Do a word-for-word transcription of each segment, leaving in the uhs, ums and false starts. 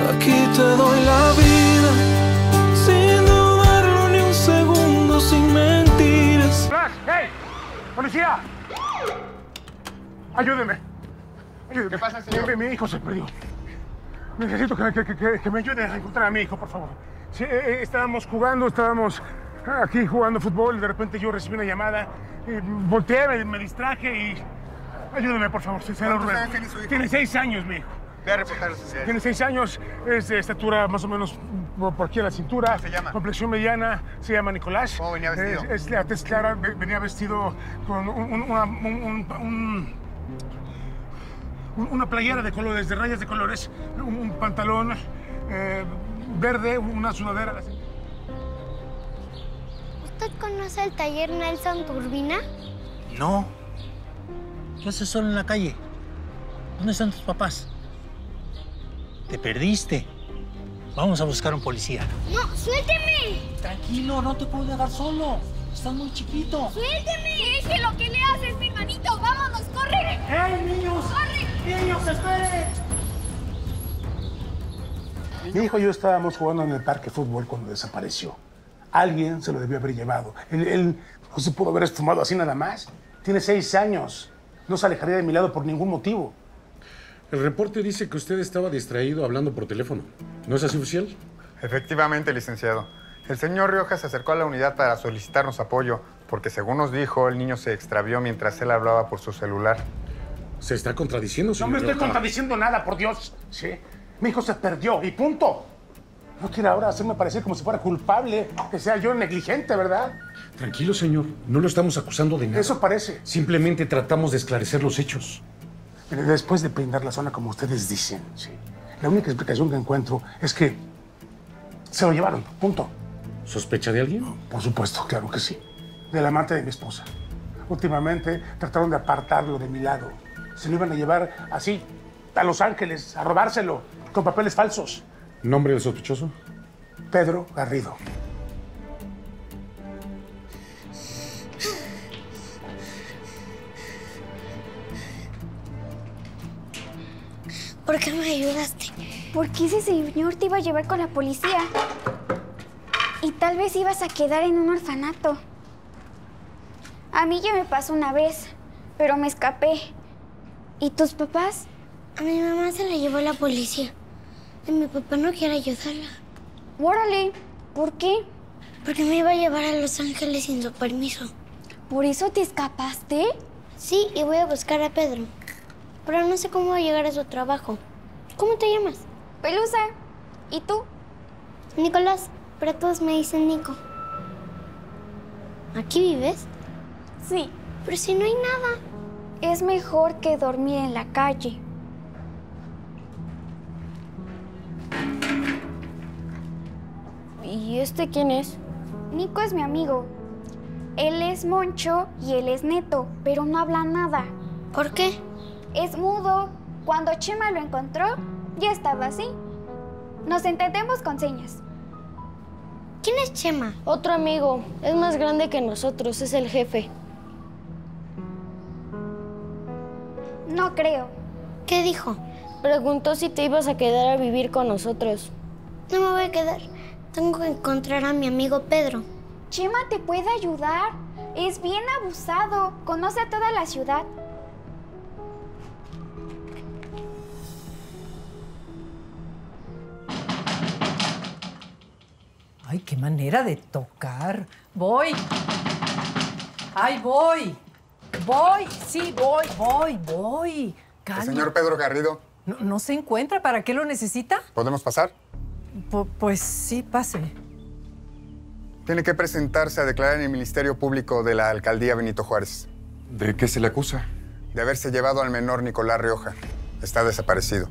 Aquí te doy la vida, sin dudarlo ni un segundo, sin mentiras. ¡Flash! ¡Hey! ¡Policía! Ayúdeme. Ayúdeme. ¿Qué pasa, señor? Mi, mi hijo se perdió. Necesito que, que, que, que me ayuden a encontrar a mi hijo, por favor. Sí, eh, estábamos jugando, estábamos aquí jugando fútbol, de repente yo recibí una llamada, eh, volteé, me, me distraje y... Ayúdeme, por favor, se lo ruego. Tiene su hijo? Tiene seis años, mi hijo. Voy a reportar a la sociedad. Tiene seis años, es de estatura más o menos por, por aquí a la cintura. ¿Cómo se llama? Complexión mediana, se llama Nicolás. ¿Cómo venía vestido? Es, es la tez clara, ve- venía vestido con un, un- una, un- un- un- un- una playera de colores, de rayas de colores, un, un pantalón eh, verde, una sudadera. ¿Usted conoce el taller Nelson Turbina? No. ¿Qué haces solo en la calle? ¿Dónde están tus papás? Te perdiste. Vamos a buscar un policía. ¡No, suélteme! Tranquilo, no te puedo dejar solo. Estás muy chiquito. ¡Suélteme! ¡Déjelo! ¿Qué le haces, mi hermanito? ¡Vámonos, corre! ¡Hey, niños! ¡Corre! ¡Niños, esperen! Mi hijo y yo estábamos jugando en el parque de fútbol cuando desapareció. Alguien se lo debió haber llevado. Él, él no se pudo haber esfumado así nada más. Tiene seis años. No se alejaría de mi lado por ningún motivo. El reporte dice que usted estaba distraído hablando por teléfono. ¿No es así, oficial? Efectivamente, licenciado. El señor Rioja se acercó a la unidad para solicitarnos apoyo, porque según nos dijo, el niño se extravió mientras él hablaba por su celular. Se está contradiciendo, No señor me estoy Rioja. contradiciendo nada, por Dios. Sí. Mi hijo se perdió y punto. No quiere ahora hacerme parecer como si fuera culpable, que sea yo negligente, ¿verdad? Tranquilo, señor. No lo estamos acusando de nada. Eso parece. Simplemente tratamos de esclarecer los hechos. Mire, después de brindar la zona como ustedes dicen, sí, la única explicación que encuentro es que se lo llevaron, punto. ¿Sospecha de alguien? Por supuesto, claro que sí. Del amante de mi esposa. Últimamente trataron de apartarlo de mi lado. Se lo iban a llevar así, a Los Ángeles, a robárselo, con papeles falsos. ¿Nombre del sospechoso? Pedro Garrido. ¿Por qué me ayudaste? Porque ese señor te iba a llevar con la policía. Y tal vez ibas a quedar en un orfanato. A mí ya me pasó una vez, pero me escapé. ¿Y tus papás? A mi mamá se la llevó la policía. Y mi papá no quiere ayudarla. Órale, ¿por qué? Porque me iba a llevar a Los Ángeles sin su permiso. ¿Por eso te escapaste? Sí, y voy a buscar a Pedro. Pero no sé cómo va a llegar a su trabajo. ¿Cómo te llamas? Pelusa. ¿Y tú? Nicolás, pero todos me dicen Nico. ¿Aquí vives? Sí. Pero si no hay nada. Es mejor que dormir en la calle. ¿Y este quién es? Nico es mi amigo. Él es Moncho y él es Neto, pero no habla nada. ¿Por qué? Es mudo. Cuando Chema lo encontró, ya estaba así. Nos entendemos con señas. ¿Quién es Chema? Otro amigo. Es más grande que nosotros. Es el jefe. No creo. ¿Qué dijo? Preguntó si te ibas a quedar a vivir con nosotros. No me voy a quedar. Tengo que encontrar a mi amigo Pedro. Chema te puede ayudar. Es bien abusado. Conoce a toda la ciudad. Ay, qué manera de tocar. Voy. Ay, voy. Voy. Sí, voy, voy, voy. Calma. El señor Pedro Garrido, No, no se encuentra. ¿Para qué lo necesita? ¿podemos pasar? Pu- pues sí, pase. Tiene que presentarse a declarar en el Ministerio Público de la Alcaldía Benito Juárez. ¿De qué se le acusa? De haberse llevado al menor Nicolás Rioja. Está desaparecido.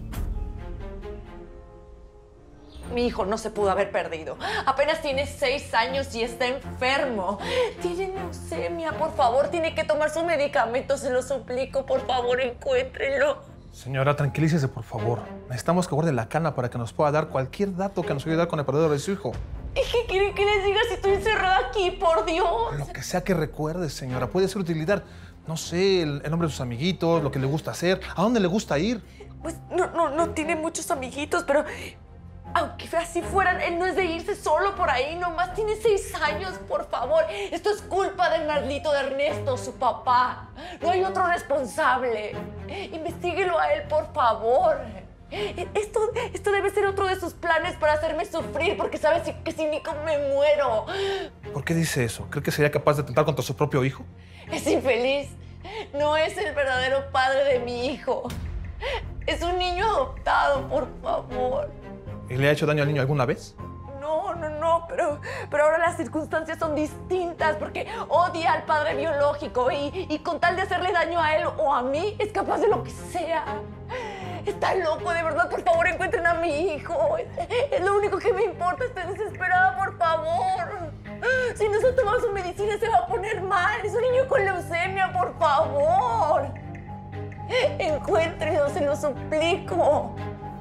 Mi hijo no se pudo haber perdido. Apenas tiene seis años y está enfermo. Tiene leucemia, por favor. Tiene que tomar su medicamento, se lo suplico. Por favor, encuéntrenlo. Señora, tranquilícese, por favor. Necesitamos que guarde la cana para que nos pueda dar cualquier dato que nos ayude a dar con el paradero de su hijo. ¿Y qué quieren que les diga si estoy encerrada aquí, por Dios? Lo que sea que recuerde, señora. Puede ser utilidad, no sé, el, el nombre de sus amiguitos, lo que le gusta hacer, a dónde le gusta ir. Pues no, no, no tiene muchos amiguitos, pero Aunque así fueran, él no es de irse solo por ahí, nomás tiene seis años, por favor. Esto es culpa del maldito de Ernesto, su papá. No hay otro responsable. Investíguelo a él, por favor. Esto, esto debe ser otro de sus planes para hacerme sufrir, porque sabes que si Nico me muero. ¿Por qué dice eso? ¿Cree que sería capaz de atentar contra su propio hijo? Es infeliz. No es el verdadero padre de mi hijo. Es un niño adoptado, por favor. ¿Y le ha hecho daño al niño alguna vez? No, no, no, pero, pero ahora las circunstancias son distintas porque odia al padre biológico y, y con tal de hacerle daño a él o a mí, es capaz de lo que sea. Está loco, de verdad, por favor, encuentren a mi hijo. Es, es lo único que me importa, estoy desesperada, por favor. Si no se toma su medicina, se va a poner mal. Es un niño con leucemia, por favor. Encuéntrenlo, se lo suplico.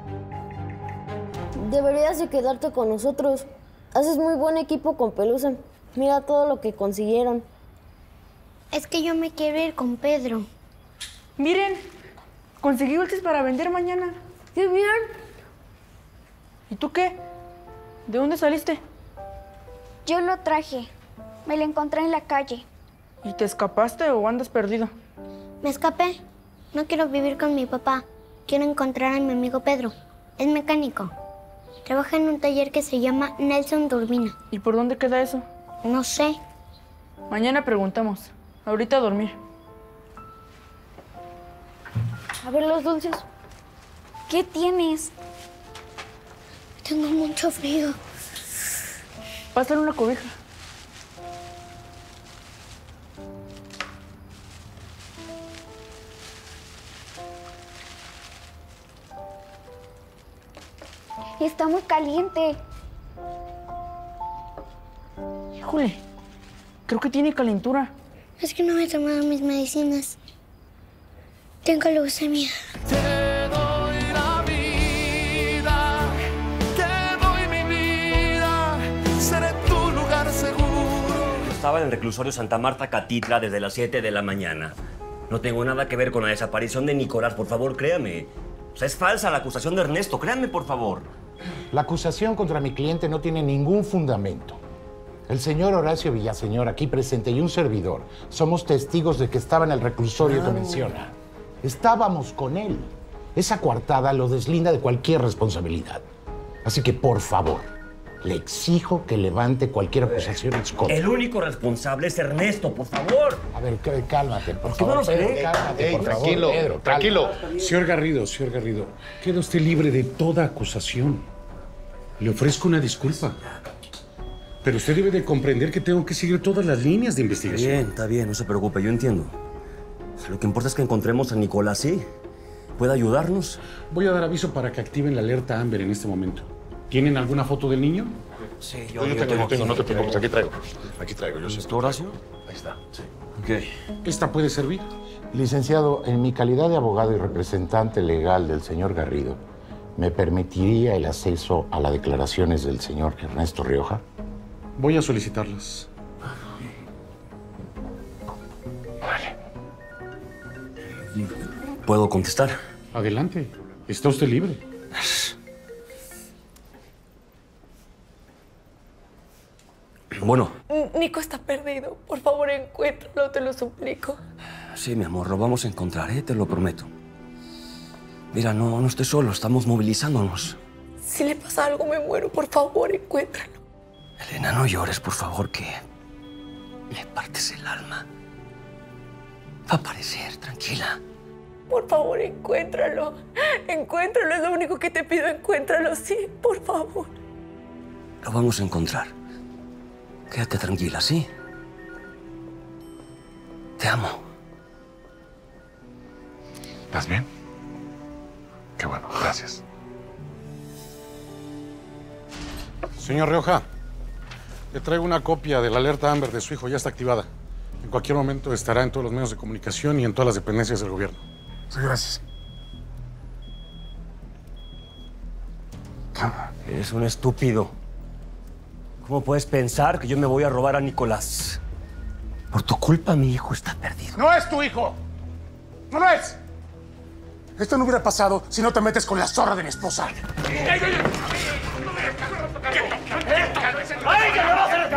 Deberías de quedarte con nosotros. Haces muy buen equipo con Pelusa. Mira todo lo que consiguieron. Es que yo me quiero ir con Pedro. Miren, conseguí dulces para vender mañana. ¡Qué bien! ¿Y tú qué? ¿De dónde saliste? Yo lo traje. Me lo encontré en la calle. ¿Y te escapaste o andas perdido? Me escapé. No quiero vivir con mi papá. Quiero encontrar a mi amigo Pedro. Es mecánico. Trabaja en un taller que se llama Nelson Turbina. ¿Y por dónde queda eso? No sé. Mañana preguntamos. Ahorita a dormir. A ver los dulces. ¿Qué tienes? Tengo mucho frío. Pásale una cobija. Está muy caliente. Híjole, creo que tiene calentura. Es que no me he tomado mis medicinas. Tengo leucemia. Te doy la vida, te doy mi vida, seré tu lugar seguro. Estaba en el reclusorio Santa Marta Catitla desde las siete de la mañana. No tengo nada que ver con la desaparición de Nicolás, por favor, créame. O sea, es falsa la acusación de Ernesto, créanme, por favor. La acusación contra mi cliente no tiene ningún fundamento. El señor Horacio Villaseñor, aquí presente, y un servidor, somos testigos de que estaba en el reclusorio que menciona. Estábamos con él. Esa coartada lo deslinda de cualquier responsabilidad. Así que, por favor, le exijo que levante cualquier acusación en su contra. El único responsable es Ernesto, por favor. A ver, cálmate, por ¿Por qué no favor. los Pedro, cree? cálmate, Ey, por tranquilo, favor, Pedro, tranquilo. cálmate. Señor Garrido, señor Garrido, queda usted libre de toda acusación. Le ofrezco una disculpa. Pero usted debe de comprender que tengo que seguir todas las líneas de investigación. Bien, está bien, no se preocupe, yo entiendo. Lo que importa es que encontremos a Nicolás, ¿sí? ¿Puede ayudarnos? Voy a dar aviso para que activen la alerta Amber en este momento. ¿Tienen alguna foto del niño? Sí, yo, yo tengo, yo tengo, no te preocupes, aquí traigo. Aquí traigo, yo sé. ¿Tu Horacio? Ahí está, sí. Ok. ¿Esta puede servir? Licenciado, en mi calidad de abogado y representante legal del señor Garrido, ¿me permitiría el acceso a las declaraciones del señor Ernesto Rioja? Voy a solicitarlas. ¿Puedo contestar? Adelante. Está usted libre. Bueno. Nico está perdido. Por favor, encuéntralo, te lo suplico. Sí, mi amor, lo vamos a encontrar, ¿eh? Te lo prometo. Mira, no, no estoy solo, estamos movilizándonos. Si le pasa algo, me muero. Por favor, encuéntralo. Elena, no llores, por favor, que le partes el alma. Va a aparecer, tranquila. Por favor, encuéntralo. Encuéntralo, es lo único que te pido. Encuéntralo, sí, por favor. Lo vamos a encontrar. Quédate tranquila, ¿sí? Te amo. ¿Estás bien? Qué bueno, gracias. Señor Rioja, le traigo una copia de la alerta Amber de su hijo. Ya está activada. En cualquier momento estará en todos los medios de comunicación y en todas las dependencias del gobierno. Sí, gracias. Eres un estúpido. ¿Cómo puedes pensar que yo me voy a robar a Nicolás? Por tu culpa, mi hijo está perdido. ¡No es tu hijo! ¡No lo es! Esto no hubiera pasado si no te metes con la zorra de mi esposa. ¡Ey, ey, ey!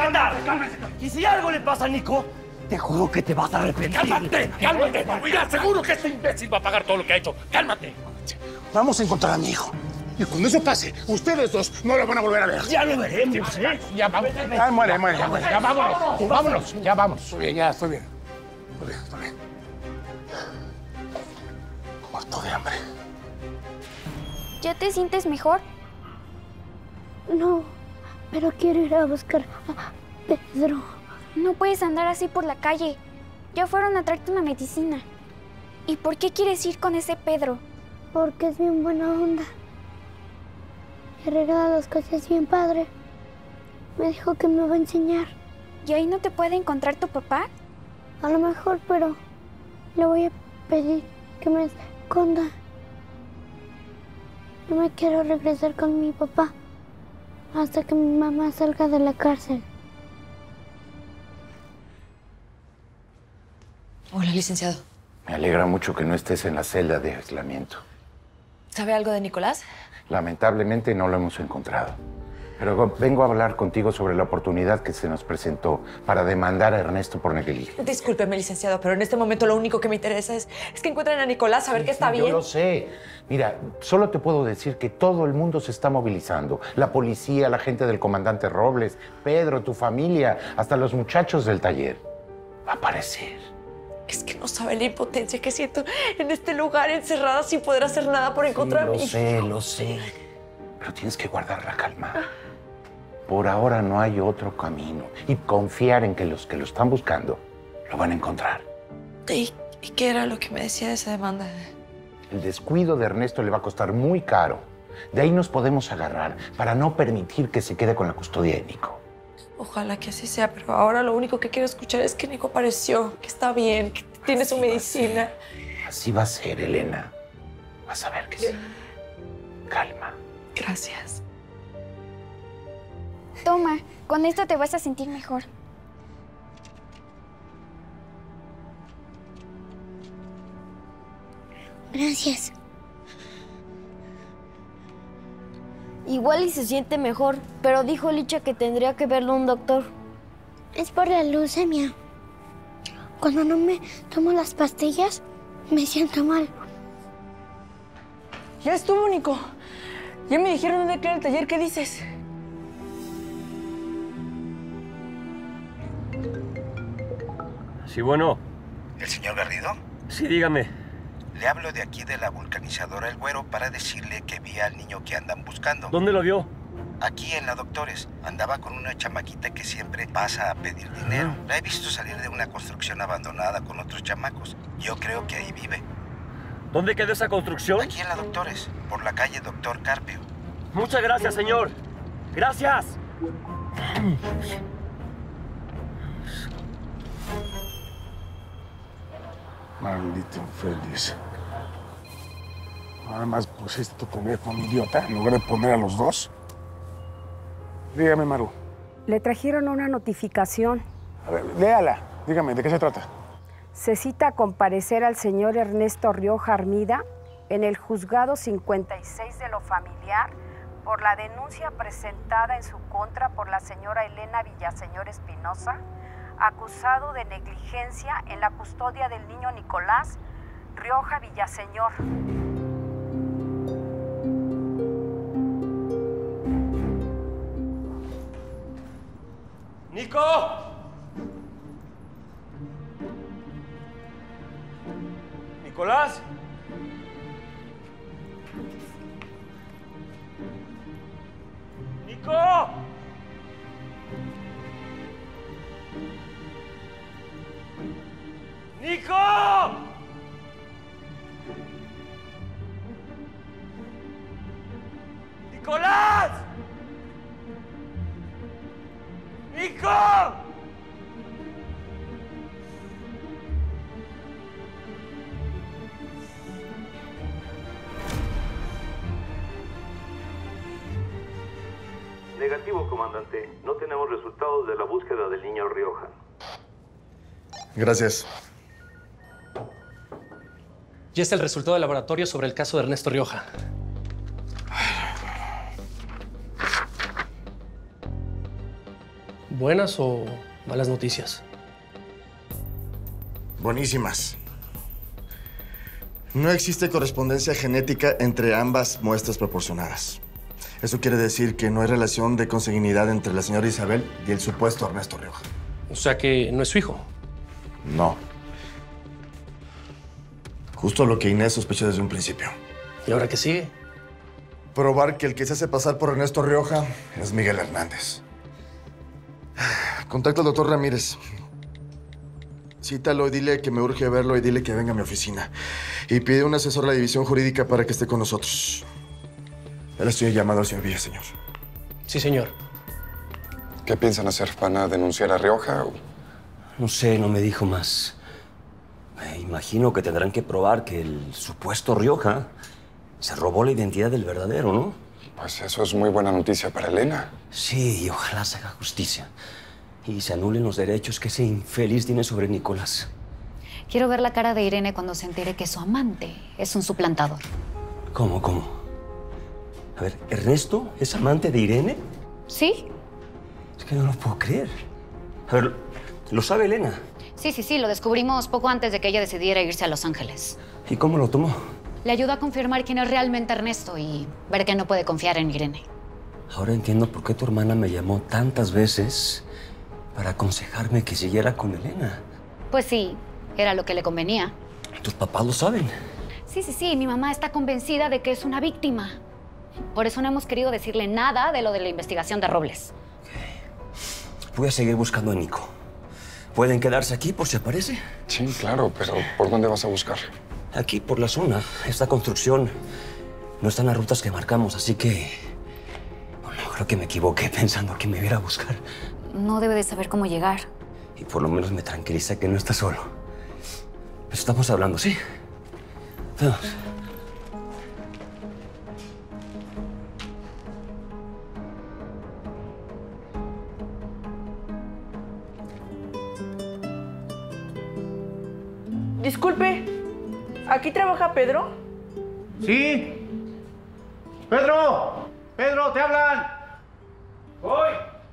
mandar. Y si algo le pasa a Nico, te juro que te vas a arrepentir. ¡Cálmate! ¡Cálmate! Mira, seguro que este imbécil va a pagar todo lo que ha hecho. ¡Cálmate! Vamos a encontrar a mi hijo. Y cuando eso pase, ustedes dos no lo van a volver a ver. Ya lo veremos, ¿eh? Ya vamos. Ay, muere, muere, ya muere. Ya vámonos. Vámonos. Ya vamos. Estoy bien, ya estoy bien. Estoy bien, estoy bien. Muerto de hambre. ¿Ya te sientes mejor? No, pero quiero ir a buscar a Pedro. No puedes andar así por la calle. Ya fueron a traerte una medicina. ¿Y por qué quieres ir con ese Pedro? Porque es bien buena onda. Me regala las cosas bien padre. Me dijo que me va a enseñar. ¿Y ahí no te puede encontrar tu papá? A lo mejor, pero le voy a pedir que me esconda. No me quiero regresar con mi papá hasta que mi mamá salga de la cárcel. Hola, licenciado. Me alegra mucho que no estés en la celda de aislamiento. ¿Sabe algo de Nicolás? Lamentablemente no lo hemos encontrado. Pero vengo a hablar contigo sobre la oportunidad que se nos presentó para demandar a Ernesto por negligencia. Discúlpeme, licenciado, pero en este momento lo único que me interesa es, es que encuentren a Nicolás, saber Sí, que está sí, bien. Yo lo sé. Mira, solo te puedo decir que todo el mundo se está movilizando. La policía, la gente del comandante Robles, Pedro, tu familia, hasta los muchachos del taller. Va a aparecer. Es que no sabe la impotencia que siento en este lugar, encerrada sin poder hacer nada por encontrar a mi Lo hijo. sé, lo sé. Pero tienes que guardar la calma. Por ahora no hay otro camino. Y confiar en que los que lo están buscando lo van a encontrar. ¿Y, y qué era lo que me decía de esa demanda? El descuido de Ernesto le va a costar muy caro. De ahí nos podemos agarrar para no permitir que se quede con la custodia de Nico. Ojalá que así sea, pero ahora lo único que quiero escuchar es que Nico apareció, que está bien, que tiene su medicina. Así va a ser, Elena. Vas a ver que sí. Calma. Gracias. Toma, con esto te vas a sentir mejor. Gracias. Igual y se siente mejor, pero dijo Licha que tendría que verlo un doctor. Es por la leucemia. Cuando no me tomo las pastillas, me siento mal. Ya estuvo, Nico. Ya me dijeron dónde queda el taller. ¿Qué dices? Sí, bueno. ¿El señor Garrido? Sí, dígame. Le hablo de aquí de la vulcanizadora El Güero para decirle que vi al niño que andan buscando. ¿Dónde lo vio? Aquí en la Doctores. Andaba con una chamaquita que siempre pasa a pedir dinero. La he visto salir de una construcción abandonada con otros chamacos. Yo creo que ahí vive. ¿Dónde quedó esa construcción? Aquí en la Doctores, por la calle Doctor Carpio. Muchas gracias, señor. Gracias. Maldito infeliz. Nada más pusiste tu teléfono, idiota, en lugar de poner a los dos. Dígame, Maru. Le trajeron una notificación. A ver, léala. Dígame, ¿de qué se trata? Se cita a comparecer al señor Ernesto Rioja Armida en el juzgado cincuenta y seis de lo familiar por la denuncia presentada en su contra por la señora Elena Villaseñor Espinosa, acusado de negligencia en la custodia del niño Nicolás Rioja Villaseñor. ¡Nico! ¿Nicolás? ¡Nico! ¡Nico! ¡Nicolás! ¡Nico! Negativo, comandante. No tenemos resultados de la búsqueda del niño Rioja. Gracias. Ya está el resultado del laboratorio sobre el caso de Ernesto Rioja. ¿Buenas o malas noticias? Buenísimas. No existe correspondencia genética entre ambas muestras proporcionadas. Eso quiere decir que no hay relación de consanguinidad entre la señora Isabel y el supuesto Ernesto Rioja. O sea que no es su hijo. No. Justo lo que Inés sospechó desde un principio. ¿Y ahora qué sigue? Probar que el que se hace pasar por Ernesto Rioja es Miguel Hernández. Contacta al doctor Ramírez. Cítalo y dile que me urge verlo y dile que venga a mi oficina. Y pide un asesor de la división jurídica para que esté con nosotros. Ya le estoy llamando al señor Villaseñor. Sí, señor. ¿Qué piensan hacer? ¿Van a denunciar a Rioja o...? No sé, no me dijo más. Me imagino que tendrán que probar que el supuesto Rioja se robó la identidad del verdadero, ¿no? Pues eso es muy buena noticia para Elena. Sí, y ojalá se haga justicia. Y se anulen los derechos que ese infeliz tiene sobre Nicolás. Quiero ver la cara de Irene cuando se entere que su amante es un suplantador. ¿Cómo, cómo? A ver, ¿Ernesto es amante de Irene? ¿Sí? Es que no lo puedo creer. A ver, ¿lo sabe Elena? Sí, sí, sí, lo descubrimos poco antes de que ella decidiera irse a Los Ángeles. ¿Y cómo lo tomó? Le ayudó a confirmar quién es realmente Ernesto y ver que no puede confiar en Irene. Ahora entiendo por qué tu hermana me llamó tantas veces para aconsejarme que siguiera con Elena. Pues sí, era lo que le convenía. ¿Tus papás lo saben? Sí, sí, sí, mi mamá está convencida de que es una víctima. Por eso no hemos querido decirle nada de lo de la investigación de Robles. Voy a seguir buscando a Nico. ¿Pueden quedarse aquí por si aparece? Sí, claro, pero ¿por dónde vas a buscar? Aquí, por la zona. Esta construcción no está en las rutas que marcamos, así que... Bueno, creo que me equivoqué pensando que me iba a ir a buscar. No debe de saber cómo llegar. Y por lo menos me tranquiliza que no está solo. Estamos hablando, ¿sí? Vamos. Disculpe, ¿aquí trabaja Pedro? Sí. Pedro, Pedro, te hablan. Voy.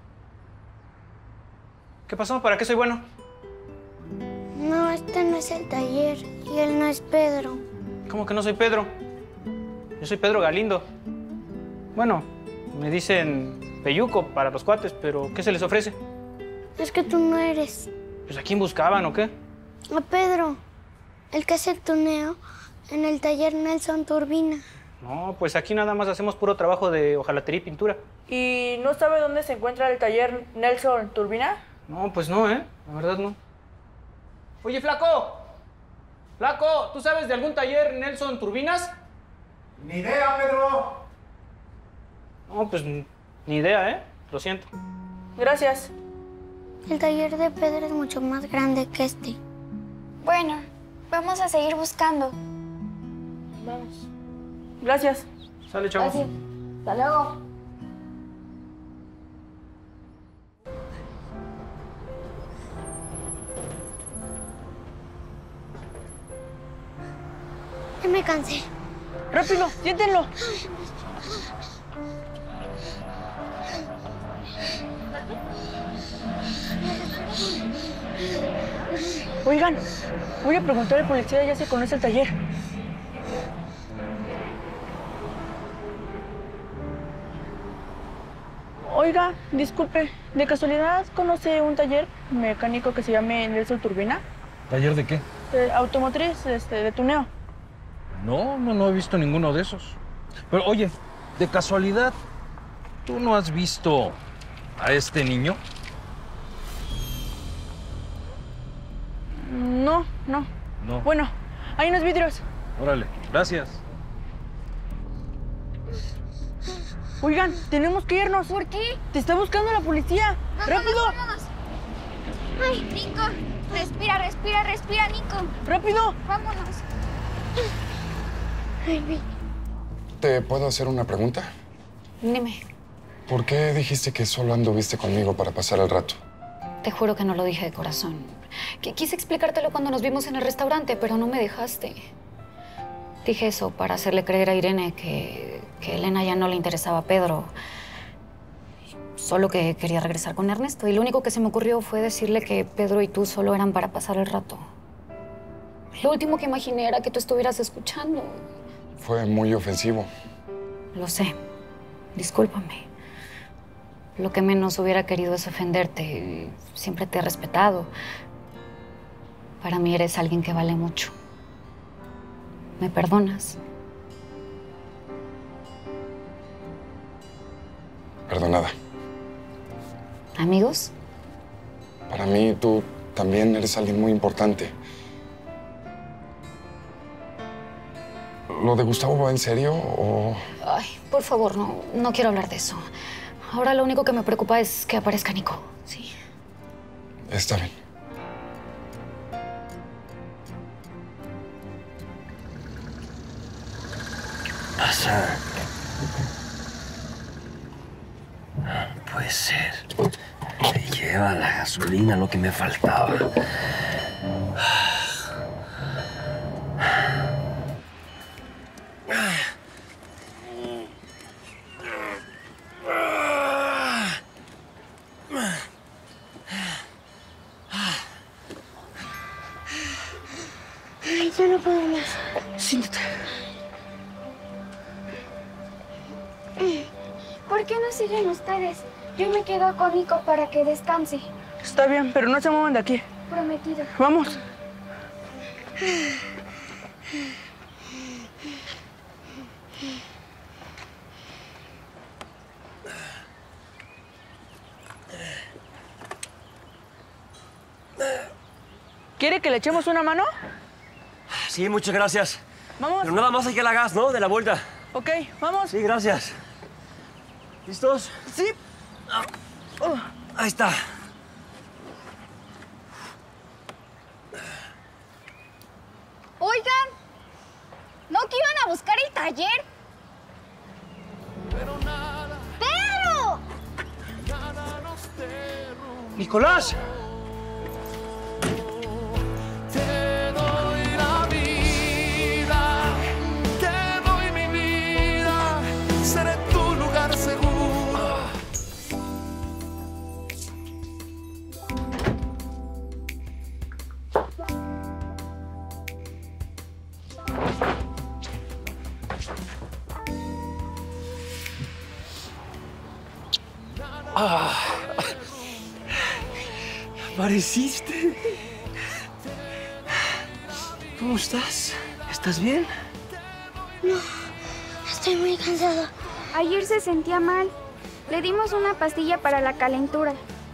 ¿Qué pasó? ¿Para qué soy bueno? No, este no es el taller y él no es Pedro. ¿Cómo que no soy Pedro? Yo soy Pedro Galindo. Bueno, me dicen Peyuco para los cuates, pero ¿qué se les ofrece? Es que tú no eres. Pues ¿a quién buscaban o qué? A Pedro, el que hace el tuneo en el taller Nelson Turbina. No, pues aquí nada más hacemos puro trabajo de hojalatería y pintura. ¿Y no sabe dónde se encuentra el taller Nelson Turbina? No, pues no, ¿eh? La verdad no. Oye, Flaco. Flaco, ¿tú sabes de algún taller Nelson Turbinas? Ni idea, Pedro. No, pues ni idea, ¿eh? Lo siento. Gracias. El taller de Pedro es mucho más grande que este. Bueno, vamos a seguir buscando. Vamos. Gracias. Sale, chavos. Gracias. Hasta luego. Ya me cansé. ¡Rápido! ¡Siéntenlo! Oigan, voy a preguntar al policía, ya se conoce el taller. Oiga, disculpe, ¿de casualidad conoce un taller mecánico que se llame Nelson Turbina? ¿Taller de qué? De automotriz, este, de tuneo. No, no, no he visto ninguno de esos. Pero oye, de casualidad, ¿tú no has visto a este niño? No, no. No. Bueno, hay unos vidrios. Órale, gracias. Oigan, tenemos que irnos. ¿Por qué? Te está buscando la policía. Vámonos, ¡Rápido! vámonos. Ay, Nico, respira, respira, respira, Nico. ¡Rápido! Vámonos. Ay, ¿Te puedo hacer una pregunta? Dime, ¿Por qué dijiste que solo anduviste conmigo para pasar el rato? te juro que no lo dije de corazón. Qu- Quise explicártelo cuando nos vimos en el restaurante, pero no me dejaste. Dije eso para hacerle creer a Irene que, que Elena ya no le interesaba a Pedro. Solo que quería regresar con Ernesto y lo único que se me ocurrió fue decirle que Pedro y tú solo eran para pasar el rato. Lo último que imaginé era que tú estuvieras escuchando. Fue muy ofensivo. Lo sé. Discúlpame. Lo que menos hubiera querido es ofenderte. Siempre te he respetado. Para mí eres alguien que vale mucho. ¿Me perdonas? Perdonada. ¿Amigos? Para mí, tú también eres alguien muy importante. ¿Lo de Gustavo va en serio o...? Ay, por favor, no, no quiero hablar de eso. Ahora lo único que me preocupa es que aparezca Nico. Sí. Está bien. Pasa. No puede ser. Me lleva la gasolina lo que me faltaba. Ay, yo no puedo más. Siéntate. ¿Por qué no siguen ustedes? Yo me quedo con Nico para que descanse. Está bien, pero no se muevan de aquí. Prometido. Vamos. ¿Quiere que le echemos una mano? Sí, muchas gracias. Vamos. Pero nada más hay que la gas, ¿no? De la vuelta. Ok, vamos. Sí, gracias. ¿Listos? Sí. Oh. Ahí está. Oigan, ¿no que iban a buscar el taller? ¡Pedro! ¡Nicolás! Te doy la vida, te doy mi vida, seré tu lugar seguro. Ah, apareciste. ¿Cómo estás? ¿Estás bien? No, estoy muy cansada. Ayer se sentía mal. Le dimos una pastilla para la calentura.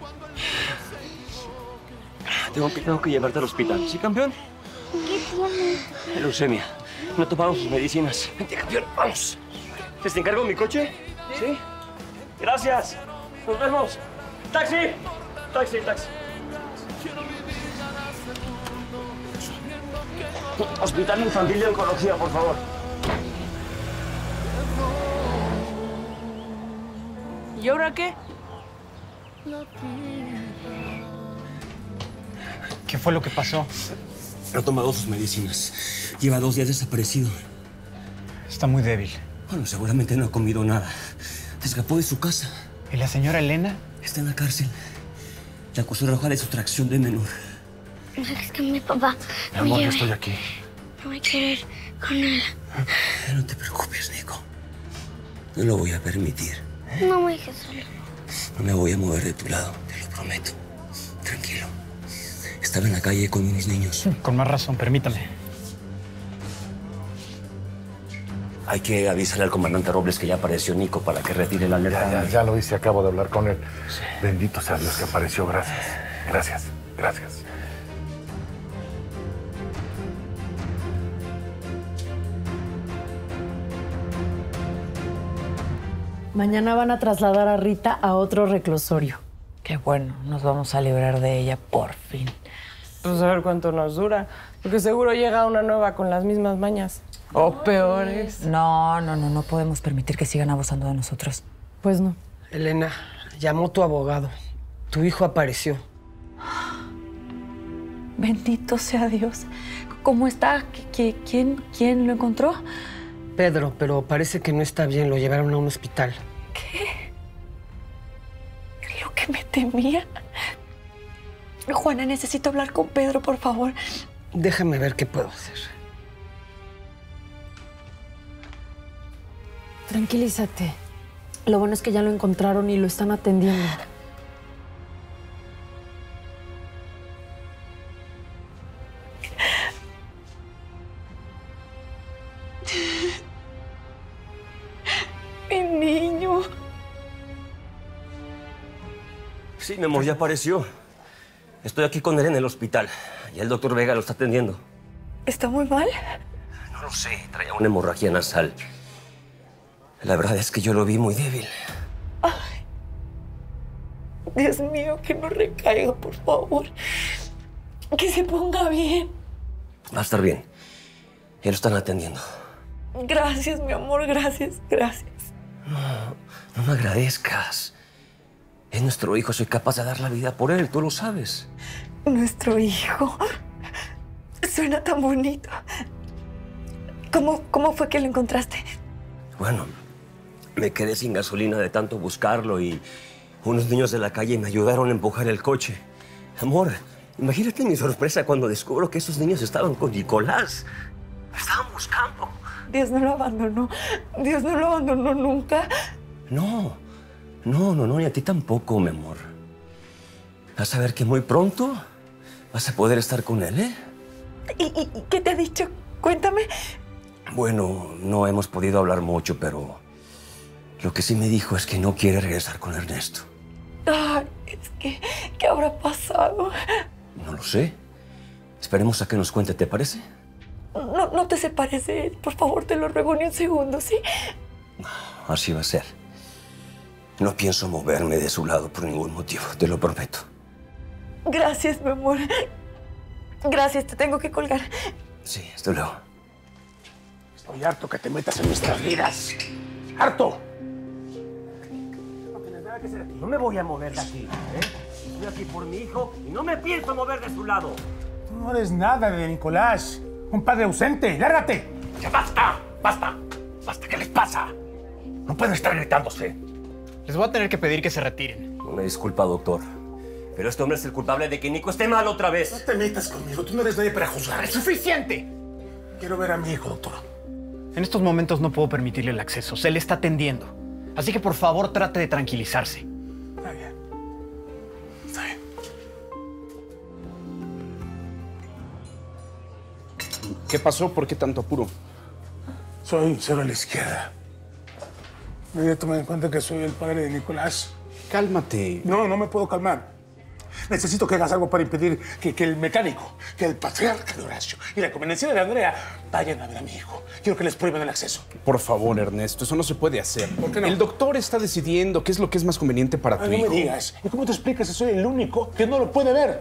Tengo que, tengo que llevarte al hospital. ¿Sí, campeón? ¿Qué tiene? Leucemia. No tomaron sus medicinas. Vente, campeón, vamos. ¿Te encargo mi coche? ¿Sí? Gracias. Nos vemos. ¡Taxi! Taxi, taxi. Hospital Infantil de Oncología, por favor. ¿Y ahora qué? ¿Qué fue lo que pasó? No ha tomado sus medicinas. Lleva dos días desaparecido. Está muy débil. Bueno, seguramente no ha comido nada. Se escapó de su casa. ¿Y la señora Elena? Está en la cárcel. La acusó Roja de sustracción de menor. Es que mi papá Mi amor, yo estoy aquí. no me quiere ir con él. No te preocupes, Nico. No lo voy a permitir. No me dejes solo. No me voy a mover de tu lado, te lo prometo. Tranquilo. Estaba en la calle con unos niños. Con más razón, permítame. Hay que avisarle al comandante Robles que ya apareció Nico para que retire la alerta. Ya, ya, ya lo hice, acabo de hablar con él. Sí. Bendito sea Dios que apareció, gracias. Gracias, gracias. Mañana van a trasladar a Rita a otro reclusorio. Qué bueno, nos vamos a librar de ella por fin. Pues a ver cuánto nos dura, porque seguro llega una nueva con las mismas mañas. O peores. No, no, no, no podemos permitir que sigan abusando de nosotros. Pues no. Elena, llamó tu abogado. Tu hijo apareció. Bendito sea Dios. ¿Cómo está? ¿Qui- ¿Quién, quién lo encontró? Pedro, pero parece que no está bien. Lo llevaron a un hospital. ¿Qué? que me temía. Juana, necesito hablar con Pedro, por favor. Déjame ver qué puedo hacer. Tranquilízate. Lo bueno es que ya lo encontraron y lo están atendiendo. Mi niño. Sí, mi amor, ya apareció. Estoy aquí con él en el hospital. Y el doctor Vega lo está atendiendo. ¿Está muy mal? No lo sé, traía una hemorragia nasal. La verdad es que yo lo vi muy débil. Ay. Dios mío, que no recaiga, por favor. Que se ponga bien. Va a estar bien. Ya lo están atendiendo. Gracias, mi amor, gracias, gracias. No, no me agradezcas. Es nuestro hijo, soy capaz de dar la vida por él, tú lo sabes. Nuestro hijo. Suena tan bonito. ¿Cómo, cómo fue que lo encontraste? Bueno, me quedé sin gasolina de tanto buscarlo y unos niños de la calle me ayudaron a empujar el coche. Amor, imagínate mi sorpresa cuando descubro que esos niños estaban con Nicolás. Lo estaban buscando. Dios no lo abandonó. Dios no lo abandonó nunca. No, no, no, no, ni a ti tampoco, mi amor. Vas a ver que muy pronto vas a poder estar con él, ¿eh? ¿Y, y, y qué te ha dicho? Cuéntame. Bueno, no hemos podido hablar mucho, pero lo que sí me dijo es que no quiere regresar con Ernesto. Ay, es que, ¿qué habrá pasado? No lo sé. Esperemos a que nos cuente, ¿te parece? No, no te separes de él. Por favor, te lo ruego ni un segundo, ¿sí? Así va a ser. No pienso moverme de su lado por ningún motivo, te lo prometo. Gracias, mi amor. Gracias, te tengo que colgar. Sí, hasta luego. Estoy harto que te metas en nuestras vidas. ¡Harto! No me voy a mover de aquí, ¿eh? Estoy aquí por mi hijo y no me pienso mover de su lado. Tú no eres nada de Nicolás. Un padre ausente. ¡Lárgate! ¡Ya basta! ¡Basta! ¡Basta! ¿Qué les pasa? No pueden estar gritándose. Les voy a tener que pedir que se retiren. Una disculpa, doctor. Pero este hombre es el culpable de que Nico esté mal otra vez. No te metas conmigo. Tú no eres nadie para juzgar. ¡Es suficiente! Quiero ver a mi hijo, doctor. En estos momentos no puedo permitirle el acceso. Se le está atendiendo. Así que, por favor, trate de tranquilizarse. Está bien. Está bien. ¿Qué pasó? ¿Por qué tanto apuro? Soy cero a la izquierda. Me voy a tomar en cuenta que soy el padre de Nicolás. Cálmate. No, no me puedo calmar. Necesito que hagas algo para impedir que, que el mecánico, que el patriarca de Horacio y la convenencia de Andrea vayan a ver a mi hijo. Quiero que les prohíban el acceso. Por favor, Ernesto, eso no se puede hacer. ¿Por qué no? El doctor está decidiendo qué es lo que es más conveniente para tu Ay, no hijo. me digas. ¿Y cómo te explicas si soy el único que no lo puede ver?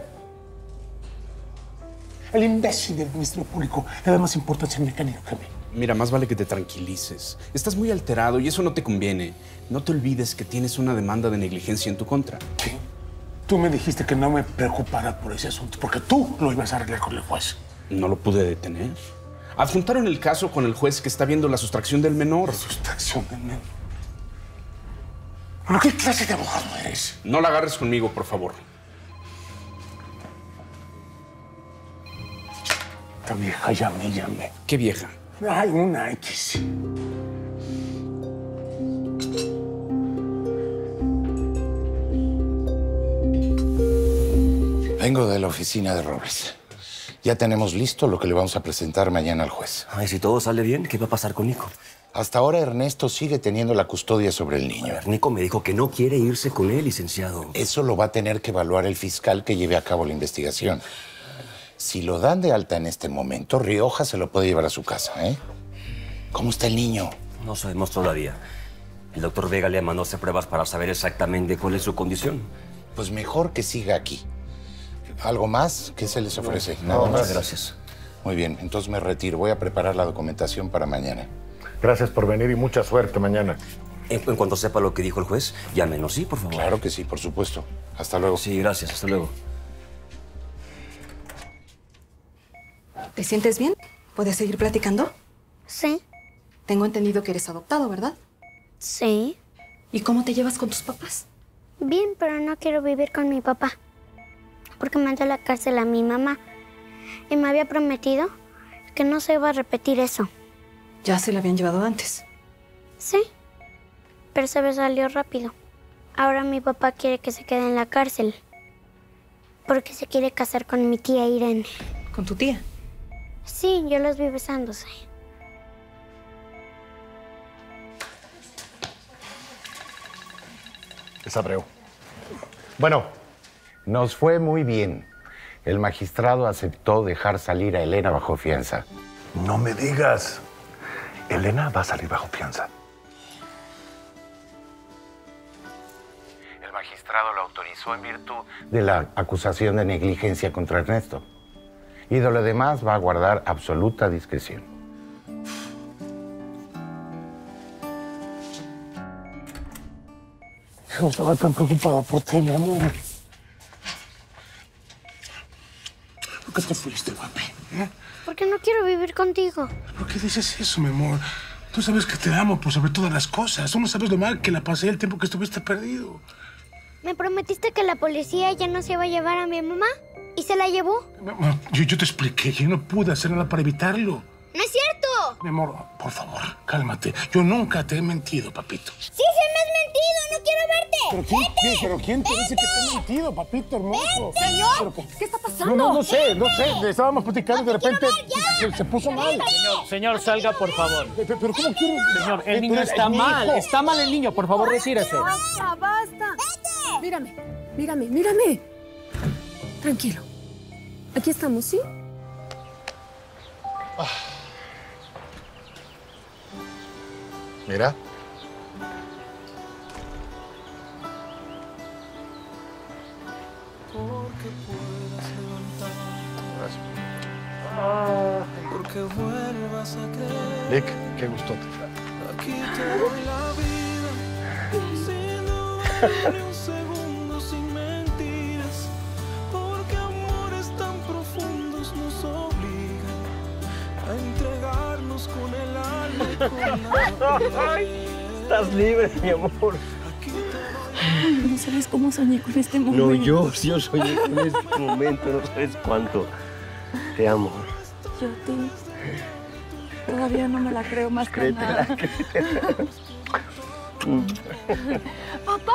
El imbécil del Ministerio Público le da más importancia al mecánico que a mí. Mira, más vale que te tranquilices. Estás muy alterado y eso no te conviene. No te olvides que tienes una demanda de negligencia en tu contra. Sí. Tú me dijiste que no me preocupara por ese asunto, porque tú lo ibas a arreglar con el juez. No lo pude detener. Adjuntaron el caso con el juez que está viendo la sustracción del menor. ¿Sustracción del menor? ¿Pero qué clase de abogado eres? No la agarres conmigo, por favor. Esta vieja ya me llamé. ¿Qué vieja? Ay, una X. Vengo de la oficina de Robles. Ya tenemos listo lo que le vamos a presentar mañana al juez. Ay, si todo sale bien, ¿qué va a pasar con Nico? Hasta ahora Ernesto sigue teniendo la custodia sobre el niño. A ver, Nico me dijo que no quiere irse con él, licenciado. Eso lo va a tener que evaluar el fiscal que lleve a cabo la investigación. Si lo dan de alta en este momento, Rioja se lo puede llevar a su casa, ¿eh? ¿Cómo está el niño? No sabemos todavía. El doctor Vega le mandó a hacer pruebas para saber exactamente cuál es su condición. Pues mejor que siga aquí. ¿Algo más? ¿Qué se les ofrece? No, Nada no, más. gracias. Muy bien, entonces me retiro. Voy a preparar la documentación para mañana. Gracias por venir y mucha suerte mañana. En, en cuanto sepa lo que dijo el juez, llámenos, ¿sí? Por favor. Claro que sí, por supuesto. Hasta luego. Sí, gracias. Hasta luego. ¿Te sientes bien? ¿Puedes seguir platicando? Sí. Tengo entendido que eres adoptado, ¿verdad? Sí. ¿Y cómo te llevas con tus papás? Bien, pero no quiero vivir con mi papá. Porque mandó a la cárcel a mi mamá. Y me había prometido que no se iba a repetir eso. ¿Ya se la habían llevado antes? Sí, pero se me salió rápido. Ahora mi papá quiere que se quede en la cárcel. Porque se quiere casar con mi tía Irene. ¿Con tu tía? Sí, yo los vi besándose. Es Abreu. Bueno, nos fue muy bien. El magistrado aceptó dejar salir a Elena bajo fianza. No me digas. Elena va a salir bajo fianza. El magistrado lo autorizó en virtud de la acusación de negligencia contra Ernesto. Y de lo demás va a guardar absoluta discreción. No estaba tan preocupada por ti, mi amor. ¿Por qué te fuiste, papi? ¿Eh? Porque no quiero vivir contigo. ¿Por qué dices eso, mi amor? Tú sabes que te amo por sobre todas las cosas. Tú no sabes lo mal que la pasé el tiempo que estuviste perdido. ¿Me prometiste que la policía ya no se iba a llevar a mi mamá? ¿Y se la llevó? Mi amor, yo, yo te expliqué que yo no pude hacer nada para evitarlo. ¡No es cierto! Mi amor, por favor, cálmate. Yo nunca te he mentido, papito. ¡Sí, se me has mentido! ¡No quiero verte! ¿Pero quién, ¡Vete! ¿quién, pero quién te ¡Vete! dice que te he mentido, papito hermoso? ¡Vete! Señor, ¿Pero qué? ¿Qué está pasando? No, no, no sé, no sé. Estábamos platicando y de repente se, se puso mal. Señor, señor, salga, por favor. ¿Pero, pero cómo quiero? Señor, el Eh, niño pero está es mi mal. hijo. Está mal el niño. Por favor, retírese. ¡Basta, basta! ¡Vete! Mírame, mírame, mírame. Tranquilo. Aquí estamos, ¿sí? Mira. Porque puedas levantarte. Gracias. Porque vuelvas a creer. Vic, qué gustote. Aquí te doy la vida. Sin dudar ni un segundo, sin mentiras. Porque amores tan profundos nos obligan a entregarnos con el alma y con la piel. Estás libre, mi amor. Ay, no sabes cómo soñé con este momento. No, yo, yo soy con este momento, no sabes cuánto. Te amo. Yo a ti. Todavía no me la creo más que Créetela, nada. créetela. ¡Papá!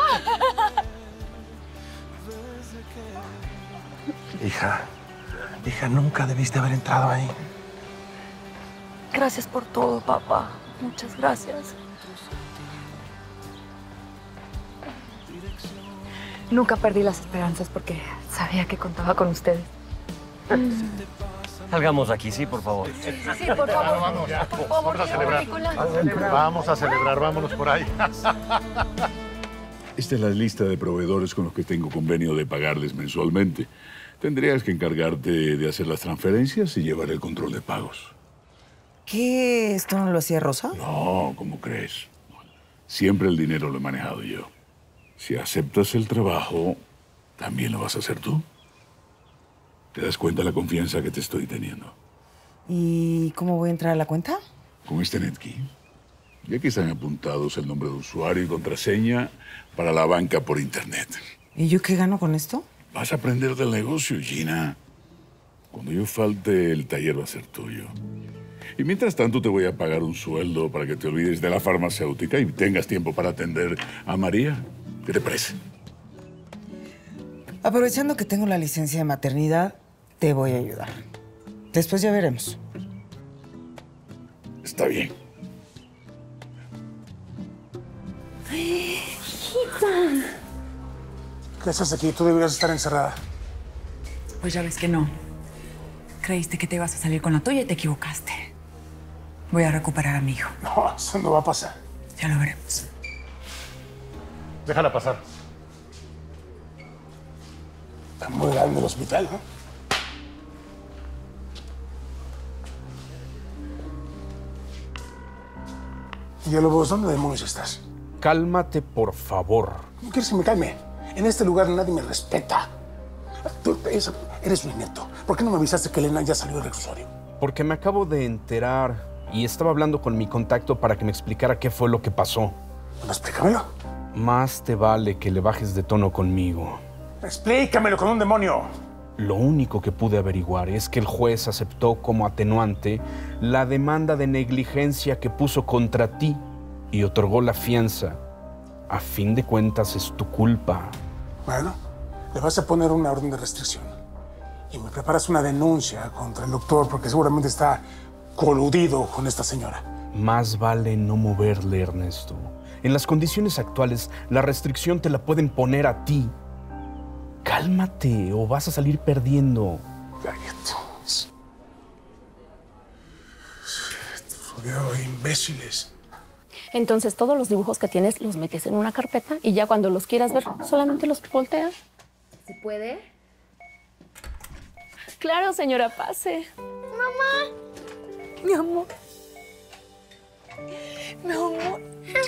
Hija, hija, nunca debiste haber entrado ahí. Gracias por todo, papá. Muchas gracias. Nunca perdí las esperanzas porque sabía que contaba con ustedes. Salgamos aquí, sí, por favor. Sí, sí, por favor. Vamos, ya. Por favor, Vamos a celebrar. Nicolás. Vamos a celebrar, vámonos por ahí. Esta es la lista de proveedores con los que tengo convenio de pagarles mensualmente. Tendrías que encargarte de hacer las transferencias y llevar el control de pagos. ¿Qué? ¿Esto no lo hacía Rosa? No, ¿cómo crees? Siempre el dinero lo he manejado yo. Si aceptas el trabajo, ¿también lo vas a hacer tú? ¿Te das cuenta de la confianza que te estoy teniendo? ¿Y cómo voy a entrar a la cuenta? Con este NetKey. Ya que están apuntados el nombre de usuario y contraseña para la banca por internet. ¿Y yo qué gano con esto? Vas a aprender del negocio, Gina. Cuando yo falte, el taller va a ser tuyo. Y mientras tanto te voy a pagar un sueldo para que te olvides de la farmacéutica y tengas tiempo para atender a María. ¿Qué te parece? Aprovechando que tengo la licencia de maternidad, te voy a ayudar. Después ya veremos. Está bien. ¿Qué haces aquí? Tú deberías estar encerrada. Pues ya ves que no. Creíste que te ibas a salir con la tuya y te equivocaste. Voy a recuperar a mi hijo. No, eso no va a pasar. Ya lo veremos. Déjala pasar. Está muy grande el hospital, ¿no? Villalobos, ¿dónde demonios estás? Cálmate, por favor. ¿Cómo quieres que me calme? En este lugar nadie me respeta. Tú eres, eres mi nieto. ¿Por qué no me avisaste que Elena ya salió del reclusorio? Porque me acabo de enterar y estaba hablando con mi contacto para que me explicara qué fue lo que pasó. Bueno, explícamelo. Más te vale que le bajes de tono conmigo. Explícamelo con un demonio. Lo único que pude averiguar es que el juez aceptó como atenuante la demanda de negligencia que puso contra ti y otorgó la fianza. A fin de cuentas es tu culpa. Bueno, le vas a poner una orden de restricción. Y me preparas una denuncia contra el doctor porque seguramente está coludido con esta señora. Más vale no moverle, Ernesto. En las condiciones actuales, la restricción te la pueden poner a ti. Cálmate o vas a salir perdiendo. Cállate. Rodeado de imbéciles. Entonces todos los dibujos que tienes los metes en una carpeta y ya cuando los quieras ver solamente los volteas. ¿Se puede? Claro, señora, pase. Mamá. Mi amor. Mi amor.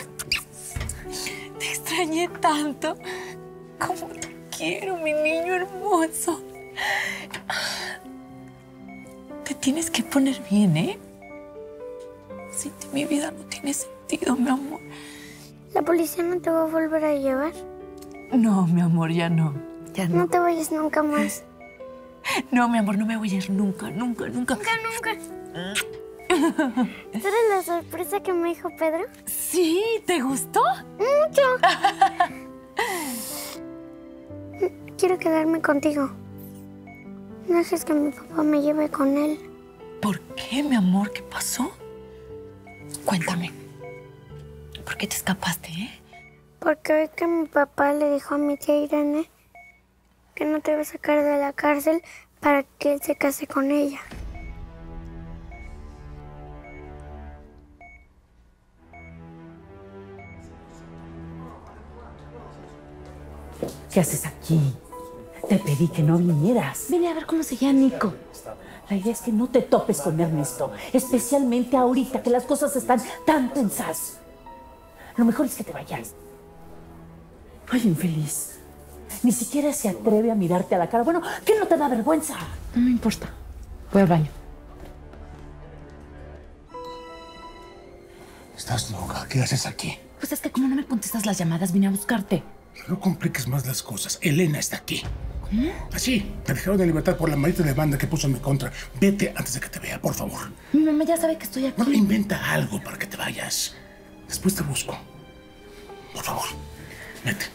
Te extrañé tanto. Como te quiero, mi niño hermoso. Te tienes que poner bien, ¿eh? Sin ti mi vida no tiene sentido, mi amor. ¿La policía no te va a volver a llevar? No, mi amor, ya no. Ya no. No te vayas nunca más. No, mi amor, no me voy a ir nunca, nunca, nunca. Nunca, nunca. ¿Tú eres la sorpresa que me dijo Pedro? Sí, ¿te gustó? Mucho. Quiero quedarme contigo. No dejes que mi papá me lleve con él. ¿Por qué, mi amor? ¿Qué pasó? Cuéntame. ¿Por qué te escapaste, eh? Porque hoy que mi papá le dijo a mi tía Irene que no te va a sacar de la cárcel para que él se case con ella. ¿Qué haces aquí? Te pedí que no vinieras. Vine a ver cómo se llama Nico. La idea es que no te topes con Ernesto, especialmente ahorita que las cosas están tan tensas. Lo mejor es que te vayas. Ay, infeliz. Ni siquiera se atreve a mirarte a la cara. Bueno, ¿qué no te da vergüenza? No me importa. Voy al baño. Estás loca. ¿Qué haces aquí? Pues es que como no me contestas las llamadas, vine a buscarte. No compliques más las cosas. Elena está aquí. ¿Cómo? Así. Te dejaron de libertad por la maldita demanda que puso en mi contra. Vete antes de que te vea, por favor. Mi mamá ya sabe que estoy aquí. No, inventa algo para que te vayas. Después te busco. Por favor, vete.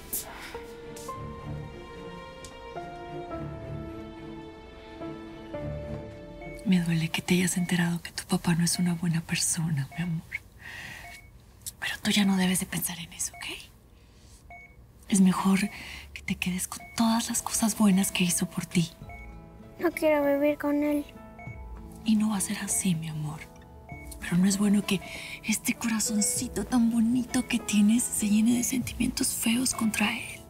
Me duele que te hayas enterado que tu papá no es una buena persona, mi amor. Pero tú ya no debes de pensar en eso, ¿ok? Es mejor que te quedes con todas las cosas buenas que hizo por ti. No quiero vivir con él. Y no va a ser así, mi amor. Pero no es bueno que este corazoncito tan bonito que tienes se llene de sentimientos feos contra él.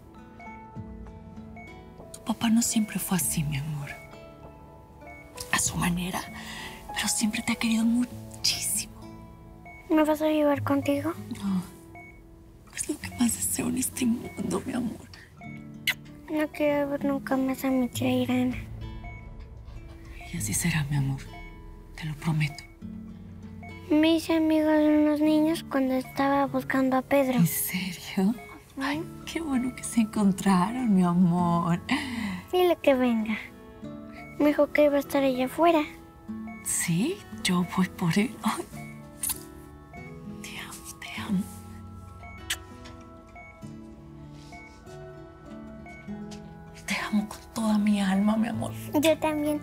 Tu papá no siempre fue así, mi amor. A su manera, pero siempre te ha querido muchísimo. ¿Me vas a llevar contigo? No. Es lo que más deseo en este mundo, mi amor. No quiero ver nunca más a mi tía Irene. Y así será, mi amor. Te lo prometo. Me hice amigo de unos niños cuando estaba buscando a Pedro. ¿En serio? Ay, qué bueno que se encontraron, mi amor. Dile que venga. Me dijo que iba a estar allá afuera. Sí, yo voy por él. Ay. Te amo, te amo. Te amo con toda mi alma, mi amor. Yo también.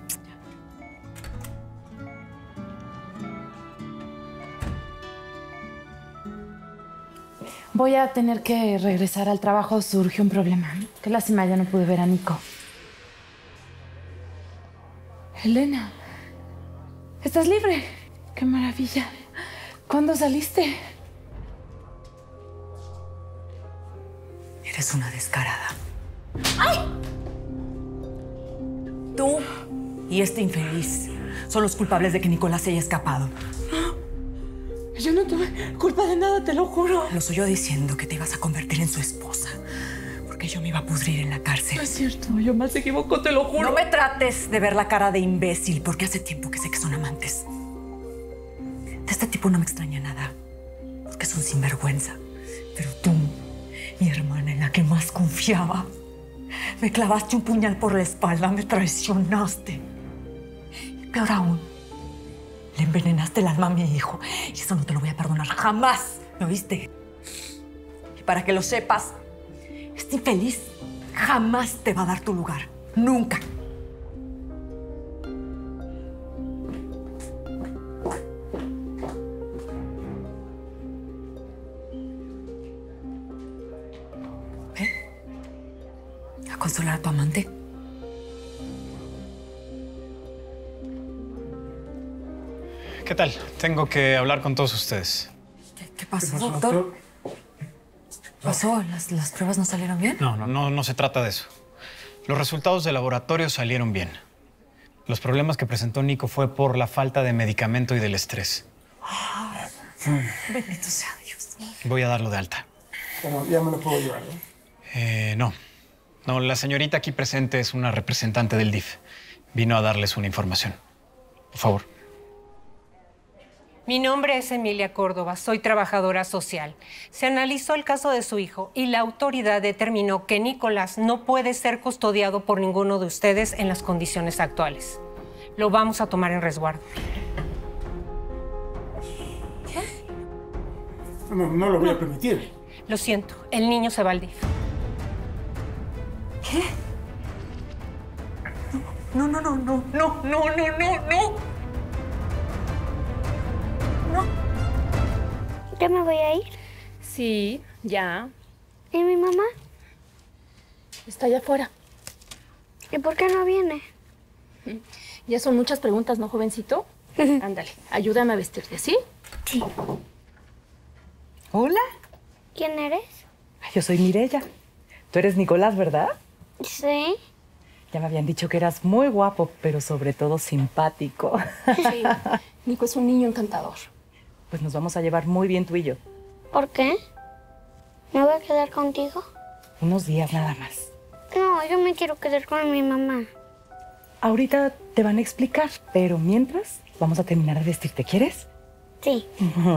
Voy a tener que regresar al trabajo. Surgió un problema. Qué lástima, ya no pude ver a Nico. Elena, ¿estás libre? ¡Qué maravilla! ¿Cuándo saliste? Eres una descarada. ¡Ay! Tú y este infeliz son los culpables de que Nicolás se haya escapado. Yo no tuve culpa de nada, te lo juro. Lo soy yo diciendo que te ibas a convertir en su esposa. Porque yo me iba a pudrir en la cárcel. No es cierto, yo mal se equivocó, te lo juro. No me trates de ver la cara de imbécil, porque hace tiempo que sé que son amantes. De este tipo no me extraña nada, porque es un sinvergüenza. Pero tú Mi hermana, en la que más confiaba. Me clavaste un puñal por la espalda, me traicionaste. Y peor aún, le envenenaste el alma a mi hijo. Y eso no te lo voy a perdonar jamás. ¿Me oíste? Y para que lo sepas, este infeliz jamás te va a dar tu lugar. Nunca. A consolar a tu amante. ¿Qué tal? Tengo que hablar con todos ustedes. ¿Qué, qué pasó, doctor? ¿Qué pasó? ¿Las, ¿Las pruebas no salieron bien? No, no, no, no se trata de eso. Los resultados del laboratorio salieron bien. Los problemas que presentó Nico fue por la falta de medicamento y del estrés. Oh, bendito sea Dios. Voy a darlo de alta. Bueno, ya me lo puedo llevar, ¿no? Eh, no. No, la señorita aquí presente es una representante del D I F. Vino a darles una información. Por favor. Mi nombre es Emilia Córdoba, soy trabajadora social. Se analizó el caso de su hijo y la autoridad determinó que Nicolás no puede ser custodiado por ninguno de ustedes en las condiciones actuales. Lo vamos a tomar en resguardo. ¿Qué? No, no lo voy a permitir. Lo siento, el niño se va al D I F. ¿Qué? No, no, no, no, no, no, no, no, no. ¿Ya me voy a ir? Sí, ya. ¿Y mi mamá? Está allá afuera. ¿Y por qué no viene? Ya son muchas preguntas, ¿no, jovencito? Ándale, ayúdame a vestirte, ¿sí? Sí. Hola. ¿Quién eres? Yo soy Mireya. Tú eres Nicolás, ¿verdad? Sí. Ya me habían dicho que eras muy guapo, pero sobre todo simpático. Sí. Nico es un niño encantador. Pues nos vamos a llevar muy bien tú y yo. ¿Por qué? ¿Me voy a quedar contigo? Unos días nada más. No, yo me quiero quedar con mi mamá. Ahorita te van a explicar, pero mientras vamos a terminar de vestirte. ¿Quieres? Sí.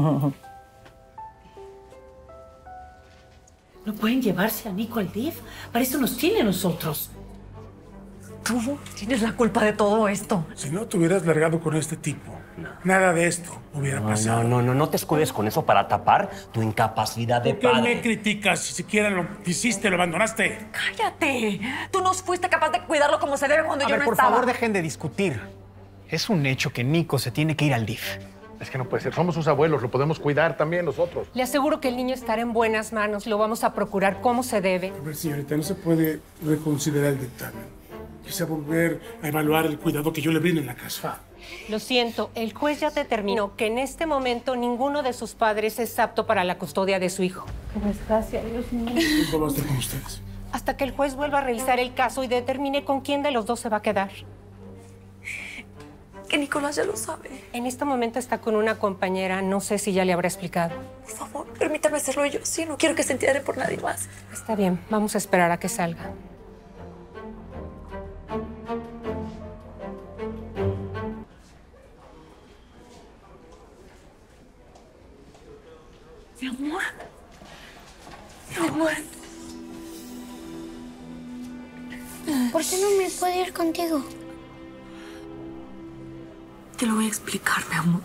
No pueden llevarse a Nico al D I F. Para eso nos tiene a nosotros. Tú tienes la culpa de todo esto. Si no te hubieras largado con este tipo, nada de esto hubiera No, pasado. no, no, no, no te escudes con eso para tapar tu incapacidad de ¿Por qué padre. me criticas? Si siquiera lo hiciste, lo abandonaste. ¡Cállate! Tú no fuiste capaz de cuidarlo como se debe cuando A yo ver, no por estaba. favor, dejen de discutir. Es un hecho que Nico se tiene que ir al D I F. Es que no puede ser. Somos sus abuelos, lo podemos cuidar también nosotros. Le aseguro que el niño estará en buenas manos. Lo vamos a procurar como se debe. A ver, señorita, no se puede reconsiderar el dictamen. Quizá volver a evaluar el cuidado que yo le brindo en la casa. Lo siento, el juez ya determinó que en este momento ninguno de sus padres es apto para la custodia de su hijo. Qué desgracia, Dios mío. ¿Cómo va a estar con ustedes? Hasta que el juez vuelva a revisar el caso y determine con quién de los dos se va a quedar. Que Nicolás ya lo sabe. En este momento está con una compañera, no sé si ya le habrá explicado. Por favor, permítame hacerlo yo. Sí, no quiero que se entere por nadie más. Está bien, vamos a esperar a que salga. Mi amor. Mi amor. ¿Por qué no me puedo ir contigo? Te lo voy a explicar, mi amor.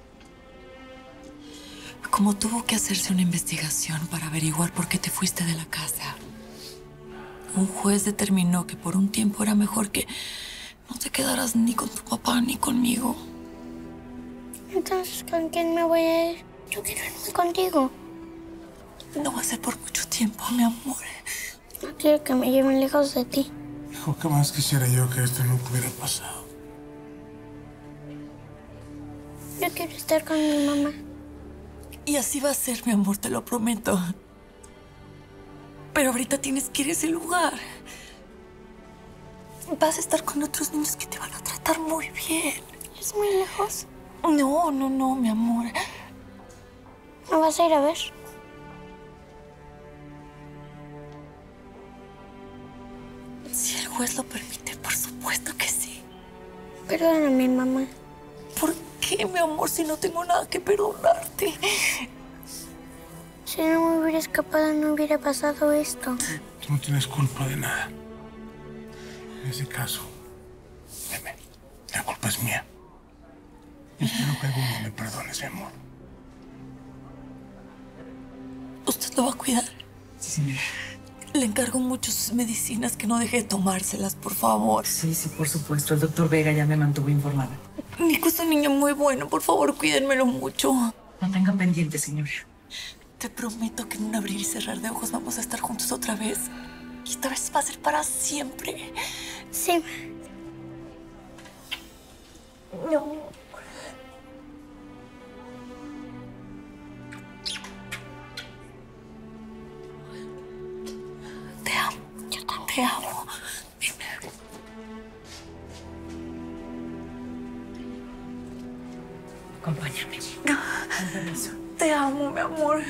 Como tuvo que hacerse una investigación para averiguar por qué te fuiste de la casa, un juez determinó que por un tiempo era mejor que no te quedaras ni con tu papá ni conmigo. Entonces, ¿con quién me voy a ir? Yo quiero irme contigo. No va a ser por mucho tiempo, mi amor. No quiero que me lleven lejos de ti. Hijo, ¿qué más quisiera yo que esto nunca hubiera pasado? Yo quiero estar con mi mamá. Y así va a ser, mi amor, te lo prometo. Pero ahorita tienes que ir a ese lugar. Vas a estar con otros niños que te van a tratar muy bien. ¿Es muy lejos? No, no, no, mi amor. ¿Me vas a ir a ver? Si el juez lo permite, por supuesto que sí. Perdóname, mamá. ¿Por qué, mi amor, si no tengo nada que perdonarte? Si no me hubiera escapado, no hubiera pasado esto. Tú no tienes culpa de nada. En ese caso, dime, la culpa es mía. Y espero que algún día me perdones, mi amor. ¿Usted lo va a cuidar? Sí, señora. Le encargo mucho sus medicinas, que no deje de tomárselas, por favor. Sí, sí, por supuesto. El doctor Vega ya me mantuvo informada. Nico es un niño muy bueno. Por favor, cuídenmelo mucho. No tengan pendiente, señora. Te prometo que en un abrir y cerrar de ojos vamos a estar juntos otra vez. Y esta vez va a ser para siempre. Sí. No. Te amo. Yo también te amo. Acompáñame. Con permiso. Te amo, mi amor.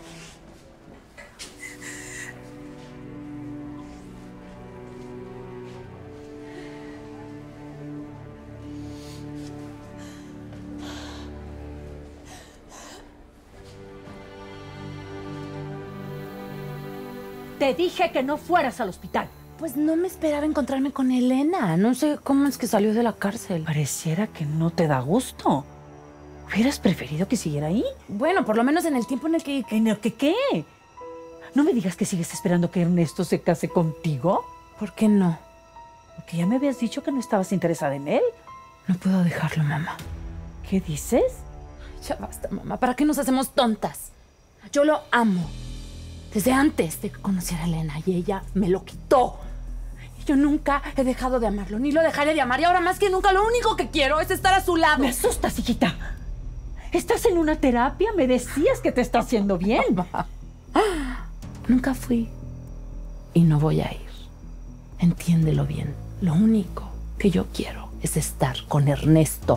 Te dije que no fueras al hospital. Pues no me esperaba encontrarme con Elena. No sé cómo es que salió de la cárcel. Pareciera que no te da gusto. ¿Hubieras preferido que siguiera ahí? Bueno, por lo menos en el tiempo en el que... ¿En el que qué? No me digas que sigues esperando que Ernesto se case contigo. ¿Por qué no? Porque ya me habías dicho que no estabas interesada en él. No puedo dejarlo, mamá. ¿Qué dices? Ya basta, mamá. ¿Para qué nos hacemos tontas? Yo lo amo. Desde antes de que conociera a Elena, y ella me lo quitó. Y yo nunca he dejado de amarlo, ni lo dejaré de amar. Y ahora más que nunca lo único que quiero es estar a su lado. Me asustas, hijita. ¿Estás en una terapia? Me decías que te está haciendo bien. Mamá. Nunca fui y no voy a ir. Entiéndelo bien. Lo único que yo quiero es estar con Ernesto.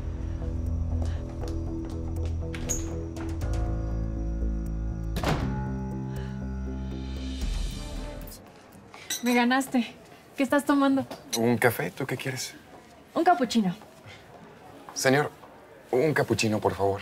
Me ganaste. ¿Qué estás tomando? Un café, ¿tú qué quieres? Un capuchino. Señor, un capuchino, por favor.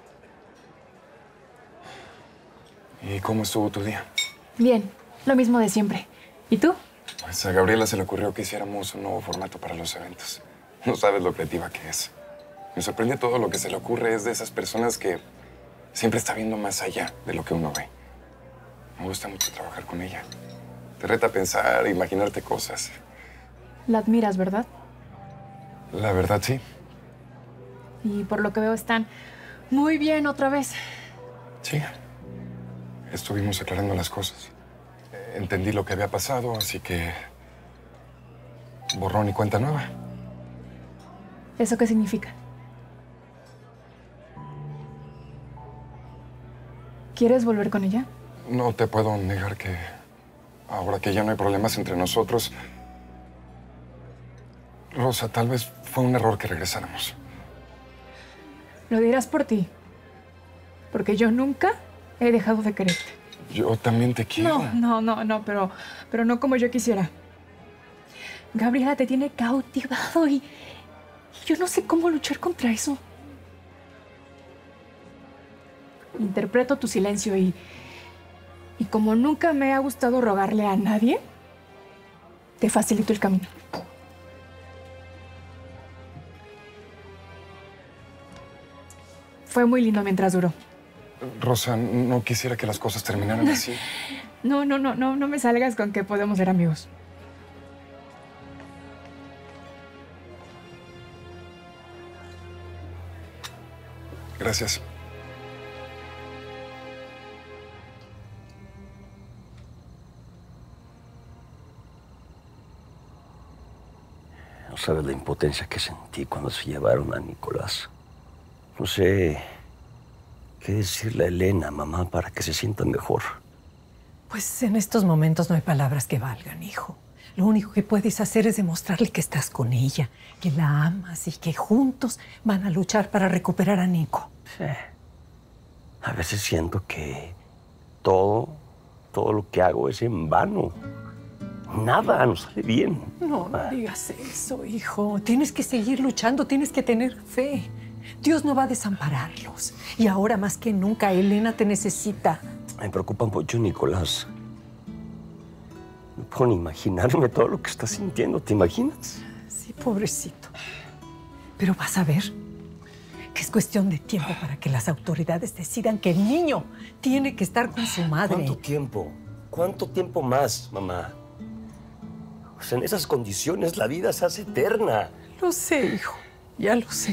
¿Y cómo estuvo tu día? Bien, lo mismo de siempre. ¿Y tú? Pues a Gabriela se le ocurrió que hiciéramos un nuevo formato para los eventos. No sabes lo creativa que es. Me sorprende todo lo que se le ocurre. Es de esas personas que siempre está viendo más allá de lo que uno ve. Me gusta mucho trabajar con ella. Te reta a pensar, imaginarte cosas. La admiras, ¿verdad? La verdad, sí. Y por lo que veo están muy bien otra vez. Sí. Estuvimos aclarando las cosas. Entendí lo que había pasado, así que... borrón y cuenta nueva. ¿Eso qué significa? ¿Quieres volver con ella? No te puedo negar que... ahora que ya no hay problemas entre nosotros... Rosa, tal vez fue un error que regresáramos. Lo dirás por ti. Porque yo nunca he dejado de quererte. Yo también te quiero. No, no, no, no, pero, pero no como yo quisiera. Gabriela te tiene cautivado y, y yo no sé cómo luchar contra eso. Interpreto tu silencio y, y como nunca me ha gustado rogarle a nadie, te facilito el camino. Fue muy lindo mientras duró. Rosa, no quisiera que las cosas terminaran así. No, no, no, no, no me salgas con que podemos ser amigos. Gracias. No sabes la impotencia que sentí cuando se llevaron a Nicolás. No sé qué decirle a Elena, mamá, para que se sienta mejor. Pues en estos momentos no hay palabras que valgan, hijo. Lo único que puedes hacer es demostrarle que estás con ella, que la amas y que juntos van a luchar para recuperar a Nico. Sí. A veces siento que todo, todo lo que hago es en vano. Nada nos sale bien. No, no digas eso, hijo. Tienes que seguir luchando, tienes que tener fe. Dios no va a desampararlos. Y ahora más que nunca, Elena te necesita. Me preocupa mucho Nicolás. No puedo ni imaginarme todo lo que está sintiendo, ¿te imaginas? Sí, pobrecito. Pero vas a ver que es cuestión de tiempo para que las autoridades decidan que el niño tiene que estar con su madre. ¿Cuánto tiempo? ¿Cuánto tiempo más, mamá? O sea, en esas condiciones la vida se hace eterna. Lo sé, hijo. Ya lo sé.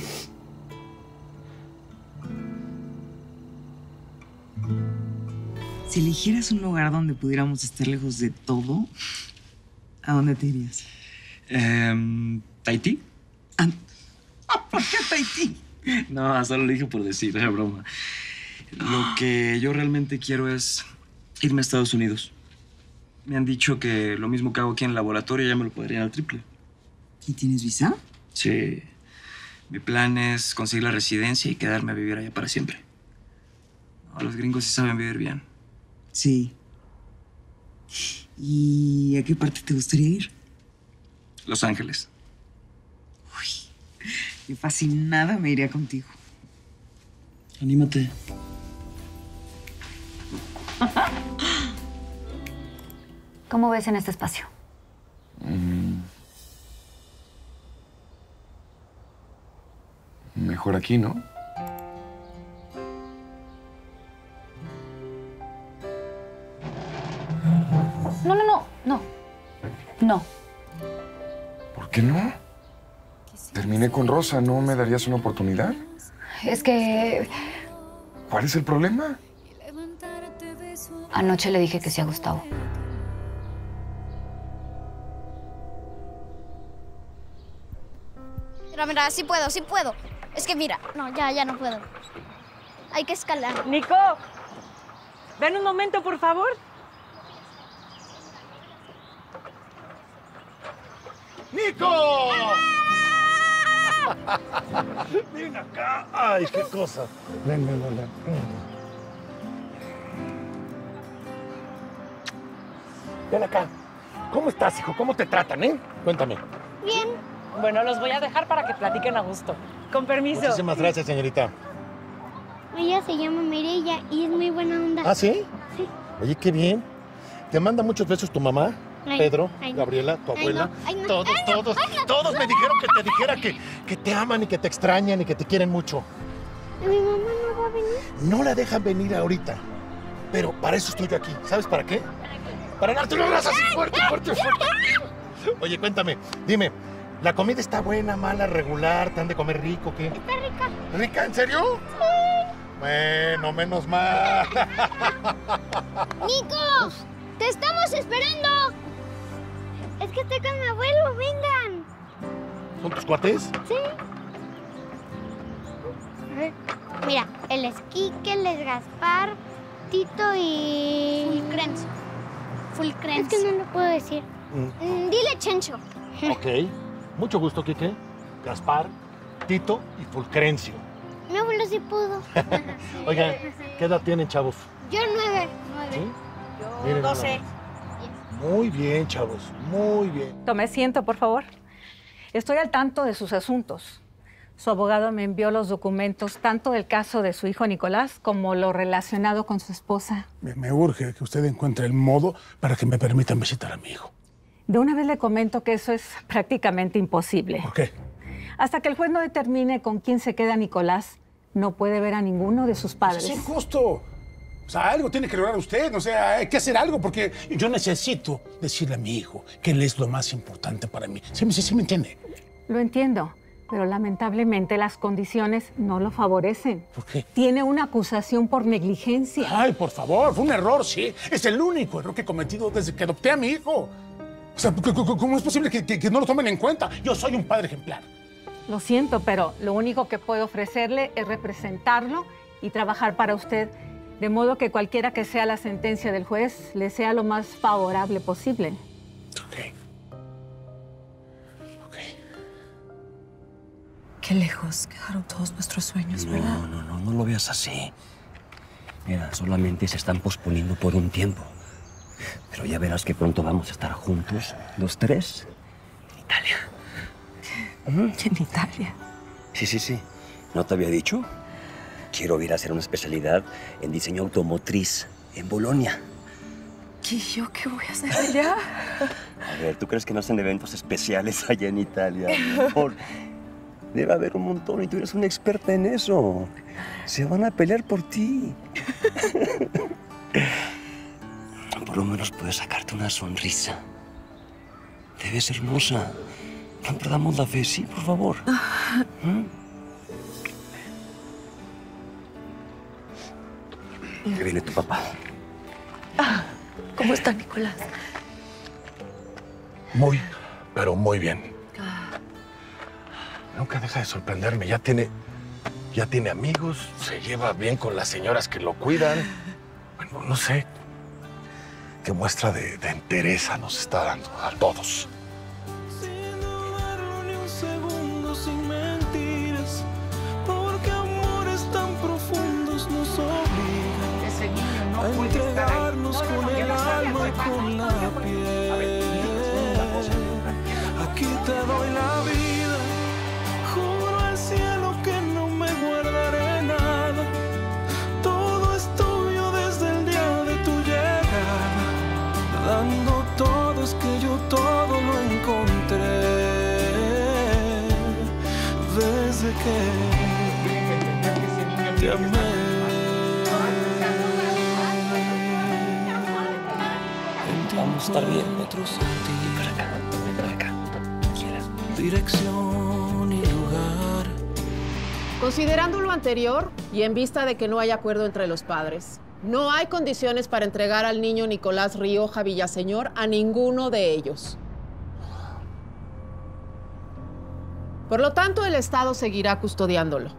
Si eligieras un lugar donde pudiéramos estar lejos de todo, ¿a dónde te irías? Eh, ¿Tahití? Ah, ¿por qué Tahití? No, solo lo dije por decir, era broma. Lo que yo realmente quiero es irme a Estados Unidos. Me han dicho que lo mismo que hago aquí en el laboratorio ya me lo podrían al triple. ¿Y tienes visa? Sí. Mi plan es conseguir la residencia y quedarme a vivir allá para siempre. No, los gringos sí saben vivir bien. Sí. ¿Y a qué parte te gustaría ir? Los Ángeles. Yo fascinada me iría contigo. Anímate. ¿Cómo ves en este espacio? Mm. Mejor aquí, ¿no? No, no, no, no. No. ¿Por qué no? Terminé con Rosa, ¿no me darías una oportunidad? Es que ¿Cuál es el problema? anoche le dije que sí a Gustavo. Mira, mira, sí puedo, sí puedo. Es que mira, no, ya, ya no puedo. Hay que escalar. Nico, ven un momento, por favor. ¡Nico! Ven acá. Ay, qué cosa. Ven, ven, ven, ven. Ven acá. ¿Cómo estás, hijo? ¿Cómo te tratan, eh? Cuéntame. Bien. Bueno, los voy a dejar para que platiquen a gusto. Con permiso. Muchísimas gracias, señorita. Ella se llama Mireya y es muy buena onda. ¿Ah, sí? Sí. Oye, qué bien. ¿Te manda muchos besos tu mamá? Ay, Pedro, ay, no. Gabriela, tu Ay, abuela. no, ay, no, Todos, ay, no, todos, ay, no. todos me dijeron que te dijera que, que te aman y que te extrañan y que te quieren mucho. ¿Y mi mamá no va a venir? No la dejan venir ahorita. Pero para eso estoy aquí. ¿Sabes para qué? Para darte un abrazo así fuerte, fuerte, fuerte. Oye, cuéntame, dime, ¿la comida está buena, mala, regular? ¿Te han de comer rico, qué? Está rica. ¿Rica? ¿En serio? Sí. Bueno, menos mal. ¡Nico! ¡Te estamos esperando! Es que estoy con mi abuelo, vengan. ¿Son tus cuates? Sí. Mira, él es Quique, él es Gaspar, Tito y... Fulcrencio. Fulcrencio. Es que no lo puedo decir. Mm. Mm, dile Chencho. Ok. Mucho gusto, Quique. Gaspar, Tito y Fulcrencio. Mi abuelo sí pudo. Oigan, ¿qué edad tienen, chavos? Yo nueve. Nueve. ¿Sí? Yo Miren nada doce. Muy bien, chavos. Muy bien. Tome asiento, por favor. Estoy al tanto de sus asuntos. Su abogado me envió los documentos tanto del caso de su hijo Nicolás como lo relacionado con su esposa. Me, me urge que usted encuentre el modo para que me permitan visitar a mi hijo. De una vez le comento que eso es prácticamente imposible. ¿Por qué? Hasta que el juez no determine con quién se queda Nicolás, no puede ver a ninguno de sus padres. Sin costo. O sea, algo tiene que lograr usted. O sea, hay que hacer algo porque yo necesito decirle a mi hijo que él es lo más importante para mí. ¿Sí, sí, sí me entiende? Lo entiendo, pero lamentablemente las condiciones no lo favorecen. ¿Por qué? Tiene una acusación por negligencia. Ay, por favor, fue un error, sí. Es el único error que he cometido desde que adopté a mi hijo. O sea, ¿cómo es posible que, que, que no lo tomen en cuenta? Yo soy un padre ejemplar. Lo siento, pero lo único que puedo ofrecerle es representarlo y trabajar para usted, de modo que cualquiera que sea la sentencia del juez le sea lo más favorable posible. Ok. Qué lejos quedaron todos nuestros sueños, ¿verdad? No, no, no, no lo veas así. Mira, solamente se están posponiendo por un tiempo. Pero ya verás que pronto vamos a estar juntos, los tres, en Italia. ¿En Italia? Sí, sí, sí. ¿No te había dicho? Quiero ir a hacer una especialidad en diseño automotriz en Bolonia. ¿Y yo qué voy a hacer allá? A ver, ¿tú crees que no hacen eventos especiales allá en Italia, mi amor? Debe haber un montón y tú eres una experta en eso. Se van a pelear por ti. Por lo menos puedes sacarte una sonrisa. Te ves hermosa. No perdamos la fe, sí, por favor. ¿Mm? Que viene tu papá. ¿Cómo está Nicolás? Muy, pero muy bien. Nunca deja de sorprenderme. Ya tiene, ya tiene amigos, se lleva bien con las señoras que lo cuidan. Bueno, no sé qué muestra de, de entereza nos está dando a todos. Sin dudarlo ni un segundo, sin mentiras, porque amores tan profundos nos obligan Ese niño no a puede estar ahí. entregarnos No, no, con no, ya el no estoy de alma y acuerdo. con la piel. A ver, Aquí te doy la vida, juro al cielo que no me guardaré nada. Todo es tuyo desde el día de tu llegada. Dando todo es que yo todo lo encontré. Desde que te amé. Vamos a estar bien. Otro sentir. Para acá, para acá. Dirección y lugar. Considerando lo anterior y en vista de que no hay acuerdo entre los padres, no hay condiciones para entregar al niño Nicolás Rioja Villaseñor a ninguno de ellos. Por lo tanto, el Estado seguirá custodiándolo.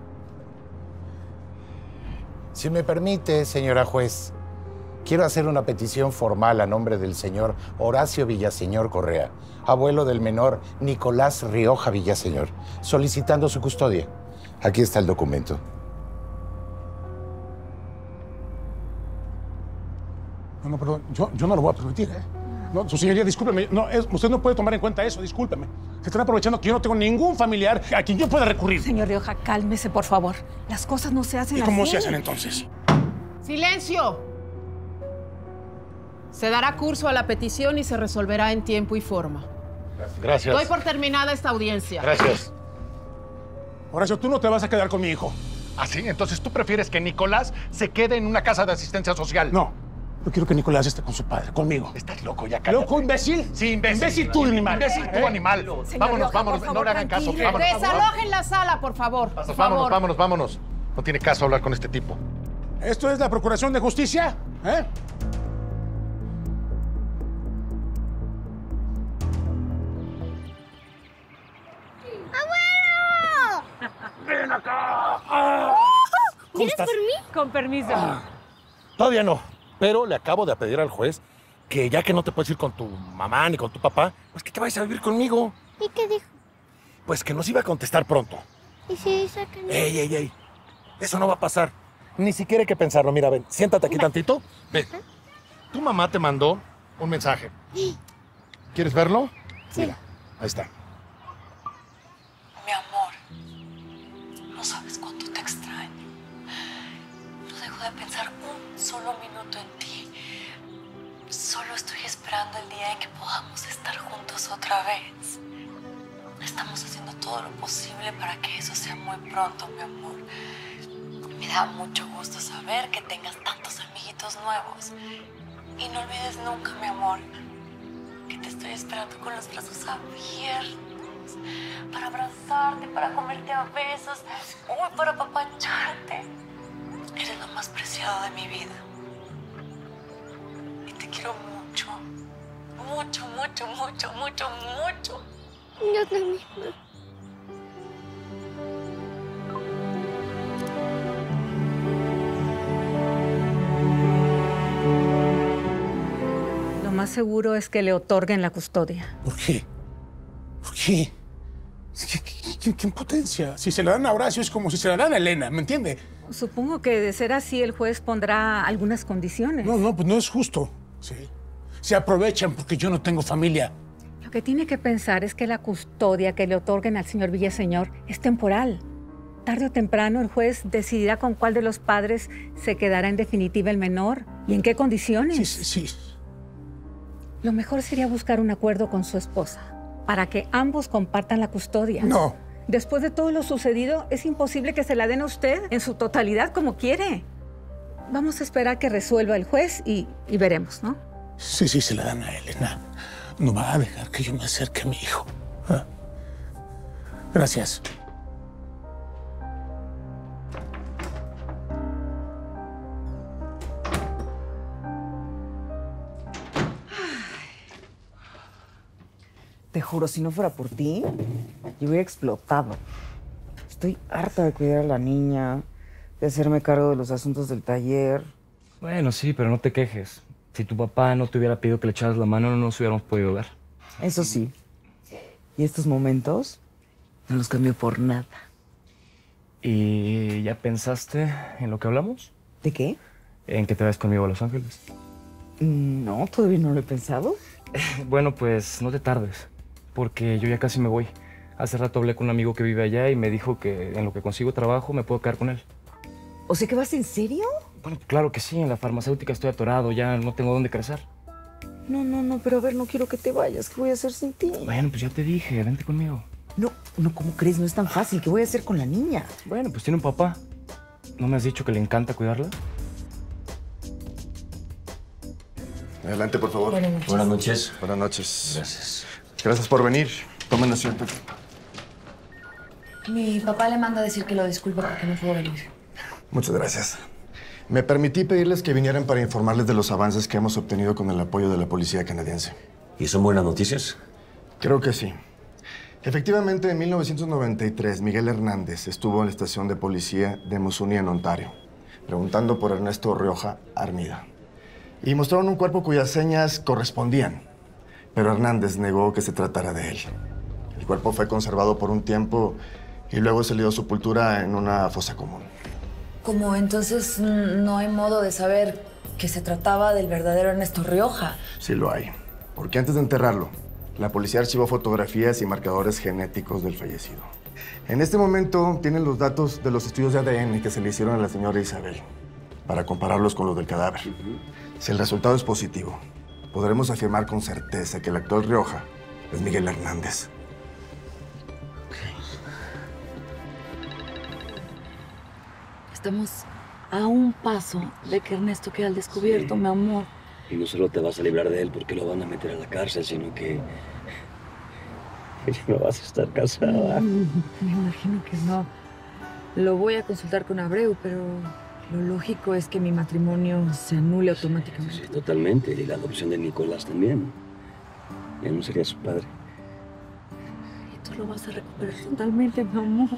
Si me permite, señora juez, quiero hacer una petición formal a nombre del señor Horacio Villaseñor Correa, abuelo del menor Nicolás Rioja Villaseñor, solicitando su custodia. Aquí está el documento. No, no, perdón, yo, yo no lo voy a permitir, ¿eh? No, su señoría, discúlpeme, no, es, usted no puede tomar en cuenta eso, discúlpeme. Se están aprovechando que yo no tengo ningún familiar a quien yo pueda recurrir. Señor Rioja, cálmese, por favor. Las cosas no se hacen ¿Y así. cómo se hacen entonces? ¡Silencio! Se dará curso a la petición y se resolverá en tiempo y forma. Gracias. Doy por terminada esta audiencia. Gracias. Horacio, tú no te vas a quedar con mi hijo. ¿Ah, sí? Entonces tú prefieres que Nicolás se quede en una casa de asistencia social. No. Yo quiero que Nicolás esté con su padre, conmigo. ¿Estás loco? Ya cállate. ¿Loco, imbécil? Sí, imbécil. Imbécil tú, animal. Imbécil tú, ¿Eh? animal. Señor Vámonos, Rioja, vámonos. por No favor, le hagan caso. tranquilo. Vámonos, vámonos. Desalojen la sala, por favor. Por Vámonos, favor. vámonos, vámonos. No tiene caso hablar con este tipo. ¿Esto es la Procuración de Justicia? ¿Eh? ¡Ven acá! ¿Vienes por mí? Con permiso. Todavía no, pero le acabo de pedir al juez que ya que no te puedes ir con tu mamá ni con tu papá, pues que te vayas a vivir conmigo. ¿Y qué dijo? Pues que nos iba a contestar pronto. ¿Y si dice que no? Ey, ey, ey. Eso no va a pasar. Ni siquiera hay que pensarlo. Mira, ven, siéntate aquí tantito. Ve. Tu mamá te mandó un mensaje. ¿Quieres verlo? Sí. Mira, ahí está. Mi amor, no sabes cuánto te extraño. No dejo de pensar un solo minuto en ti. Solo estoy esperando el día en que podamos estar juntos otra vez. Estamos haciendo todo lo posible para que eso sea muy pronto, mi amor. Me da mucho gusto saber que tengas tantos amiguitos nuevos. Y no olvides nunca, mi amor, que te estoy esperando con los brazos abiertos para abrazarte, para comerte a besos, uy, para apapacharte. Eres lo más preciado de mi vida. Y te quiero mucho, mucho, mucho, mucho, mucho, mucho. Yo también. Lo más seguro es que le otorguen la custodia. ¿Por qué? ¿Por qué? ¿Qué, qué- qué- qué impotencia? Si se la dan a Horacio es como si se la dan a Elena, ¿me entiende? Supongo que de ser así el juez pondrá algunas condiciones. No, no, pues no es justo. Sí. Se aprovechan porque yo no tengo familia. Lo que tiene que pensar es que la custodia que le otorguen al señor Villaseñor es temporal. tarde o temprano el juez decidirá con cuál de los padres se quedará en definitiva el menor y en qué condiciones. Sí, sí, sí. Lo mejor sería buscar un acuerdo con su esposa para que ambos compartan la custodia. No. Después de todo lo sucedido, es imposible que se la den a usted en su totalidad como quiere. Vamos a esperar que resuelva el juez y, y veremos, ¿no? Sí, sí, se la dan a Elena. No va a dejar que yo me acerque a mi hijo. ¿Ah? Gracias. Te juro, si no fuera por ti, yo hubiera explotado. Estoy harta de cuidar a la niña, de hacerme cargo de los asuntos del taller. Bueno, sí, pero no te quejes. Si tu papá no te hubiera pedido que le echaras la mano, no nos hubiéramos podido ver. Eso sí. Y estos momentos no los cambio por nada. ¿Y ya pensaste en lo que hablamos? ¿De qué? En que te vayas conmigo a Los Ángeles. No, todavía no lo he pensado. Bueno, pues no te tardes, porque yo ya casi me voy. Hace rato hablé con un amigo que vive allá y me dijo que en lo que consigo trabajo me puedo quedar con él. ¿O sea que vas en serio? Bueno, claro que sí, en la farmacéutica estoy atorado, ya no tengo dónde crecer. No, no, no, pero a ver, no quiero que te vayas. ¿Qué voy a hacer sin ti? Bueno, pues ya te dije, vente conmigo. No, no, ¿cómo crees? No es tan fácil. ¿Qué voy a hacer con la niña? Bueno, pues tiene un papá. ¿No me has dicho que le encanta cuidarla? Adelante, por favor. Buenas noches. Buenas noches. Buenas noches. Gracias. Gracias por venir. Tomen asiento. Mi papá le manda a decir que lo disculpe porque no pudo venir. Muchas gracias. Me permití pedirles que vinieran para informarles de los avances que hemos obtenido con el apoyo de la policía canadiense. ¿Y son buenas noticias? Creo que sí. Efectivamente, en mil novecientos noventa y tres, Miguel Hernández estuvo en la estación de policía de Moosonee, en Ontario, preguntando por Ernesto Rioja Armida. Y mostraron un cuerpo cuyas señas correspondían, pero Hernández negó que se tratara de él. El cuerpo fue conservado por un tiempo y luego se le dio sepultura en una fosa común. Como entonces no hay modo de saber que se trataba del verdadero Ernesto Rioja. Sí lo hay, porque antes de enterrarlo, la policía archivó fotografías y marcadores genéticos del fallecido. En este momento tienen los datos de los estudios de A D N que se le hicieron a la señora Isabel para compararlos con los del cadáver. Si el resultado es positivo, podremos afirmar con certeza que el actual Rioja es Miguel Hernández. Estamos a un paso de que Ernesto quede al descubierto, Sí. mi amor. Y no solo te vas a librar de él porque lo van a meter a la cárcel, sino que ya no vas a estar casada. Mm, me imagino que no. Lo voy a consultar con Abreu, pero lo lógico es que mi matrimonio se anule automáticamente. Sí, totalmente. Y la adopción de Nicolás también. Ya no sería su padre. Y tú lo vas a recuperar totalmente, mi amor.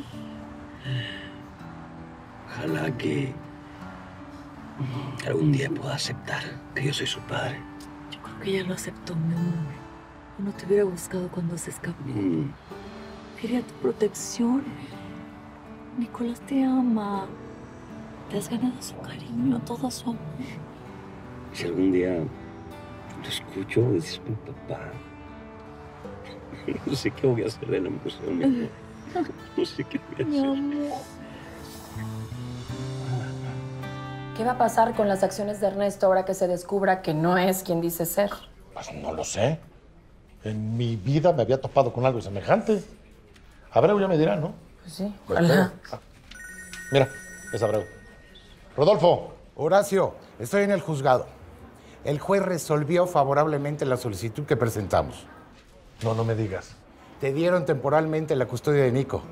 Ojalá que algún día pueda aceptar que yo soy su padre. Yo creo que ya lo aceptó, mi amor. O no te hubiera buscado cuando se escapó. Mm. Quería tu protección. Nicolás te ama. Te has ganado su cariño, todo su amor. Si algún día lo escucho decir mi papá, no sé qué voy a hacer de la emoción, mi amor. No sé qué voy a Mi hacer. amor. ¿Qué va a pasar con las acciones de Ernesto ahora que se descubra que no es quien dice ser? Pues no lo sé. En mi vida me había topado con algo semejante. Abreu ya me dirá, ¿no? Pues sí, Pues ojalá. espero. Ah, mira, es Abreu. Rodolfo. Horacio, estoy en el juzgado. El juez resolvió favorablemente la solicitud que presentamos. No, no me digas. Te dieron temporalmente la custodia de Nico.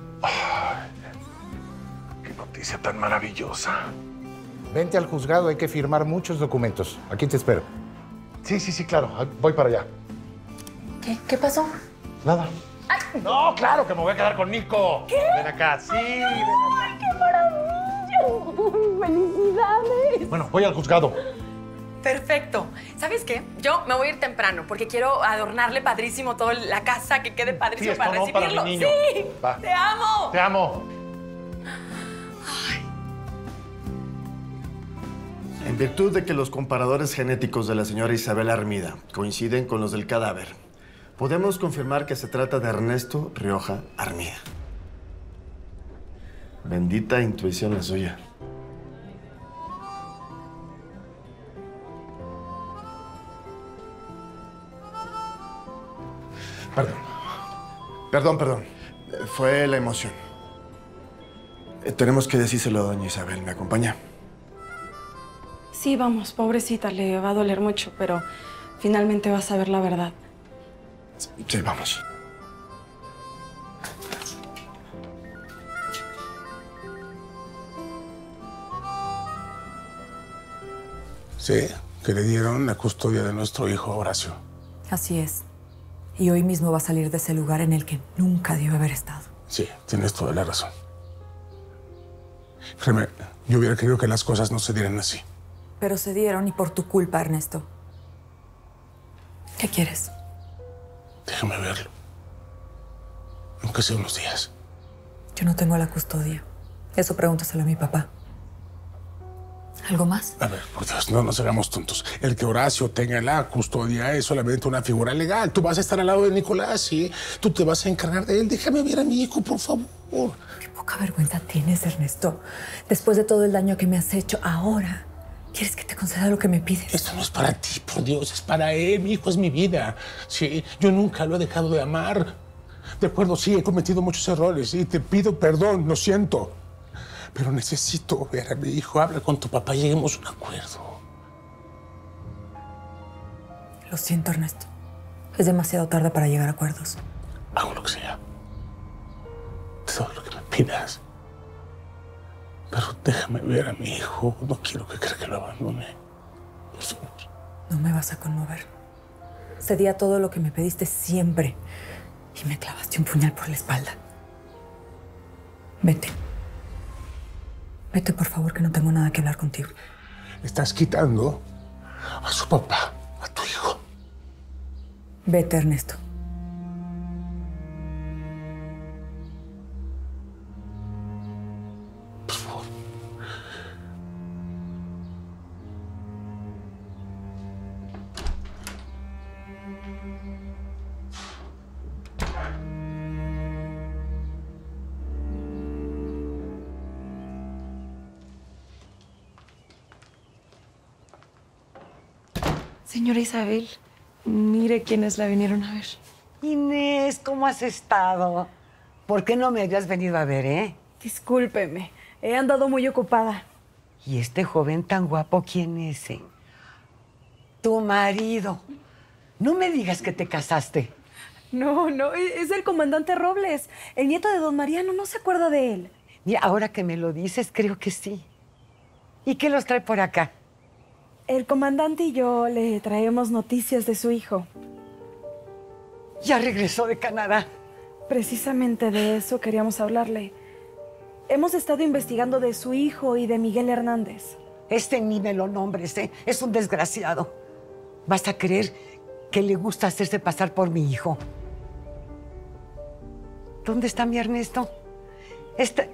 Qué noticia tan maravillosa. Vente al juzgado, hay que firmar muchos documentos. Aquí te espero. Sí, sí, sí, claro. Voy para allá. ¿Qué? ¿Qué pasó? Nada. No, claro que me voy a quedar con Nico. ¿Qué? Ven acá, sí, ven acá. ¡Ay, qué maravilla! ¡Felicidades! Bueno, voy al juzgado. Perfecto. ¿Sabes qué? Yo me voy a ir temprano porque quiero adornarle padrísimo toda la casa, que quede padrísimo Sí, esto para no, para recibirlo. mi niño. ¡Sí! Va. ¡Te amo! Te amo. En virtud de que los comparadores genéticos de la señora Isabel Armida coinciden con los del cadáver, podemos confirmar que se trata de Ernesto Rioja Armida. Bendita intuición la suya. Perdón. Perdón, perdón. Fue la emoción. Eh, tenemos que decírselo a doña Isabel. ¿Me acompaña? Sí, vamos, pobrecita, le va a doler mucho, pero finalmente va a saber la verdad. Sí, vamos. Sí, que le dieron la custodia de nuestro hijo Horacio. Así es. Y hoy mismo va a salir de ese lugar en el que nunca debió haber estado. Sí, tienes toda la razón. Créeme, yo hubiera querido que las cosas no se dieran así. Pero se dieron y por tu culpa, Ernesto. ¿Qué quieres? Déjame verlo. Aunque sea unos días. Yo no tengo la custodia. Eso pregúntaselo a mi papá. ¿Algo más? A ver, por Dios, no nos hagamos tontos. El que Horacio tenga la custodia es solamente una figura legal. Tú vas a estar al lado de Nicolás, ¿sí? Tú te vas a encargar de él. Déjame ver a mi hijo, por favor. Qué poca vergüenza tienes, Ernesto. Después de todo el daño que me has hecho, ahora ¿quieres que te conceda lo que me pides? Esto no es para ti, por Dios, es para él. Mi hijo es mi vida. Sí, yo nunca lo he dejado de amar. De acuerdo, sí, he cometido muchos errores y te pido perdón, lo siento. Pero necesito ver a mi hijo. Habla con tu papá y lleguemos a un acuerdo. Lo siento, Ernesto. Es demasiado tarde para llegar a acuerdos. Hago lo que sea. Todo lo que me pidas. Pero déjame ver a mi hijo. No quiero que crea que lo abandone. Por favor. No me vas a conmover. Cedí a todo lo que me pediste siempre. Y me clavaste un puñal por la espalda. Vete. Vete, por favor, que no tengo nada que hablar contigo. Estás quitando a su papá, a tu hijo. Vete, Ernesto. Por favor. Señora Isabel, mire quiénes la vinieron a ver. Inés, ¿cómo has estado? ¿Por qué no me habías venido a ver, eh? Discúlpeme, he andado muy ocupada. ¿Y este joven tan guapo quién es, eh? Tu marido. No me digas que te casaste. No, no, es el comandante Robles, el nieto de don Mariano, ¿no se acuerda de él? Mira, ahora que me lo dices, creo que sí. ¿Y qué los trae por acá? El comandante y yo le traemos noticias de su hijo. Ya regresó de Canadá. Precisamente de eso queríamos hablarle. Hemos estado investigando de su hijo y de Miguel Hernández. Este ni me lo nombres, ¿eh? Es un desgraciado. ¿Vas a creer que le gusta hacerse pasar por mi hijo? ¿Dónde está mi Ernesto? Está...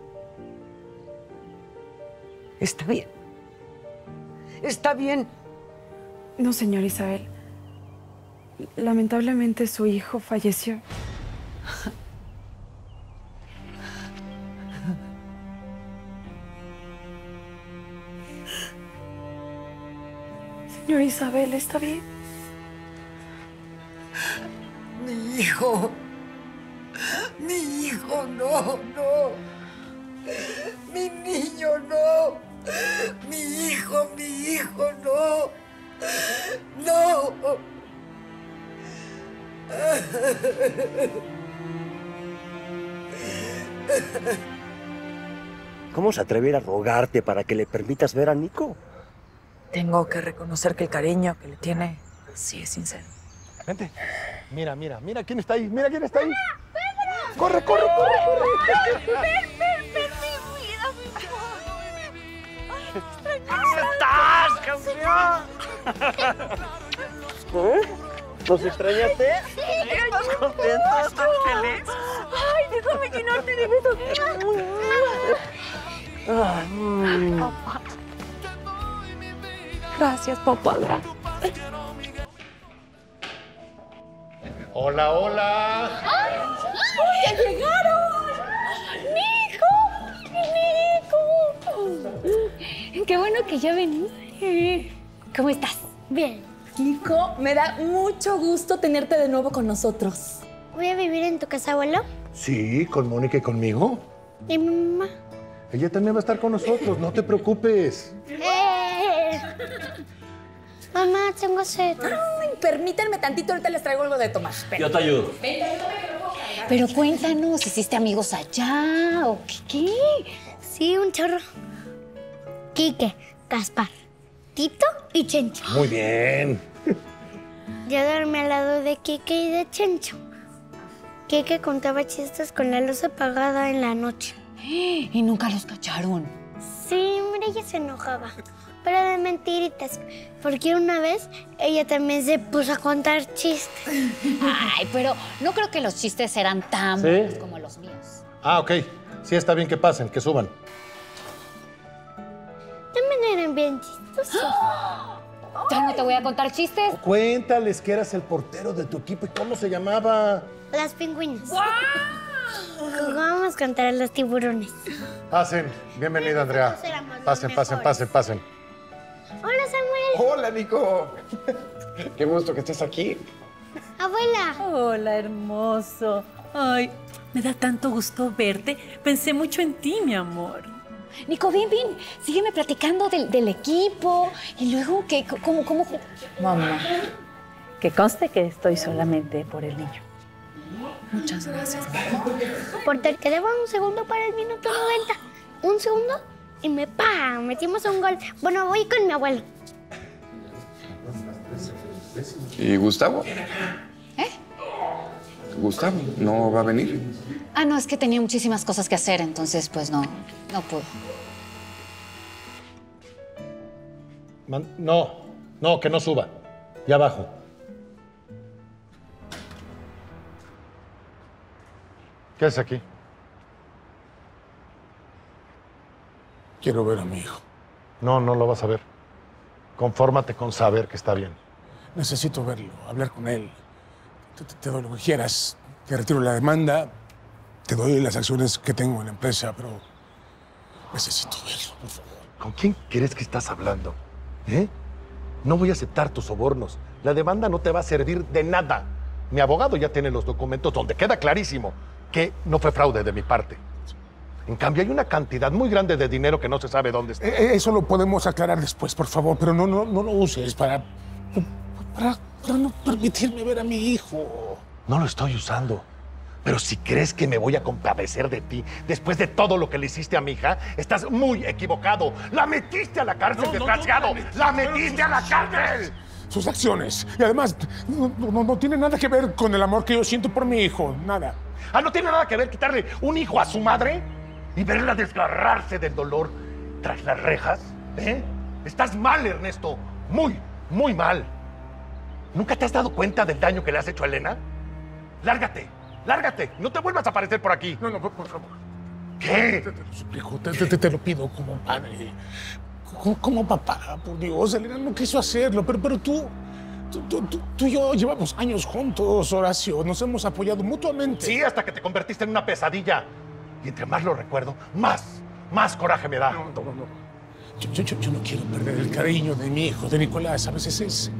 Está bien. Está bien. No, señora Isabel. Lamentablemente su hijo falleció. Señora Isabel, ¿está bien? Mi hijo. Mi hijo, no, no. Mi niño, no. Mi hijo, mi hijo, no. No. ¿Cómo se atreviera a rogarte para que le permitas ver a Nico? Tengo que reconocer que el cariño que le tiene sí es sincero. Vente. Mira, mira, mira quién está ahí. Mira quién está ahí. ¡Corre, corre, corre, corre! ¡Ven, ven, ven, mi vida, mi vida! ¿Cómo estás, campeón? ¿Eh? ¿Nos extrañaste? Sí, ¿Estás contento? ¿Estás feliz? Ay, déjame llenarte de besos. Ay, papá. Gracias, papá. Hola, hola. ¡Ay! ¡Ya llegaron! ¡Mi hijo! Qué bueno que ya veniste. ¿Cómo estás? Bien. Nico, me da mucho gusto tenerte de nuevo con nosotros. ¿Voy a vivir en tu casa, abuelo? Sí, con Mónica y conmigo. ¿Y mi mamá? Ella también va a estar con nosotros, no te preocupes. ¡Eh! Mamá, tengo sed. Ay, permítanme tantito, ahorita les traigo algo de tomar. Espera. Yo te ayudo. Ven, ayúdame que lo puedo cargar. Pero cuéntanos, ¿hiciste amigos allá o qué? qué? Sí, un chorro. Quique, Gaspar, Tito y Chencho. Muy bien. Yo dormí al lado de Quique y de Chencho. Quique contaba chistes con la luz apagada en la noche. ¿Y nunca los cacharon? Sí, mira, ella se enojaba. Pero de mentiritas. Porque una vez ella también se puso a contar chistes. Ay, pero no creo que los chistes eran tan ¿Sí? buenos como los míos. Ah, ok. Sí, está bien que pasen, que suban. También eran bien chistosos. Ya no te voy a contar chistes. Cuéntales que eras el portero de tu equipo y cómo se llamaba. Las pingüinas. Jugábamos contra los tiburones. Pasen. Bienvenida, Andrea. Pasen, pasen, pasen, pasen. Hola, Samuel. Hola, Nico. Qué gusto que estés aquí. Abuela. Hola, hermoso. Ay, me da tanto gusto verte. Pensé mucho en ti, mi amor. Nico, ven, ven. Sígueme platicando del, del equipo. Y luego, ¿qué? ¿Cómo, cómo? Mamá, que conste que estoy solamente por el niño. Muchas gracias. Porter, quedaba un segundo para el minuto noventa. Un segundo y me pa, metimos un gol. Bueno, voy con mi abuelo. ¿Y Gustavo? ¿Eh? Gustavo, ¿no va a venir? Ah, no, es que tenía muchísimas cosas que hacer, entonces pues no, no pudo. Man- no, no, que no suba. Ya abajo. ¿Qué es aquí? Quiero ver a mi hijo. No, no lo vas a ver. Confórmate con saber que está bien. Necesito verlo, hablar con él. Te, te- te doy lo que quieras. Te retiro la demanda. Te doy las acciones que tengo en la empresa, pero necesito verlo, por favor. ¿Con quién crees que estás hablando? ¿Eh? No voy a aceptar tus sobornos. La demanda no te va a servir de nada. Mi abogado ya tiene los documentos donde queda clarísimo que no fue fraude de mi parte. En cambio, hay una cantidad muy grande de dinero que no se sabe dónde está. Eh, Eso lo podemos aclarar después, por favor, pero no, no, no lo uses para, para, para no permitirme ver a mi hijo. No lo estoy usando. Pero si crees que me voy a compadecer de ti después de todo lo que le hiciste a mi hija, estás muy equivocado. ¡La metiste a la cárcel, No, no, desgraciado! no, no, ¡La no, metiste a la cárcel! Sus acciones. Y además, no, no, no tiene nada que ver con el amor que yo siento por mi hijo. Nada. ¿Ah, no tiene nada que ver quitarle un hijo a su madre y verla desgarrarse del dolor tras las rejas? ¿Eh? Estás mal, Ernesto. Muy, muy mal. ¿Nunca te has dado cuenta del daño que le has hecho a Elena? ¡Lárgate! ¡Lárgate! ¡No te vuelvas a aparecer por aquí! No, no, por, por favor. ¿Qué? Te, te lo suplico, te, te, te lo pido como padre. Como, como papá, por Dios. Elena no quiso hacerlo, pero, pero tú, tú, tú, tú, tú y yo llevamos años juntos, Horacio. Nos hemos apoyado mutuamente. Sí, hasta que te convertiste en una pesadilla. Y entre más lo recuerdo, más, más coraje me da. No, no, no. Yo, yo, yo, yo no quiero perder el cariño de mi hijo, de Nicolás. A veces es...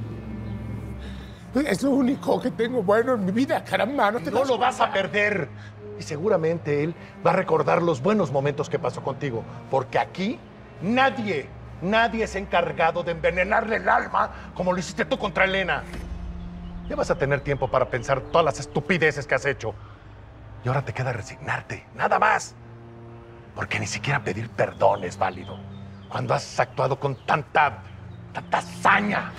Es lo único que tengo bueno en mi vida, caramba. No, te No lo vas a perder. Y seguramente él va a recordar los buenos momentos que pasó contigo. Porque aquí nadie, nadie se ha encargado de envenenarle el alma como lo hiciste tú contra Elena. Ya vas a tener tiempo para pensar todas las estupideces que has hecho. Y ahora te queda resignarte, nada más. Porque ni siquiera pedir perdón es válido. Cuando has actuado con tanta, tanta hazaña.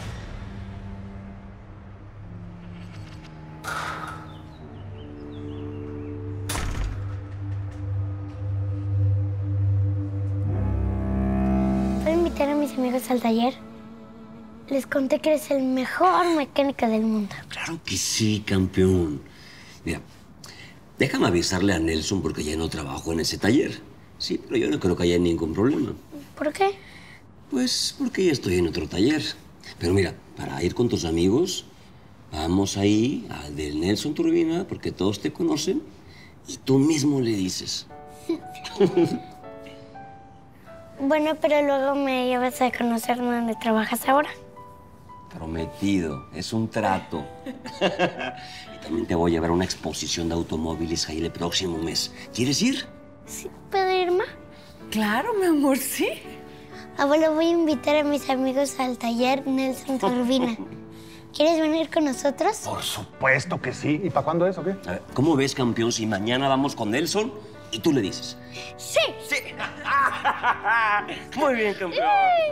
¿Puedo invitar a mis amigos al taller? Les conté que eres el mejor mecánico del mundo. Claro que sí, campeón. Mira, déjame avisarle a Nelson porque ya no trabajo en ese taller. Sí, pero yo no creo que haya ningún problema. ¿Por qué? Pues porque ya estoy en otro taller. Pero mira, para ir con tus amigos, vamos ahí al del Nelson Turbina porque todos te conocen y tú mismo le dices. Bueno, pero luego me llevas a conocer dónde trabajas ahora. Prometido, es un trato. Y también te voy a llevar a una exposición de automóviles ahí el próximo mes. ¿Quieres ir? ¿Sí puedo ir, ma? Claro, mi amor, sí. Abuelo, voy a invitar a mis amigos al taller Nelson Turbina. ¿Quieres venir con nosotros? Por supuesto que sí. ¿Y para cuándo es o qué? A ver, ¿cómo ves, campeón, si mañana vamos con Nelson y tú le dices? ¡Sí! ¡Sí! Muy bien, campeón.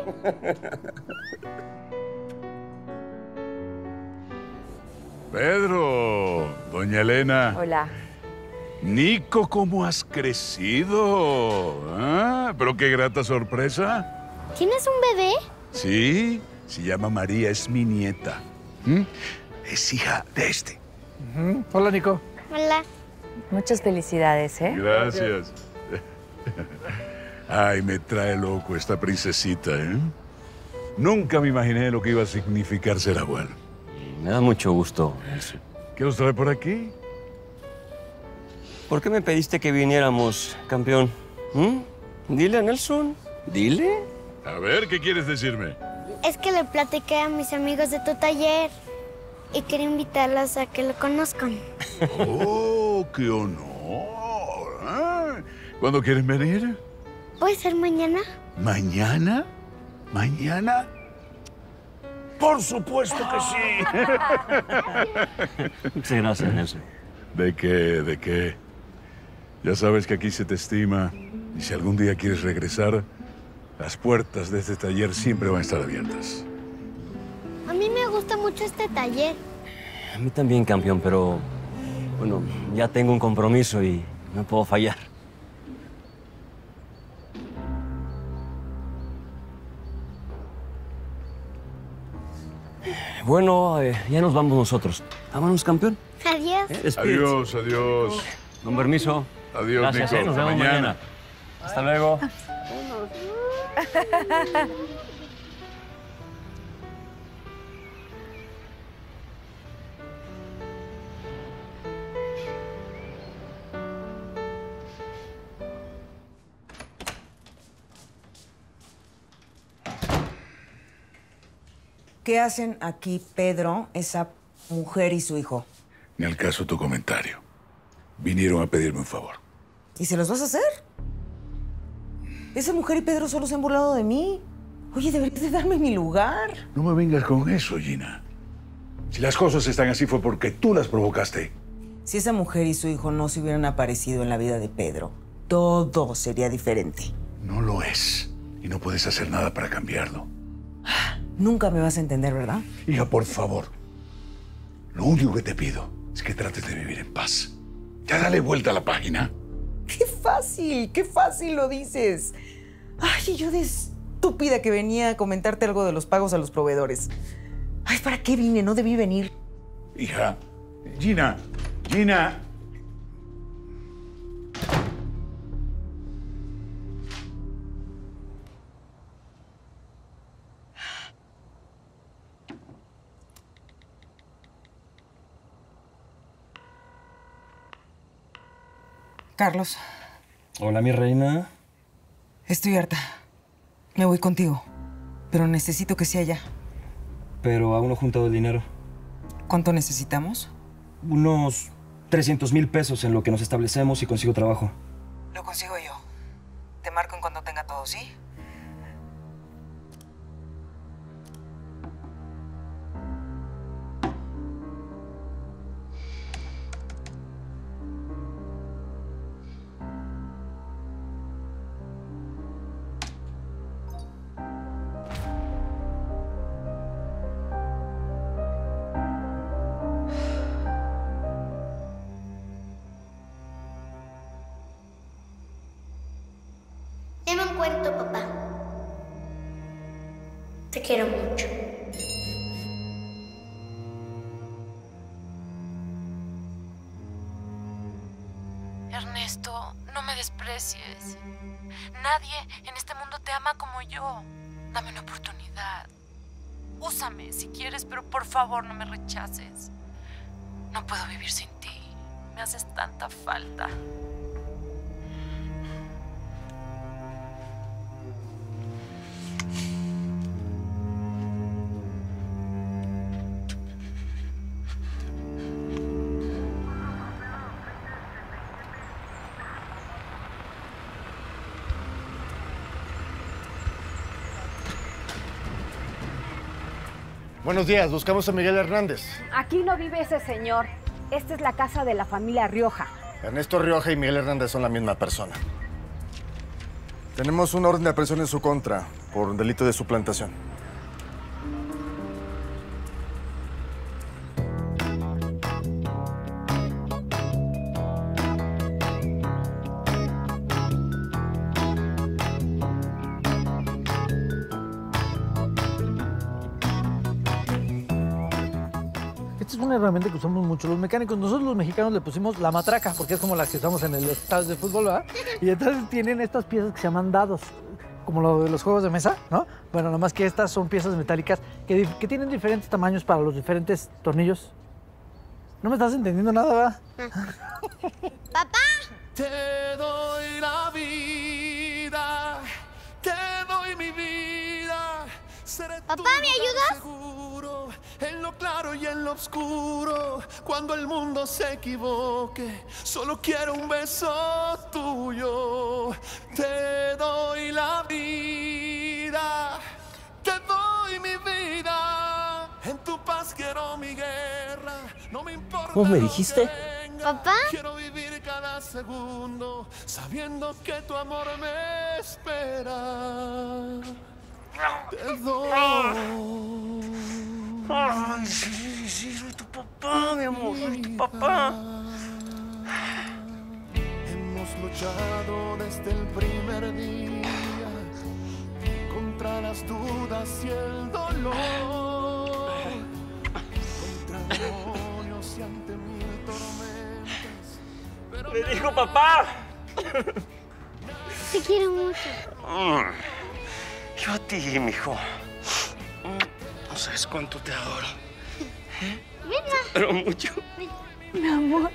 Pedro, doña Elena. Hola. Nico, ¿cómo has crecido? ¿Ah? Pero qué grata sorpresa. ¿Tienes un bebé? Sí, se llama María, es mi nieta. ¿Mm? Es hija de este. Uh-huh. Hola, Nico. Hola. Muchas felicidades, ¿eh? Gracias. Ay, me trae loco esta princesita, ¿eh? Nunca me imaginé lo que iba a significar ser abuelo. Me da mucho gusto eso. ¿Qué os trae por aquí? ¿Por qué me pediste que viniéramos, campeón? ¿Mm? Dile a Nelson. Dile. A ver, ¿qué quieres decirme? Es que le platiqué a mis amigos de tu taller y quería invitarlos a que lo conozcan. ¡Oh, qué honor! ¿Ah? ¿Cuándo quieren venir? ¿Puede ser mañana? ¿Mañana? ¿Mañana? ¡Por supuesto que sí! Muchas gracias, Nelson. ¿De qué? ¿De qué? Ya sabes que aquí se te estima y si algún día quieres regresar, las puertas de este taller siempre van a estar abiertas. A mí me gusta mucho este taller. A mí también, campeón, pero... Bueno, ya tengo un compromiso y no puedo fallar. Bueno, eh, ya nos vamos nosotros. Vámonos, campeón. Adiós. Eh, adiós, adiós. Con permiso. Adiós, Gracias, Nico. Eh, nos vemos mañana. mañana. Hasta luego. ¿Qué hacen aquí Pedro, esa mujer y su hijo? Ni al caso tu comentario. Vinieron a pedirme un favor. ¿Y se los vas a hacer? Esa mujer y Pedro solo se han burlado de mí. Oye, deberías de darme mi lugar. No me vengas con eso, Gina. Si las cosas están así fue porque tú las provocaste. Si esa mujer y su hijo no se hubieran aparecido en la vida de Pedro, todo sería diferente. No lo es. Y no puedes hacer nada para cambiarlo. Nunca me vas a entender, ¿verdad? Hija, por favor. Lo único que te pido es que trates de vivir en paz. Ya dale vuelta a la página. ¡Qué fácil! ¡Qué fácil lo dices! Ay, yo de estúpida que venía a comentarte algo de los pagos a los proveedores. Ay, ¿para qué vine? No debí venir. Hija, Gina, Gina. Carlos. Hola, mi reina. Estoy harta. Me voy contigo. Pero necesito que sea ya. Pero aún no he juntado el dinero. ¿Cuánto necesitamos? Unos trescientos mil pesos en lo que nos establecemos y consigo trabajo. Lo consigo yo. Te marco en cuanto tenga todo, ¿sí? Deme un cuento, papá. Te quiero mucho. Ernesto, no me desprecies. Nadie en este mundo te ama como yo. Dame una oportunidad. Úsame si quieres, pero por favor no me rechaces. No puedo vivir sin ti. Me haces tanta falta. Buenos días, buscamos a Miguel Hernández. Aquí no vive ese señor. Esta es la casa de la familia Rioja. Ernesto Rioja y Miguel Hernández son la misma persona. Tenemos una orden de aprehensión en su contra por un delito de suplantación. Esta es una herramienta que usamos mucho los mecánicos. Nosotros los mexicanos le pusimos la matraca, porque es como la que usamos en el estadio de fútbol, ¿verdad? Y entonces tienen estas piezas que se llaman dados, como lo de los juegos de mesa, ¿no? Bueno, nada más que estas son piezas metálicas que, que tienen diferentes tamaños para los diferentes tornillos. ¿No me estás entendiendo nada, verdad? ¡Papá! Te doy la vida, te doy mi vida. Seré Papá, ¿me ayudas? Seguro, en lo claro y en lo oscuro, cuando el mundo se equivoque, solo quiero un beso tuyo. Te doy la vida, te doy mi vida. En tu paz quiero mi guerra, no me importa. ¿Cómo me dijiste? ¿Papá? Quiero vivir cada segundo sabiendo que tu amor me espera. Te doy. Ay, sí, sí, soy tu papá, mi amor, soy tu papá. Hemos luchado desde el primer día contra las dudas y el dolor, contra demonios y ante mil tormentas. Pero ¡Me dijo papá! Te quiero mucho. Mm. Yo a ti, mijo. No sabes cuánto te adoro. ¿Eh? Te adoro mucho. Mi amor.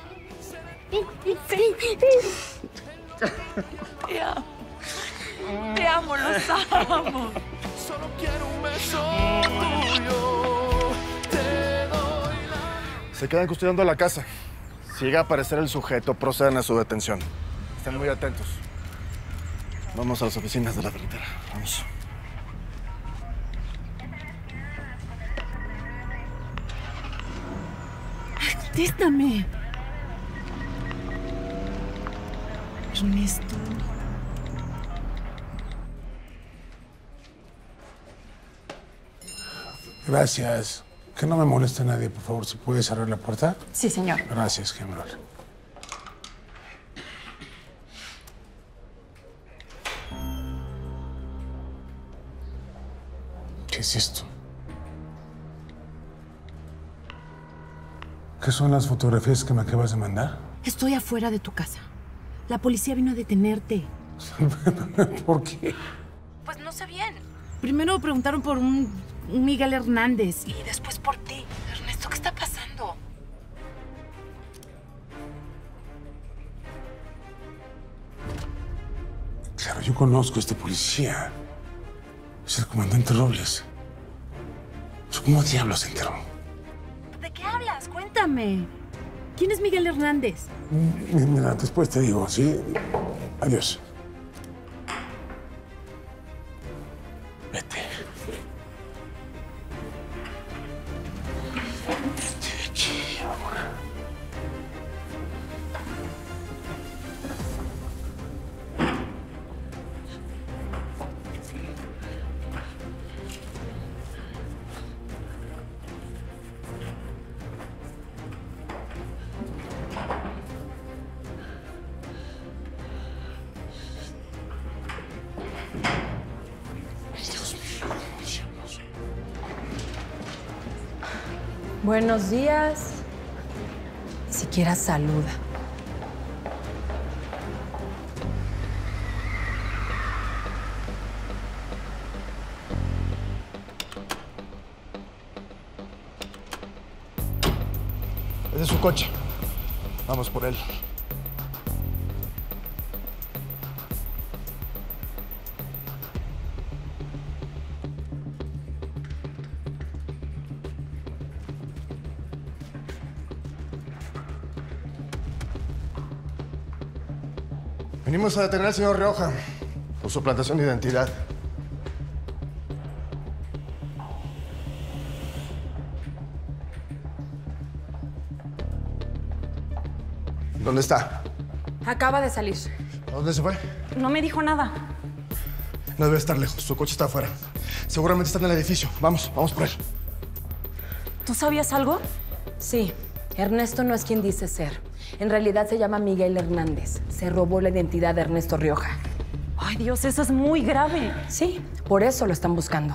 Te amo. Te amo, los amo. Solo quiero un beso tuyo. Te doy la... Se quedan custodiando la casa. Si llega a aparecer el sujeto, procedan a su detención. Estén muy atentos. Vamos a las oficinas de la carretera. Vamos. Contéstame. Ernesto. Gracias. Que no me moleste nadie, por favor. ¿Se puede cerrar la puerta? Sí, señor. Gracias, Gemma. ¿Qué es esto? ¿Qué son las fotografías que me acabas de mandar? Estoy afuera de tu casa. La policía vino a detenerte. ¿Por qué? Pues no sé bien. Primero preguntaron por un, un Miguel Hernández y después por ti. Ernesto, ¿qué está pasando? Claro, yo conozco a este policía. Es el comandante Robles. ¿Cómo diablos se enteró? ¿De qué hablas? Cuéntame. ¿Quién es Miguel Hernández? Mira, después te digo, ¿sí? Adiós. Vete. Vete de aquí ahora. Buenos días. Siquiera saluda. Es de su coche. Vamos por él. Venimos a detener al señor Rioja por suplantación de identidad. ¿Dónde está? Acaba de salir. ¿A dónde se fue? No me dijo nada. No debe estar lejos. Su coche está afuera. Seguramente está en el edificio. Vamos, vamos por él. ¿Tú sabías algo? Sí. Ernesto no es quien dice ser. En realidad se llama Miguel Hernández. Se robó la identidad de Ernesto Rioja. Ay, Dios, eso es muy grave. Sí, por eso lo están buscando.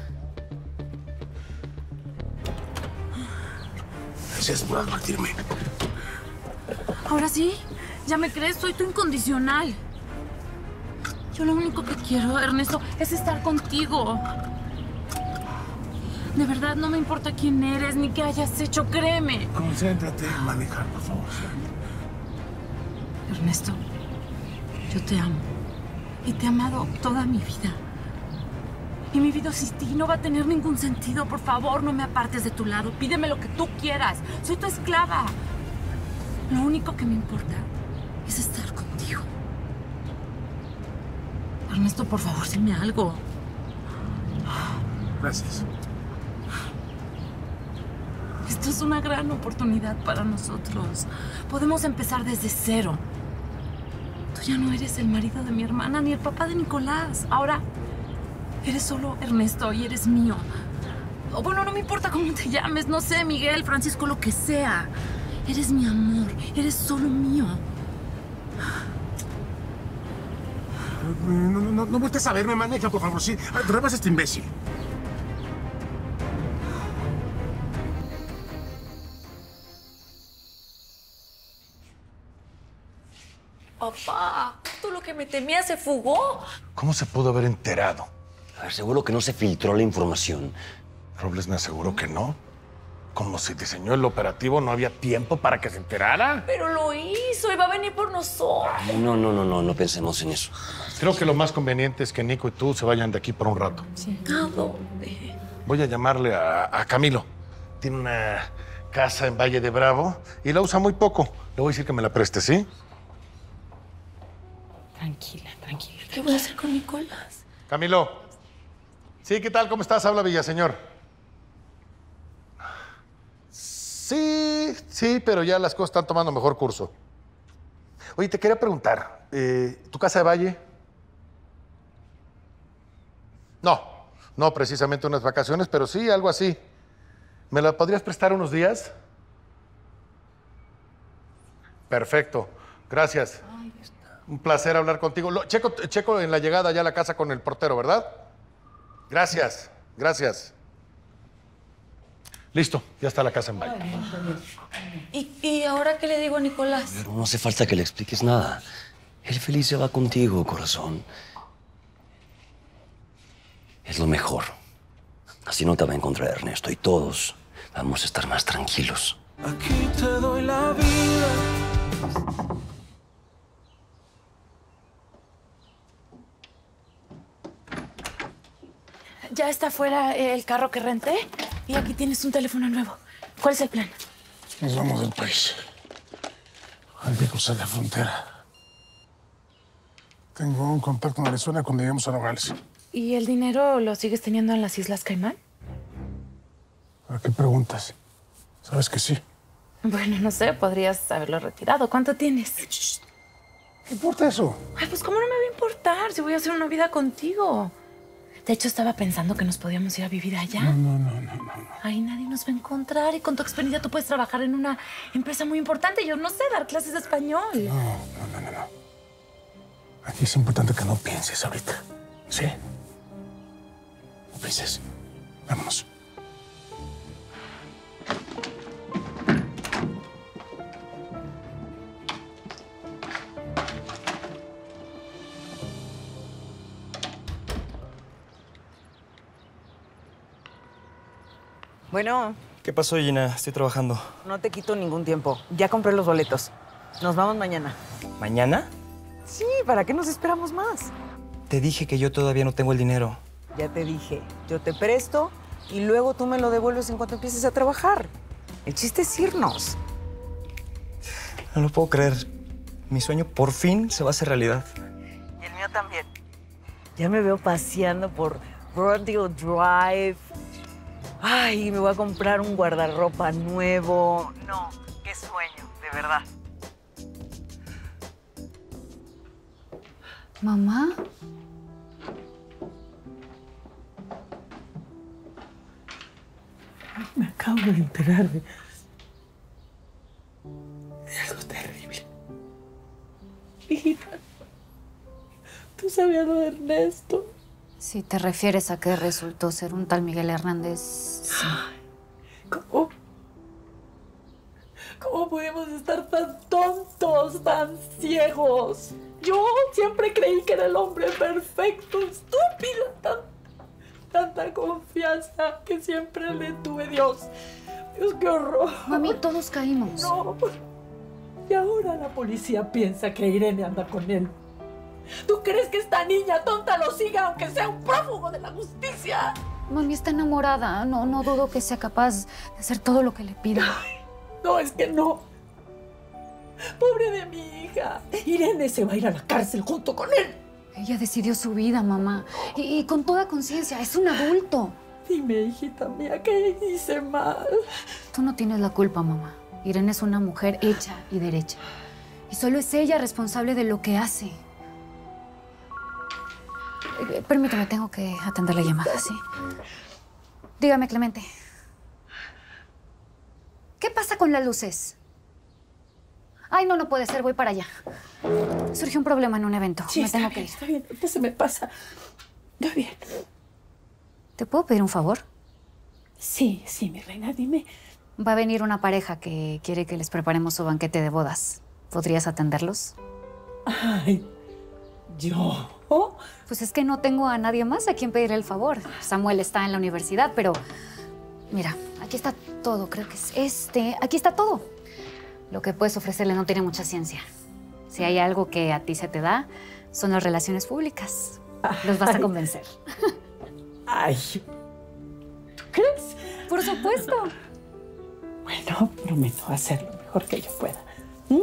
Gracias por advertirme. Ahora sí, ya me crees, soy tu incondicional. Yo lo único que quiero, Ernesto, es estar contigo. De verdad, no me importa quién eres ni qué hayas hecho, créeme. Concéntrate en manejar, por favor. Ernesto, yo te amo. Y te he amado toda mi vida. Y mi vida sin ti no va a tener ningún sentido. Por favor, no me apartes de tu lado. Pídeme lo que tú quieras. Soy tu esclava. Lo único que me importa es estar contigo. Ernesto, por favor, dime algo. Gracias. Esto es una gran oportunidad para nosotros. Podemos empezar desde cero. Tú ya no eres el marido de mi hermana ni el papá de Nicolás. Ahora eres solo Ernesto y eres mío. O bueno, no me importa cómo te llames, no sé, Miguel, Francisco, lo que sea. Eres mi amor, eres solo mío. No, no, no, no voltees a verme, maneja, por favor, sí. Rebasa a este imbécil. Papá, ¿tú lo que me temías se fugó? ¿Cómo se pudo haber enterado? A ver, seguro que no se filtró la información. Robles me aseguró que no. Como se diseñó el operativo, no había tiempo para que se enterara. Pero lo hizo y va a venir por nosotros. No, no, no, no, no pensemos en eso. Creo que lo más conveniente es que Nico y tú se vayan de aquí por un rato. Sí. ¿A dónde? Voy a llamarle a, a Camilo. Tiene una casa en Valle de Bravo y la usa muy poco. Le voy a decir que me la preste, ¿sí? Tranquila, tranquila. ¿Qué voy a hacer con Nicolás? Camilo. Sí, ¿qué tal? ¿Cómo estás? Habla Villaseñor. Sí, sí, pero ya las cosas están tomando mejor curso. Oye, te quería preguntar, eh, ¿tu casa de Valle? No, no precisamente unas vacaciones, pero sí, algo así. ¿Me la podrías prestar unos días? Perfecto, gracias. Un placer hablar contigo. Lo, checo, checo en la llegada ya a la casa con el portero, ¿verdad? Gracias, gracias. Listo, ya está la casa en Valle. ¿Y, ¿Y ahora qué le digo a Nicolás? Pero no hace falta que le expliques nada. Él feliz se va contigo, corazón. Es lo mejor. Así no te va a encontrar Ernesto y todos vamos a estar más tranquilos. Aquí te doy la vida. Ya está fuera el carro que renté y aquí tienes un teléfono nuevo. ¿Cuál es el plan? Nos vamos del país. Hay que cruzar la frontera. Tengo un contacto en Arizona cuando lleguemos a Nogales. ¿Y el dinero lo sigues teniendo en las Islas Caimán? ¿Para qué preguntas? Sabes que sí. Bueno, no sé, podrías haberlo retirado. ¿Cuánto tienes? ¿Qué importa eso? Ay, pues ¿cómo no me va a importar si voy a hacer una vida contigo? De hecho, estaba pensando que nos podíamos ir a vivir allá. No, no, no, no, no. Ahí nadie nos va a encontrar y con tu experiencia tú puedes trabajar en una empresa muy importante. Yo no sé, dar clases de español. No, no, no, no, no. Aquí es importante que no pienses ahorita. ¿Sí? No pienses. Vámonos. Bueno, ¿Qué pasó, Gina? Estoy trabajando. no te quito ningún tiempo. Ya compré los boletos. Nos vamos mañana. ¿Mañana? Sí, ¿para qué nos esperamos más? Te dije que yo todavía no tengo el dinero. Ya te dije, yo te presto y luego tú me lo devuelves en cuanto empieces a trabajar. El chiste es irnos. No lo puedo creer. Mi sueño por fin se va a hacer realidad. Y el mío también. Ya me veo paseando por Rodeo Drive. Ay, me voy a comprar un guardarropa nuevo. No, qué sueño, de verdad. ¿Mamá? Me acabo de enterar de, de algo terrible. Hijita, ¿tú sabías lo de Ernesto? Si te refieres a que resultó ser un tal Miguel Hernández, sí. ¿Cómo? ¿Cómo pudimos estar tan tontos, tan ciegos? Yo siempre creí que era el hombre perfecto, estúpida, tan, tanta confianza que siempre le tuve. Dios, Dios, qué horror. Mami, todos caímos. No. Y ahora la policía piensa que Irene anda con él. ¿Tú crees que esta niña tonta lo siga aunque sea un prófugo de la justicia? Mami está enamorada. No, no dudo que sea capaz de hacer todo lo que le pida. No, es que no. Pobre de mi hija. Irene se va a ir a la cárcel junto con él. Ella decidió su vida, mamá. Y, y con toda conciencia. Es un adulto. Dime, hijita mía, ¿qué hice mal? Tú no tienes la culpa, mamá. Irene es una mujer hecha y derecha. Y solo es ella responsable de lo que hace. Eh, permítame, tengo que atender la llamada, ¿sí? Dígame, Clemente. ¿Qué pasa con las luces? Ay, no, no puede ser. Voy para allá. Surgió un problema en un evento. Sí, me está tengo bien, que ir. está bien. Ahorita se me pasa. Está bien. ¿Te puedo pedir un favor? Sí, sí, mi reina, dime. Va a venir una pareja que quiere que les preparemos su banquete de bodas. ¿Podrías atenderlos? Ay, ¿yo? Pues es que no tengo a nadie más a quien pedirle el favor. Samuel está en la universidad, pero... Mira, aquí está todo. Creo que es este. Aquí está todo. Lo que puedes ofrecerle no tiene mucha ciencia. Si hay algo que a ti se te da, son las relaciones públicas. Los vas a convencer. Ay, ¿tú crees? Por supuesto. Bueno, prometo hacer lo mejor que yo pueda. ¿Mm?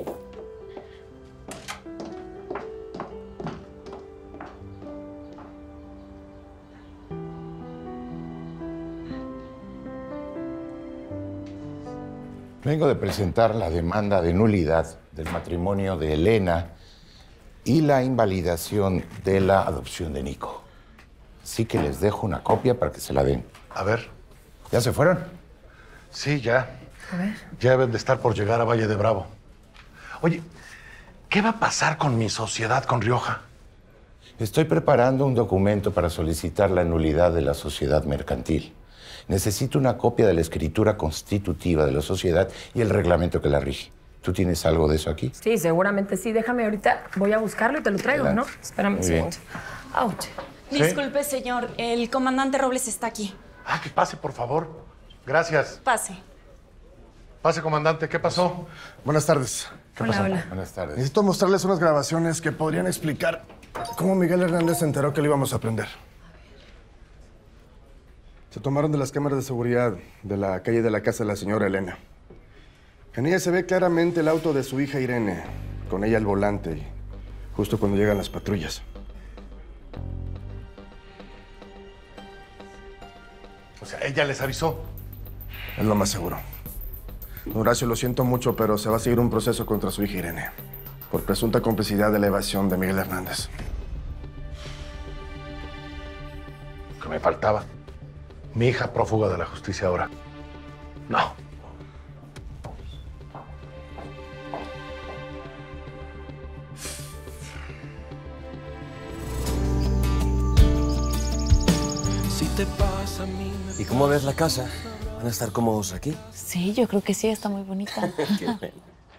Vengo de presentar la demanda de nulidad del matrimonio de Elena y la invalidación de la adopción de Nico. Así que les dejo una copia para que se la den. A ver. ¿Ya se fueron? Sí, ya. A ver. Ya deben de estar por llegar a Valle de Bravo. Oye, ¿qué va a pasar con mi sociedad con Rioja? Estoy preparando un documento para solicitar la nulidad de la sociedad mercantil. Necesito una copia de la escritura constitutiva de la sociedad y el reglamento que la rige. ¿Tú tienes algo de eso aquí? Sí, seguramente sí. Déjame ahorita, voy a buscarlo y te lo traigo, Adelante. ¿no? Espérame un Muy bien. segundo. Ouch. ¿Sí? Disculpe, señor. El comandante Robles está aquí. Ah, que pase, por favor. Gracias. Pase. Pase, comandante. ¿Qué pasó? Buenas tardes. ¿Qué Hola, pasó? hola. Buenas tardes. Necesito mostrarles unas grabaciones que podrían explicar cómo Miguel Hernández se enteró que lo íbamos a prender. Se tomaron de las cámaras de seguridad de la calle de la casa de la señora Elena. En ella se ve claramente el auto de su hija Irene, con ella al volante, justo cuando llegan las patrullas. O sea, ella les avisó. Es lo más seguro. Don Horacio, lo siento mucho, pero se va a seguir un proceso contra su hija Irene por presunta complicidad de la evasión de Miguel Hernández. Lo que me faltaba. Mi hija prófuga de la justicia ahora. No. Si te pasa a mí, me ¿Y cómo ves la casa? ¿Van a estar cómodos aquí? Sí, yo creo que sí, está muy bonita. Qué bueno.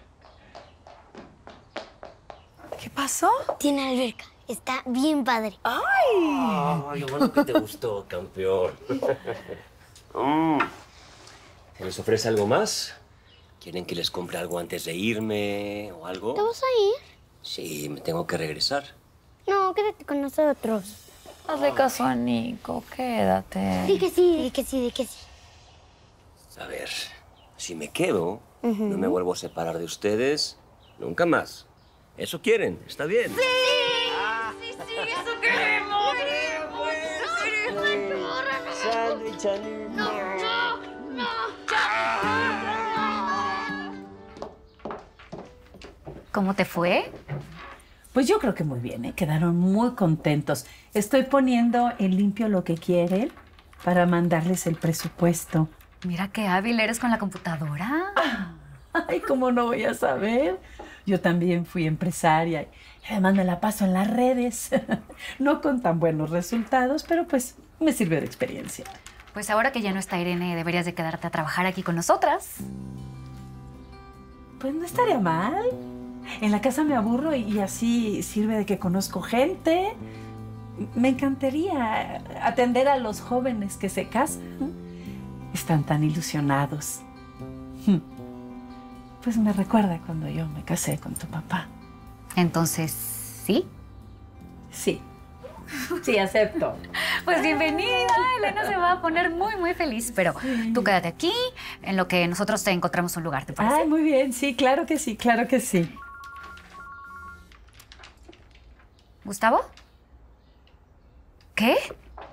¿Qué pasó? Tiene alberca. Está bien padre. ¡Ay! Oh, lo bueno que te gustó, campeón. Mm. ¿Se les ofrece algo más? ¿Quieren que les compre algo antes de irme o algo? ¿Te vas a ir? Sí, me tengo que regresar. No, quédate con nosotros. Hazle caso a Nico, quédate. Di que sí, di que sí, di que sí. A ver, si me quedo, Ujú. no me vuelvo a separar de ustedes nunca más. ¿Eso quieren? ¿Está bien? ¡Sí! ¡Sí, sí! ¡Eso queremos! ¡Eres una chorra! Sándwich, ¡No, no, no! ¿Cómo te fue? Pues yo creo que muy bien, ¿eh? Quedaron muy contentos. Estoy poniendo en limpio lo que quieren para mandarles el presupuesto. Mira qué hábil eres con la computadora. Ay, ¿cómo no voy a saber? Yo también fui empresaria y además me la paso en las redes. No con tan buenos resultados, pero pues me sirve de experiencia. Pues ahora que ya no está Irene, deberías de quedarte a trabajar aquí con nosotras. Pues no estaría mal. En la casa me aburro y así sirve de que conozco gente. Me encantaría atender a los jóvenes que se casan. Están tan ilusionados. Pues me recuerda cuando yo me casé con tu papá. Entonces, ¿sí? Sí. Sí, acepto. Pues bienvenida, Elena se va a poner muy, muy feliz. Pero tú quédate aquí, en lo que nosotros te encontramos un lugar, ¿te parece? Ay, muy bien, sí, claro que sí, claro que sí. ¿Gustavo? ¿Qué?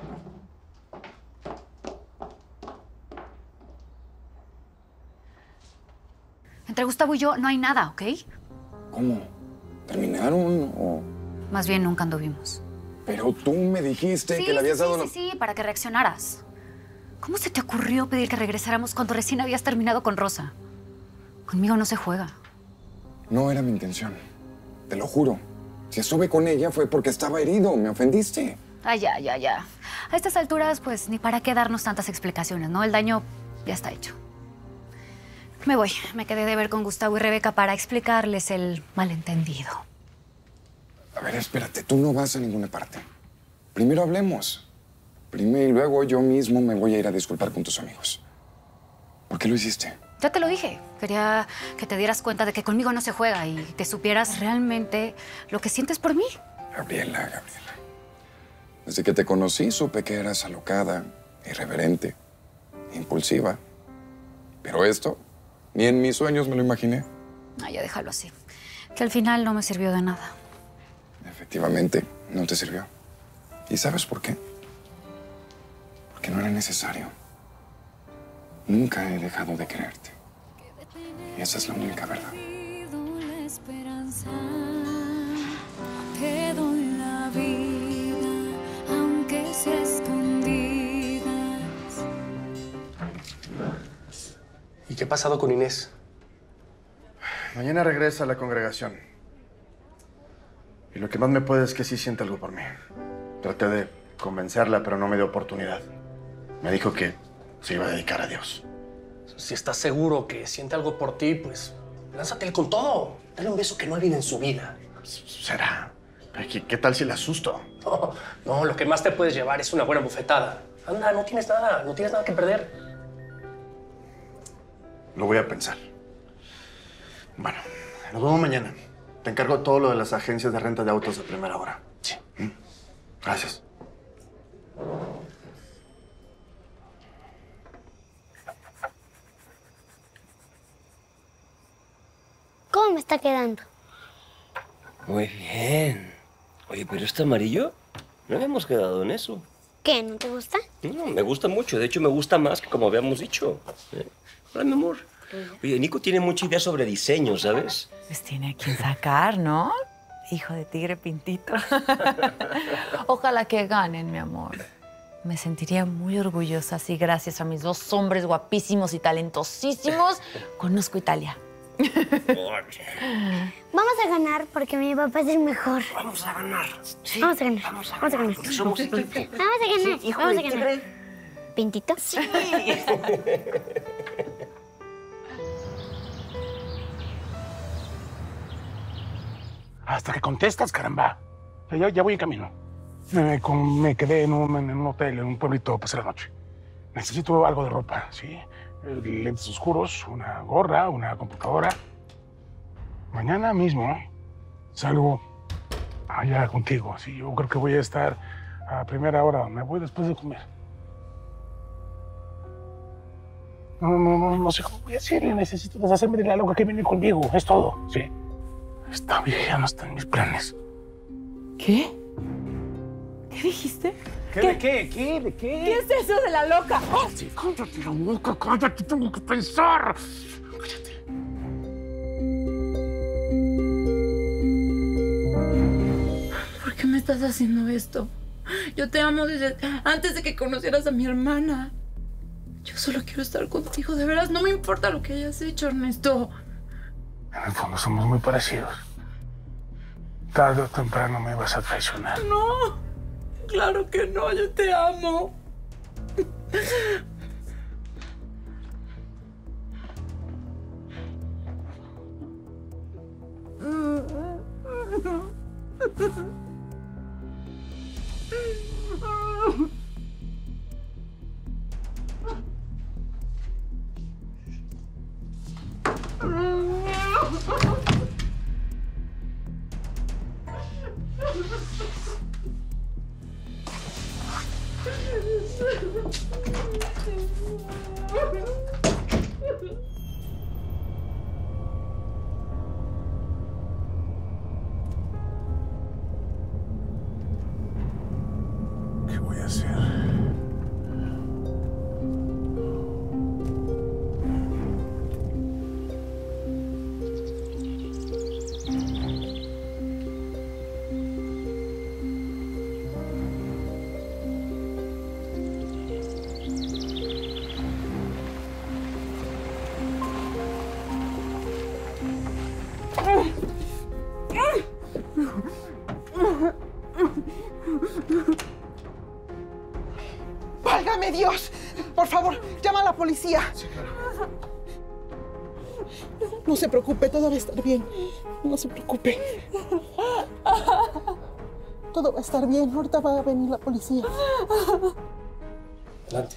Entre Gustavo y yo no hay nada, ¿ok? ¿Cómo? ¿Terminaron o...? Más bien nunca anduvimos. Pero tú me dijiste Sí, que le habías sí, dado sí, la... sí, sí, para que reaccionaras. ¿Cómo se te ocurrió pedir que regresáramos cuando recién habías terminado con Rosa? Conmigo no se juega. No era mi intención. Te lo juro. Si estuve con ella fue porque estaba herido. Me ofendiste. Ay, ya, ya, ya. A estas alturas, pues, ni para qué darnos tantas explicaciones, ¿no? El daño ya está hecho. Me voy. Me quedé de ver con Gustavo y Rebeca para explicarles el malentendido. A ver, espérate. Tú no vas a ninguna parte. Primero hablemos. Primero y luego yo mismo me voy a ir a disculpar con tus amigos. ¿Por qué lo hiciste? Ya te lo dije. Quería que te dieras cuenta de que conmigo no se juega y que supieras realmente lo que sientes por mí. Gabriela, Gabriela. Desde que te conocí supe que eras alocada, irreverente, impulsiva. Pero esto, ni en mis sueños me lo imaginé. Ay, ya déjalo así. Que al final no me sirvió de nada. Efectivamente, no te sirvió. ¿Y sabes por qué? Porque no era necesario. Nunca he dejado de quererte. Y esa es la única verdad. La esperanza, te doy la vida, aunque sea escondidas. ¿Y qué ha pasado con Inés? Mañana regresa a la congregación. Y lo que más me puede es que sí siente algo por mí. Traté de convencerla, pero no me dio oportunidad. Me dijo que se iba a dedicar a Dios. Si estás seguro que siente algo por ti, pues lánzate con todo. Dale un beso que no ha habido en su vida. ¿Será? ¿Qué, qué tal si la asusto? No, no, lo que más te puedes llevar es una buena bofetada. Anda, no tienes nada, no tienes nada que perder. Lo voy a pensar. Bueno, nos vemos mañana. Te encargo todo lo de las agencias de renta de autos de primera hora. Sí. ¿Mm? Gracias. ¿Cómo me está quedando? Muy bien. Oye, pero este amarillo, no habíamos quedado en eso. ¿Qué? ¿No te gusta? No, me gusta mucho. De hecho, me gusta más que como habíamos dicho. ¿Eh? Hola, mi amor. Oye, Nico tiene mucha idea sobre diseño, ¿sabes? Pues tiene a quien sacar, ¿no? Hijo de tigre pintito. Ojalá que ganen, mi amor. Me sentiría muy orgullosa si gracias a mis dos hombres guapísimos y talentosísimos conozco Italia. Vamos a ganar porque mi papá es el mejor. Vamos a ganar. Sí, vamos a ganar. Vamos a Vamos a ganar. Porque somos equipo. Vamos a ganar. Sí, hijo vamos de a ganar. tigre. ¿Pintito? Sí. Hasta que contestas, caramba. Ya, ya voy en camino. Me, con- me quedé en un, en un hotel, en un pueblito, pasé la noche. Necesito algo de ropa, ¿sí? Eh, Lentes oscuros, una gorra, una computadora. Mañana mismo salgo allá contigo, sí. Yo creo que voy a estar a primera hora. Me voy después de comer. No, no, no, no sé cómo voy a hacer. Necesito deshacerme de la loca que viene conmigo. Es todo, sí. Esta vieja no está en mis planes. ¿Qué? ¿Qué dijiste? ¿Qué? ¿De qué? ¿Qué? ¿De qué? ¿Qué es eso de la loca? ¡Oh! Sí, cállate la boca, cállate, tengo que pensar. Cállate. estás haciendo esto? Yo te amo desde antes de que conocieras a mi hermana. Yo solo quiero estar contigo, de veras. No me importa lo que hayas hecho, Ernesto. En el fondo somos muy parecidos. Tarde o temprano me vas a traicionar. No, claro que no, yo te amo. ¿Qué voy a hacer? ¡Válgame Dios! Por favor, llama a la policía. Sí, claro. No se preocupe, todo va a estar bien. No se preocupe. Todo va a estar bien. Ahorita va a venir la policía. Adelante.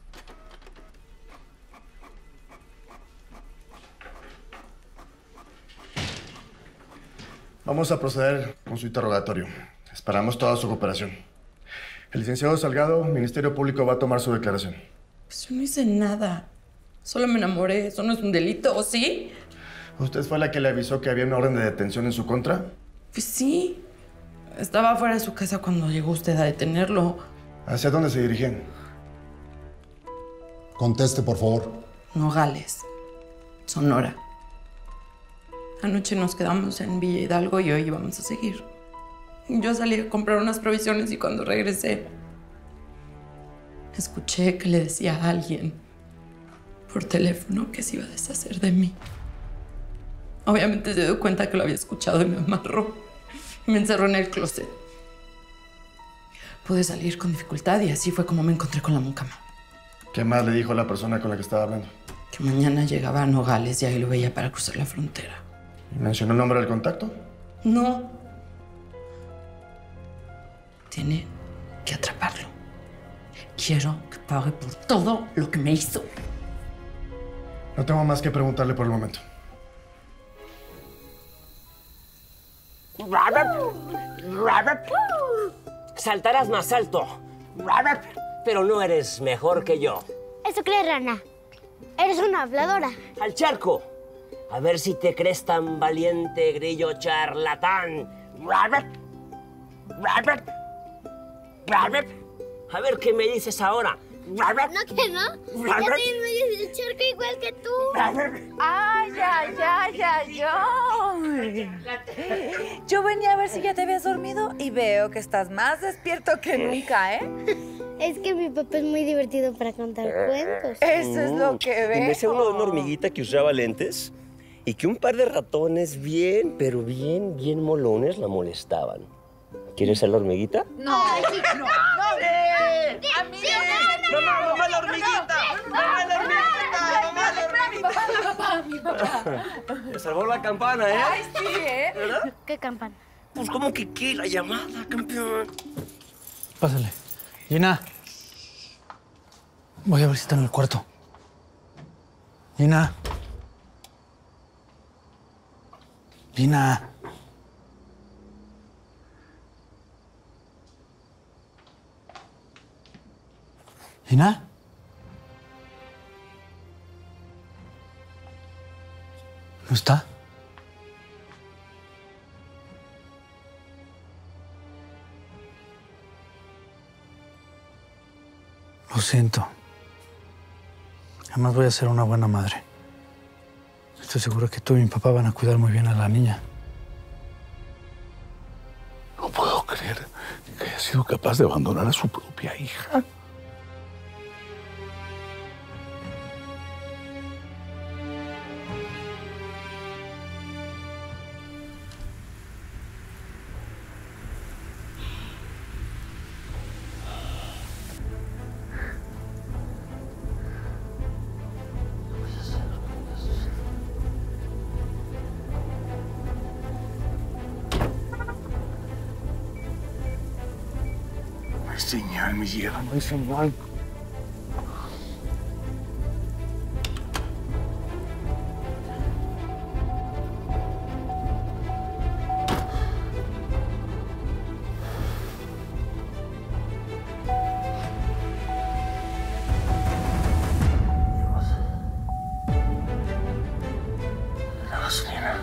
Vamos a proceder con su interrogatorio. Esperamos toda su cooperación. El licenciado Salgado, Ministerio Público, va a tomar su declaración. Pues yo no hice nada. Solo me enamoré. ¿Eso no es un delito, o sí? ¿Usted fue la que le avisó que había una orden de detención en su contra? Pues sí. Estaba fuera de su casa cuando llegó usted a detenerlo. ¿Hacia dónde se dirigían? Conteste, por favor. Nogales, Sonora. Anoche nos quedamos en Villa Hidalgo y hoy íbamos a seguir. Yo salí a comprar unas provisiones y cuando regresé, escuché que le decía a alguien por teléfono que se iba a deshacer de mí. Obviamente se dio cuenta que lo había escuchado y me amarró. Y me encerró en el closet. Pude salir con dificultad y así fue como me encontré con la mucama. ¿Qué más le dijo la persona con la que estaba hablando? Que mañana llegaba a Nogales y ahí lo veía para cruzar la frontera. ¿Mencionó el nombre del contacto? No. Tiene que atraparlo. Quiero que pague por todo lo que me hizo. No tengo más que preguntarle por el momento. Saltarás más alto, pero no eres mejor que yo. ¿Eso crees, rana? Eres una habladora. ¡Al charco! A ver si te crees tan valiente, grillo charlatán. A ver qué me dices ahora. ¿No que no? Yo estoy en medio del charco igual que tú. ¡Ay, ay, ay, ay, ay! Yo venía a ver si ya te habías dormido y veo que estás más despierto que nunca, ¿eh? Es que mi papá es muy divertido para contar cuentos. Eso es lo que veo. Me sé uno de una hormiguita que usaba lentes y que un par de ratones bien, pero bien, bien molones la molestaban. ¿Quieres ser la hormiguita? No, no, no. A mí no. ¡Mamá, mamá, la hormiguita! ¡Mamá, la hormiguita! ¡Mamá, la hormiguita! Mi papá, mi papá. Me salvó la campana, ¿eh? Ay, sí, ¿eh? ¿Verdad? ¿Qué campana? Pues, ¿cómo que qué? La llamada, campeón. Pásale. Gina. Voy a ver si está en el cuarto. Gina. Gina. Gina. ¿No está? Lo siento. Además voy a ser una buena madre. Estoy seguro que tú y mi papá van a cuidar muy bien a la niña. No puedo creer sido capaz de abandonar a su propia hija. No hay señal, mi vieja, no hay señal. La gasolina.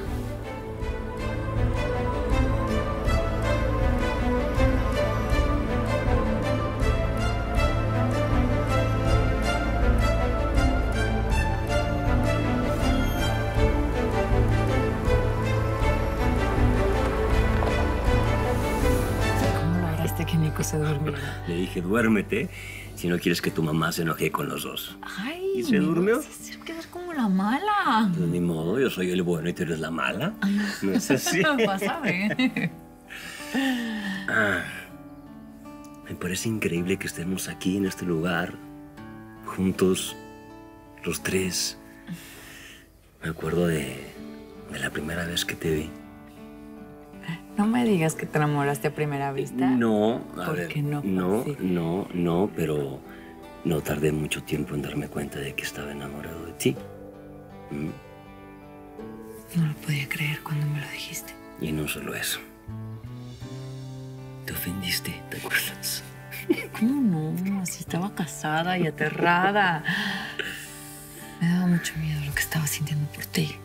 Que Nico se durmiera. Le dije, duérmete si no quieres que tu mamá se enoje con los dos. Ay, ¿Y se durmió? Se quedar como la mala. Pues ni modo, yo soy el bueno y tú eres la mala. ¿No es así? Vas a ver. Ah, me parece increíble que estemos aquí en este lugar, juntos, los tres. Me acuerdo de, de la primera vez que te vi. No me digas que te enamoraste a primera vista. No, a ¿Por ver, qué no? no, Sí. no, no, pero no tardé mucho tiempo en darme cuenta de que estaba enamorado de ti. ¿Mm? No lo podía creer cuando me lo dijiste. Y no solo eso. Te ofendiste, ¿te acuerdas? ¿Cómo no? Si estaba casada y aterrada. Me daba mucho miedo lo que estaba sintiendo por ti.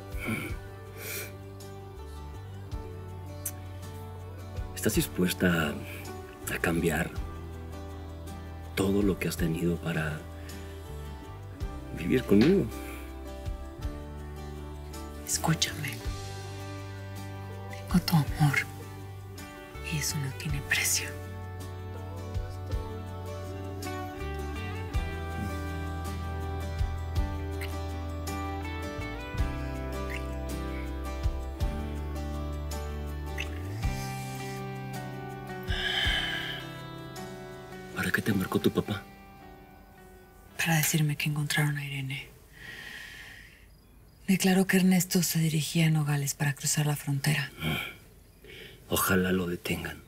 ¿Estás dispuesta a, a cambiar todo lo que has tenido para vivir conmigo? Escúchame. Tengo tu amor. Y eso no tiene precio. ¿Para qué te marcó tu papá? Para decirme que encontraron a Irene. Declaró que Ernesto se dirigía a Nogales para cruzar la frontera. Ojalá lo detengan.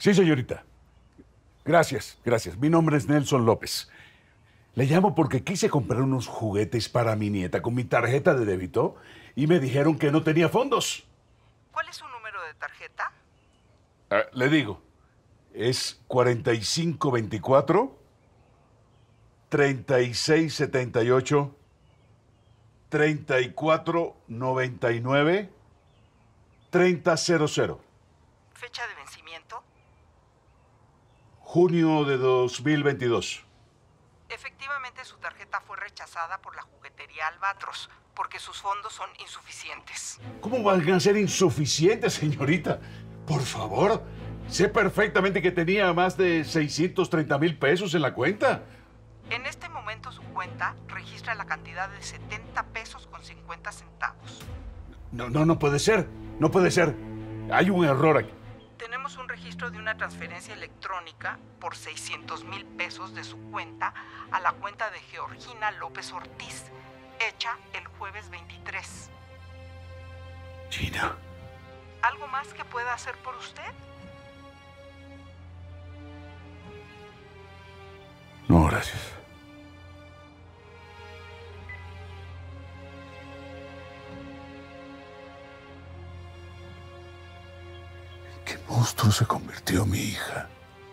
Sí, señorita. Gracias, gracias. Mi nombre es Nelson López. Le llamo porque quise comprar unos juguetes para mi nieta con mi tarjeta de débito y me dijeron que no tenía fondos. ¿Cuál es su número de tarjeta? Ah, le digo, es cuarenta y cinco veinticuatro, treinta y seis setenta y ocho, treinta y cuatro noventa y nueve, treinta cero cero. ¿Fecha de vencimiento? Junio de dos mil veintidós. Efectivamente, su tarjeta fue rechazada por la juguetería Albatros porque sus fondos son insuficientes. ¿Cómo van a ser insuficientes, señorita? Por favor, sé perfectamente que tenía más de seiscientos treinta mil pesos en la cuenta. En este momento su cuenta registra la cantidad de setenta pesos con cincuenta centavos. No, no, no puede ser. No puede ser. Hay un error aquí. Tenemos un registro de una transferencia electrónica por seiscientos mil pesos de su cuenta a la cuenta de Georgina López Ortiz, hecha el jueves veintitrés. Gina. ¿Algo más que pueda hacer por usted? No, gracias. ¿En qué monstruo se convirtió mi hija?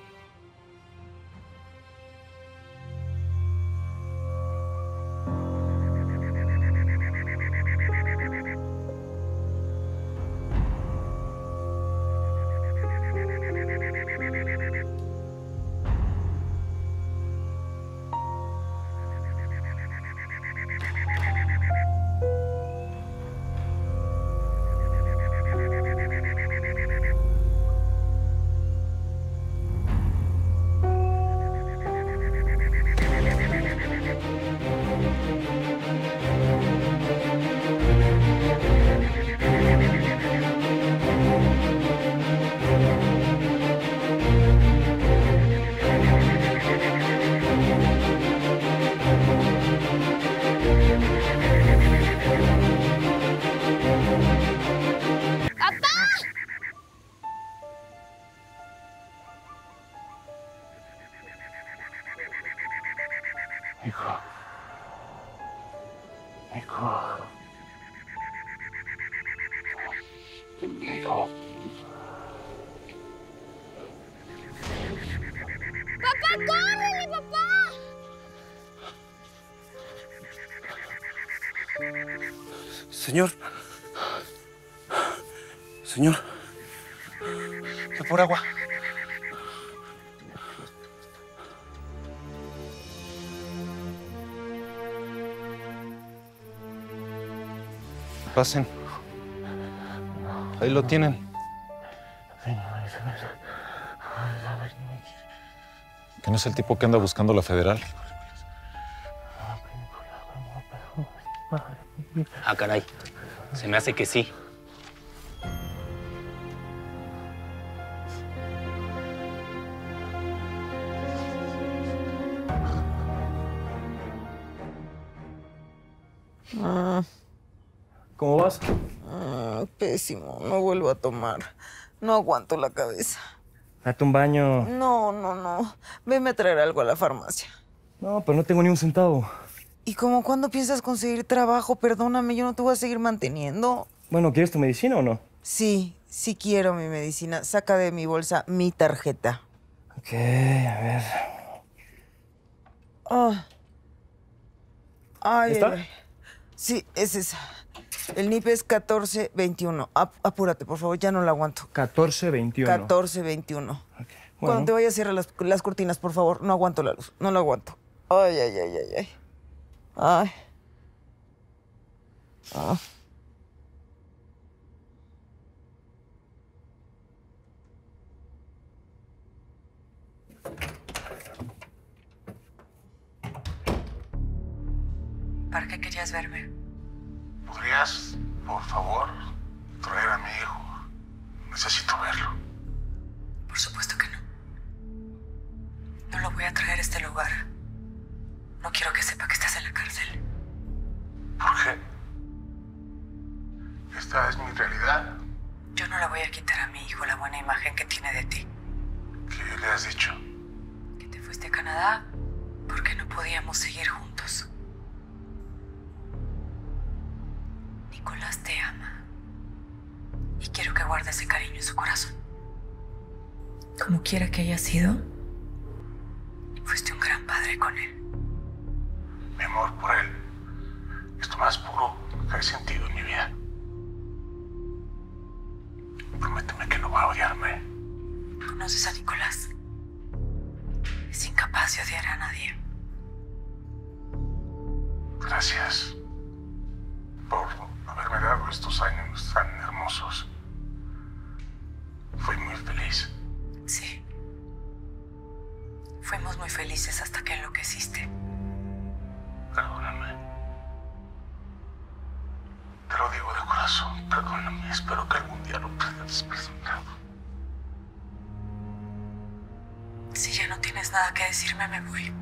Hijo. Hijo. Hijo. ¡Papá, córrele, papá! Señor. Señor. Ve por agua. Pasen. Ahí lo tienen. ¿Que no es el tipo que anda buscando la federal? Ah, caray. Se me hace que sí. Ah, ¿Cómo vas? ah, pésimo, no vuelvo a tomar. No aguanto la cabeza. Date un baño. No, no, no. Venme a traer algo a la farmacia. No, pero no tengo ni un centavo. ¿Y cómo cuándo piensas conseguir trabajo? Perdóname, yo no te voy a seguir manteniendo. Bueno, ¿quieres tu medicina o no? Sí, sí quiero mi medicina. Saca de mi bolsa mi tarjeta. Ok, a ver. Ah. Ay, ¿Está? ay, ay. Sí, es esa. El N I P es catorce veintiuno. Ap- apúrate, por favor, ya no la aguanto. catorce veintiuno. catorce veintiuno. Bueno. Cuando te vayas, cierra las, las cortinas, por favor. No aguanto la luz. No la aguanto. Ay, ay, ay, ay, ay. Ay. Ah. ¿Para qué querías verme? ¿Podrías, por favor, traer a mi hijo? Necesito verlo. Por supuesto que no. No lo voy a traer a este lugar. No quiero que sepa que estás en la cárcel. ¿Por qué? Esta es mi realidad. Yo no le voy a quitar a mi hijo la buena imagen que tiene de ti. ¿Qué le has dicho? Que te fuiste a Canadá porque no podíamos seguir juntos. Nicolás te ama. Y quiero que guarde ese cariño en su corazón. Como quiera que haya sido, fuiste un gran padre con él. Mi amor por él es lo más puro que he sentido en mi vida. Prométeme que no va a odiarme. ¿Conoces a Nicolás? Es incapaz de odiar a nadie. Gracias por haberme dado estos años tan hermosos. Fui muy feliz. Sí. Fuimos muy felices hasta que enloqueciste. Perdóname. Te lo digo de corazón, perdóname. Espero que algún día lo puedas perdonar. Si ya no tienes nada que decirme, me voy.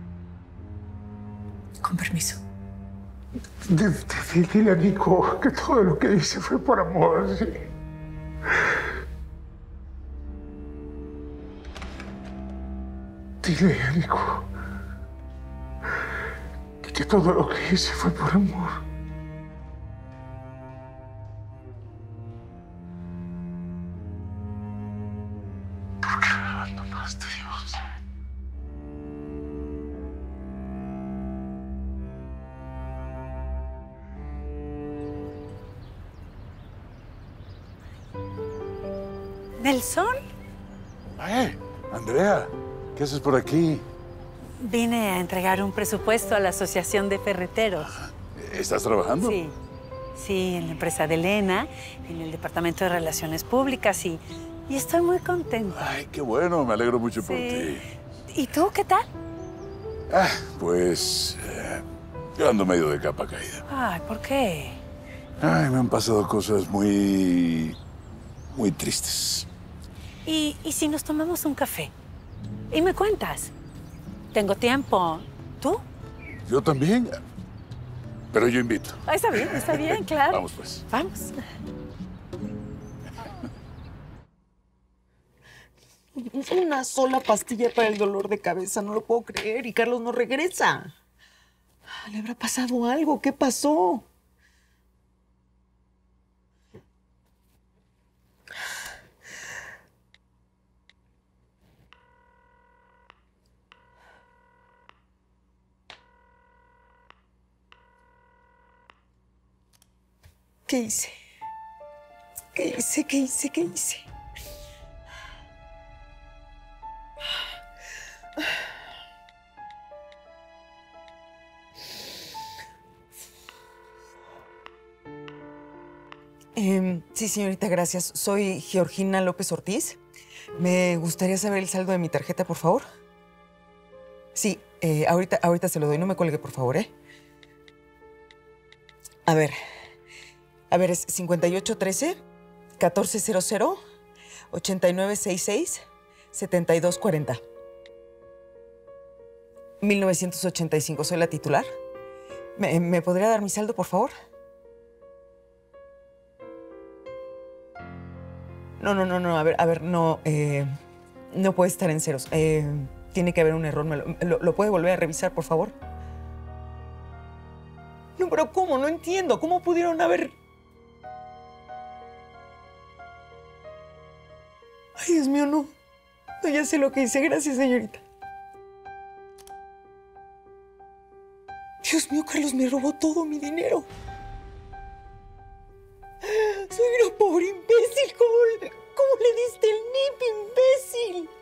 Con permiso. D- d- Dile a Nico que todo lo que hice fue por amor. ¿Sí? Dile a Nico que todo lo que hice fue por amor. ¿Por qué me abandonaste, Dios? ¿Nelson? ¡Eh! Andrea, ¿qué haces por aquí? Vine a entregar un presupuesto a la Asociación de Ferreteros. ¿Estás trabajando? Sí, sí, en la empresa de Elena, en el Departamento de Relaciones Públicas y, y estoy muy contenta. Ay, qué bueno, me alegro mucho por Sí. ti. ¿Y tú qué tal? Ah, pues... Eh, yo ando medio de capa caída. Ay, ¿por qué? Ay, me han pasado cosas muy... muy tristes. ¿Y, y si nos tomamos un café? ¿Y me cuentas? Tengo tiempo. ¿Tú? Yo también. Pero yo invito. Ah, está bien, está bien, claro. Vamos, pues. Vamos. Una sola pastilla para el dolor de cabeza, no lo puedo creer. Y Carlos no regresa. ¿Le habrá pasado algo? ¿Qué pasó? ¿Qué hice? ¿Qué hice? ¿Qué hice? ¿Qué hice? Eh, sí, señorita, gracias. Soy Georgina López Ortiz. Me gustaría saber el saldo de mi tarjeta, por favor. Sí, eh, ahorita, ahorita se lo doy. No me cuelgue, por favor, ¿eh? A ver. A ver, es cincuenta y ocho trece, catorce cero cero, ochenta y nueve sesenta y seis, setenta y dos cuarenta. mil novecientos ochenta y cinco. Soy la titular. ¿Me, me podría dar mi saldo, por favor? No, no, no, no. A ver, a ver, no. Eh, no puede estar en ceros. Eh, tiene que haber un error. ¿Me lo, lo, ¿Lo puede volver a revisar, por favor? No, pero ¿cómo? No entiendo. ¿Cómo pudieron haber...? Ay, Dios mío, no. No, ya sé lo que hice. Gracias, señorita. Dios mío, Carlos me robó todo mi dinero. Soy una pobre imbécil. ¿Cómo, le- cómo le diste el N I P, imbécil?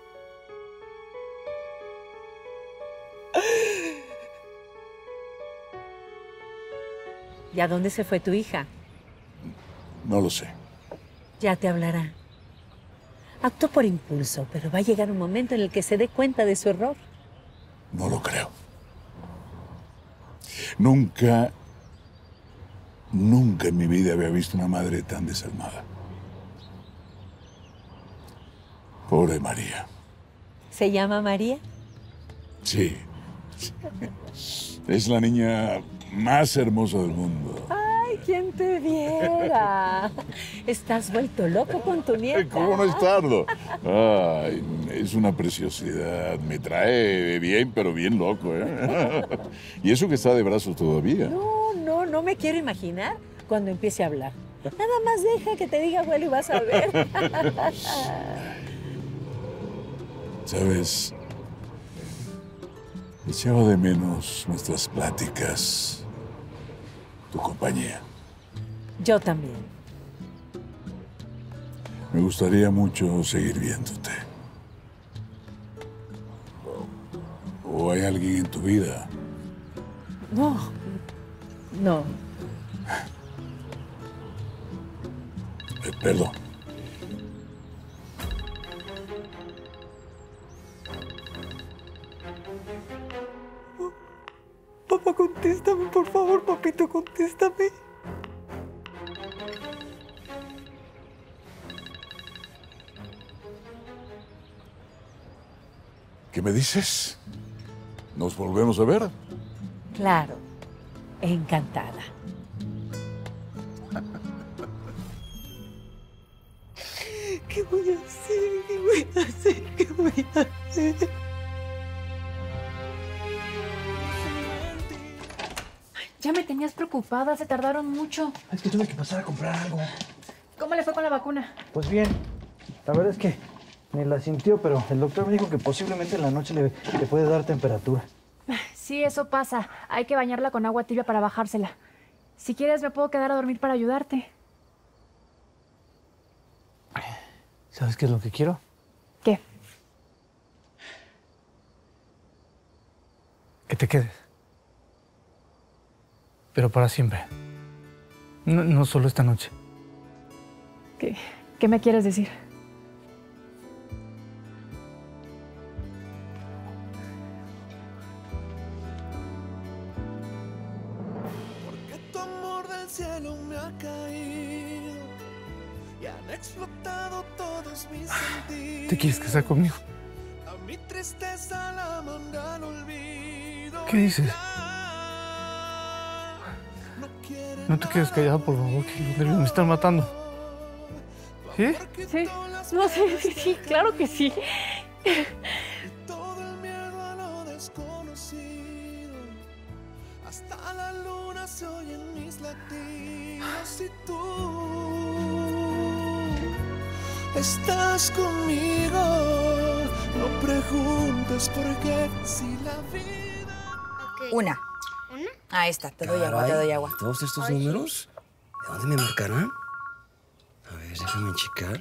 ¿Y a dónde se fue tu hija? No lo sé. Ya te hablará. Actuó por impulso, pero va a llegar un momento en el que se dé cuenta de su error. No lo creo. Nunca, nunca en mi vida había visto una madre tan desalmada. Pobre María. ¿Se llama María? Sí. Es la niña más hermosa del mundo. Ay, ¿Quién te viera? Estás vuelto loco con tu nieta. ¿Cómo no estarlo? Ay, es una preciosidad. Me trae bien, pero bien loco, ¿eh? Y eso que está de brazos todavía. No, no, no me quiero imaginar cuando empiece a hablar. Nada más deja que te diga abuelo y vas a ver. ¿Sabes? Echaba de menos nuestras pláticas, tu compañía. Yo también. Me gustaría mucho seguir viéndote. ¿O hay alguien en tu vida? No, no. Eh, perdón. Papá, contéstame, por favor, papito, contéstame. ¿Qué me dices? ¿Nos volvemos a ver? Claro, encantada. ¿Qué voy a hacer? ¿Qué voy a hacer? ¿Qué voy a hacer? Ya me tenías preocupada, se tardaron mucho. Es que tuve que pasar a comprar algo. ¿Cómo le fue con la vacuna? Pues bien, la verdad es que me la sintió, pero el doctor me dijo que posiblemente en la noche le, le puede dar temperatura. Sí, eso pasa. Hay que bañarla con agua tibia para bajársela. Si quieres, me puedo quedar a dormir para ayudarte. ¿Sabes qué es lo que quiero? ¿Qué? Que te quedes. Pero para siempre. No, no solo esta noche. ¿Qué, ¿Qué me quieres decir? Porque tu amor del cielo me ha caído y han explotado todos mis sentidos. ¿Te quieres casar conmigo? A mi tristeza la manda al olvido. ¿Qué dices? No te quedes callado, por favor, que los nervios me están matando. ¿Sí? Sí. No, sí, sí, sí, claro que sí. Todo el miedo a lo desconocido. Hasta la luna se oyen mis latidos y tú estás conmigo. No preguntes por qué si la vida. Una. ¿Una? Ahí está, te doy agua, te doy agua. ¿Todos estos números? ¿De dónde me marcarán? A ver, déjame checar.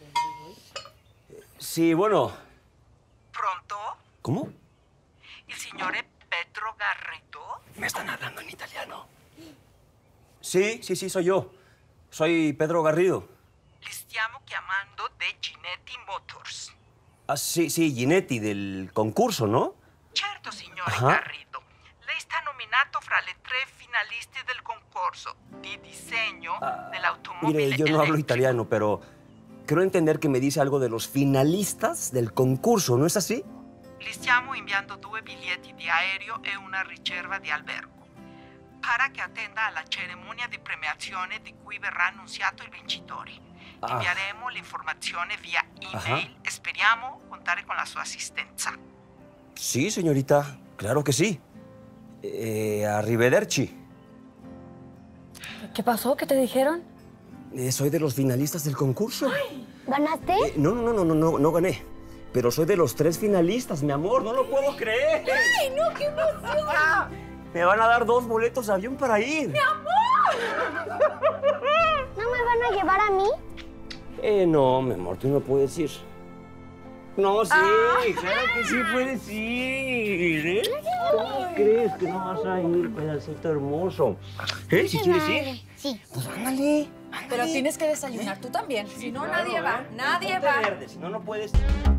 Sí, bueno. ¿Pronto? ¿Cómo? ¿Il signore Pedro Garrido? Me están hablando en italiano. Sí, sí, sí, soy yo. Soy Pedro Garrido. Li stiamo chiamando de Ginetti Motors. Ah, sí, sí, Ginetti, del concurso, ¿no? Certo, signore Ajá. Garrido. Lei sta nominato fra le tre finalisti del concorso di disegno dell'automobile. Mire, yo no hablo italiano, pero creo entender que me dice algo de los finalistas del concurso, ¿no es así? Li stiamo inviando due biglietti di aereo e una riserva di albergo para che attenda alla cerimonia di premiazione di cui verrà annunziato il vincitore. Ti Ah. invieremo l'informazione via email Ajá. e speriamo contare con la sua assistenza. Sí, señorita, claro que sí. Eh, arrivederci. ¿Qué pasó? ¿Qué te dijeron? Eh, soy de los finalistas del concurso. ¿Ganaste? Eh, no, no, no, no, no, no, no gané. Pero soy de los tres finalistas, mi amor, no lo puedo creer. ¡Ay, no, qué emoción! Me van a dar dos boletos de avión para ir. ¡Mi amor! ¿No me van a llevar a mí? Eh, no, mi amor, tú no puedes ir. No, sí, Ah. claro que sí puedes ir. ¿Eh? ¿Cómo crees que no vas a ir, pedacito hermoso? ¿Eh? ¿Si quieres ir? Sí. Pues ándale. Pero tienes que desayunar tú también. Si no, nadie va. Nadie Ponte va. verde, si no, no puedes.